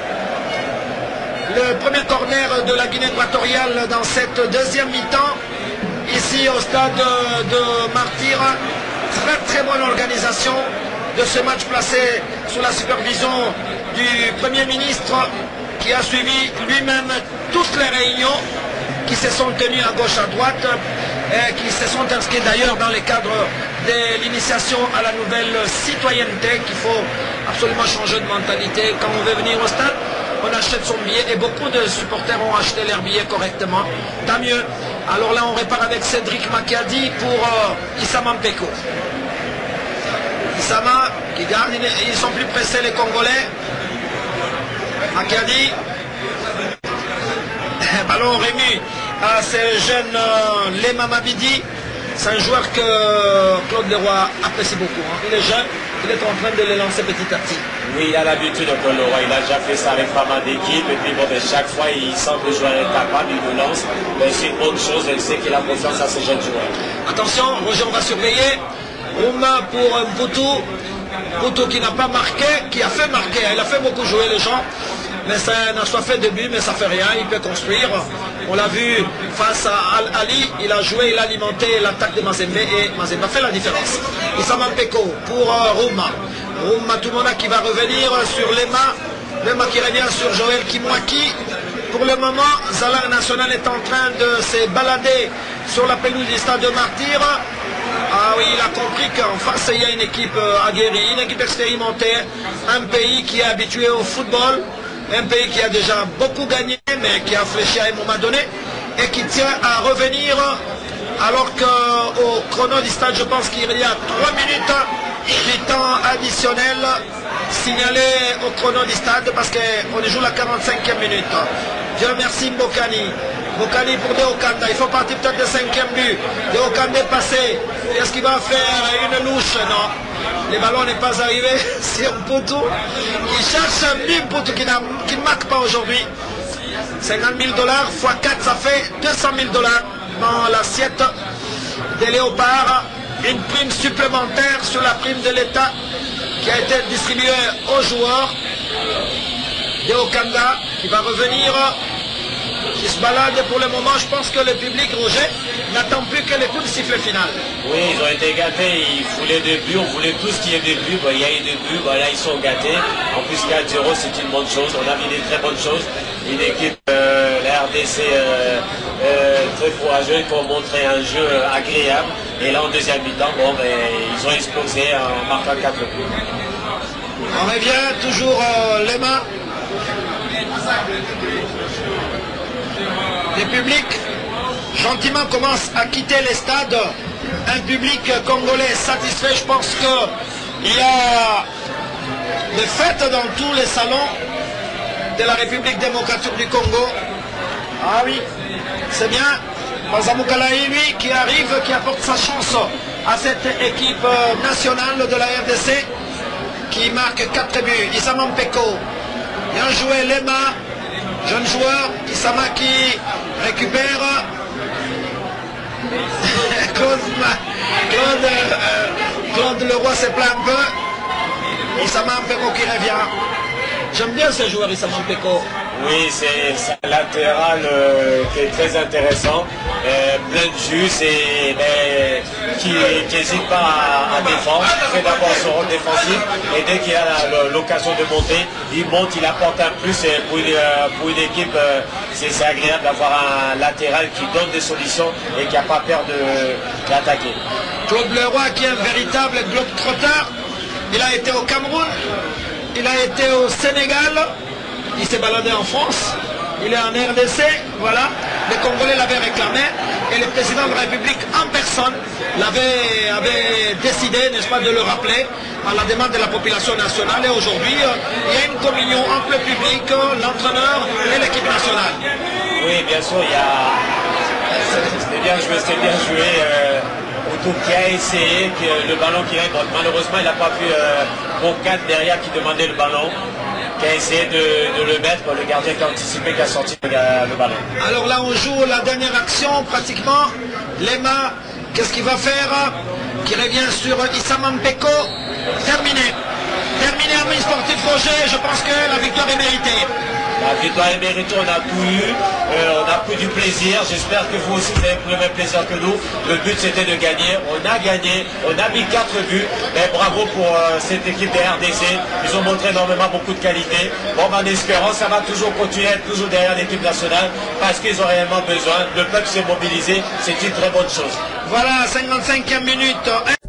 le premier corner de la Guinée équatoriale dans cette deuxième mi-temps, ici au stade de Martyrs. Très très bonne organisation de ce match placé sous la supervision du Premier ministre qui a suivi lui-même toutes les réunions, qui se sont tenus à gauche, à droite, et qui se sont inscrits d'ailleurs dans le cadre de l'initiation à la nouvelle citoyenneté, qu'il faut absolument changer de mentalité. Quand on veut venir au stade, on achète son billet, et beaucoup de supporters ont acheté leur billet correctement. Tant mieux. Alors là, on répare avec Cédric Makiadi pour euh, Issama Mpeko. Issama qui garde, ils sont plus pressés les Congolais. Makiadi. Ballon remis à ce jeune euh, Lema Mabidi. C'est un joueur que Claude Leroy apprécie beaucoup. Hein. Il est jeune, il est en train de le lancer petit à petit. Oui, il a l'habitude de Claude Leroy. Il a déjà fait ça avec pas mal d'équipes. Et puis bon, ben, chaque fois, il sent que le joueur est capable, il le lance. Mais c'est une autre chose, il sait qu'il a confiance à ces jeunes joueurs. Attention, Roger, on va surveiller. Rouma pour Mputu. Mputu qui n'a pas marqué, qui a fait marquer. Il a fait beaucoup jouer les gens. Mais ça n'a soit fait de but, mais ça fait rien, il peut construire. On l'a vu face à Al-Ali, il a joué, il a alimenté l'attaque de Mazembe et Mazembe a fait la différence. Issama Mpeko pour euh, Rouma. Rouma Toumona qui va revenir sur Lema. Lema qui revient sur Joël Kimwaki. Pour le moment, Zalar National est en train de se balader sur la pelouse du stade de Martyr. Ah oui, il a compris qu'en face, il y a une équipe aguerrie, une équipe expérimentée, un pays qui est habitué au football. Un pays qui a déjà beaucoup gagné, mais qui a fléchi à un moment donné, et qui tient à revenir, alors qu'au chrono du stade, je pense qu'il y a trois minutes du temps additionnel signalé au chrono du stade, parce qu'on joue la quarante-cinquième minute. Je remercie Mbokani. Mbokani pour De Okanda, il faut partir peut-être de cinquième but. De Okanda est passé. Est-ce qu'il va faire une louche? Non. Le ballon n'est pas arrivé sur Mputu. Il cherche un but Mputu qui, qui ne marque pas aujourd'hui. cinquante mille dollars fois quatre, ça fait deux cent mille dollars dans l'assiette des Léopards. Une prime supplémentaire sur la prime de l'État qui a été distribuée aux joueurs. De Okanda qui va revenir, qui se balade pour le moment. Je pense que le public, Roger, n'attend plus que les coups de sifflet final. Oui, ils ont été gâtés, ils voulaient des buts, on voulait tout ce qui est des buts, bon, il y a eu des buts, bon, là ils sont gâtés. En plus quatre zéro c'est une bonne chose, on a vu des très bonnes choses. Une équipe, euh, la R D C euh, euh, très courageuse pour montrer un jeu agréable. Et là en deuxième mi-temps, bon, ben, ils ont explosé en marquant quatre buts. On revient toujours euh, les mains. Le public gentiment commence à quitter les stades. Un public congolais satisfait. Je pense qu'il y a des fêtes dans tous les salons de la République démocratique du Congo. Ah oui, c'est bien. Bazamukalaï, lui, qui arrive, qui apporte sa chance à cette équipe nationale de la R D C, qui marque quatre buts. Issama Mpeko, bien joué Lema, jeune joueur. Issama qui récupère. Claude, Claude, euh, Claude Leroy se plaint un peu. Issama Mpeko qui revient. J'aime bien ce joueur Issama Mpeko. Oui, c'est un latéral euh, qui est très intéressant, euh, plein de jus et ben, qui n'hésite pas à, à défendre, il fait d'abord son rôle défensif et dès qu'il a l'occasion de monter, il monte, il apporte un plus et pour une, pour une équipe, euh, c'est agréable d'avoir un latéral qui donne des solutions et qui n'a pas peur d'attaquer. Claude Leroy qui est un véritable globe-trotteur, il a été au Cameroun, il a été au Sénégal. Il s'est baladé en France, il est en R D C, voilà. Les Congolais l'avaient réclamé et le président de la République en personne l'avait avait décidé, n'est-ce pas, de le rappeler à la demande de la population nationale. Et aujourd'hui, il y a une communion entre le public, l'entraîneur et l'équipe nationale. Oui, bien sûr, il y a... C'était bien joué, c'était bien joué. Euh... Autour qui a essayé, que le ballon qui reste, malheureusement il n'a pas pu, euh, Bocat derrière qui demandait le ballon, qui a essayé de, de le mettre, le gardien qui a anticipé, qui a sorti le, le ballon. Alors là on joue la dernière action pratiquement, Lema, qu'est-ce qu'il va faire? Qui revient sur Issama Mpeko, terminé. Terminé à mi sportif Roger, je pense que la victoire est méritée. La victoire est méritée, on a tout eu, euh, on a pris du plaisir. J'espère que vous aussi vous avez pris le même plaisir que nous. Le but c'était de gagner, on a gagné, on a mis quatre buts. Mais bravo pour euh, cette équipe des R D C, ils ont montré énormément beaucoup de qualité. Bon, en espérant, ça va toujours continuer à être toujours derrière l'équipe nationale parce qu'ils ont réellement besoin. Le peuple s'est mobilisé, c'est une très bonne chose. Voilà, cinquante-cinquième minute.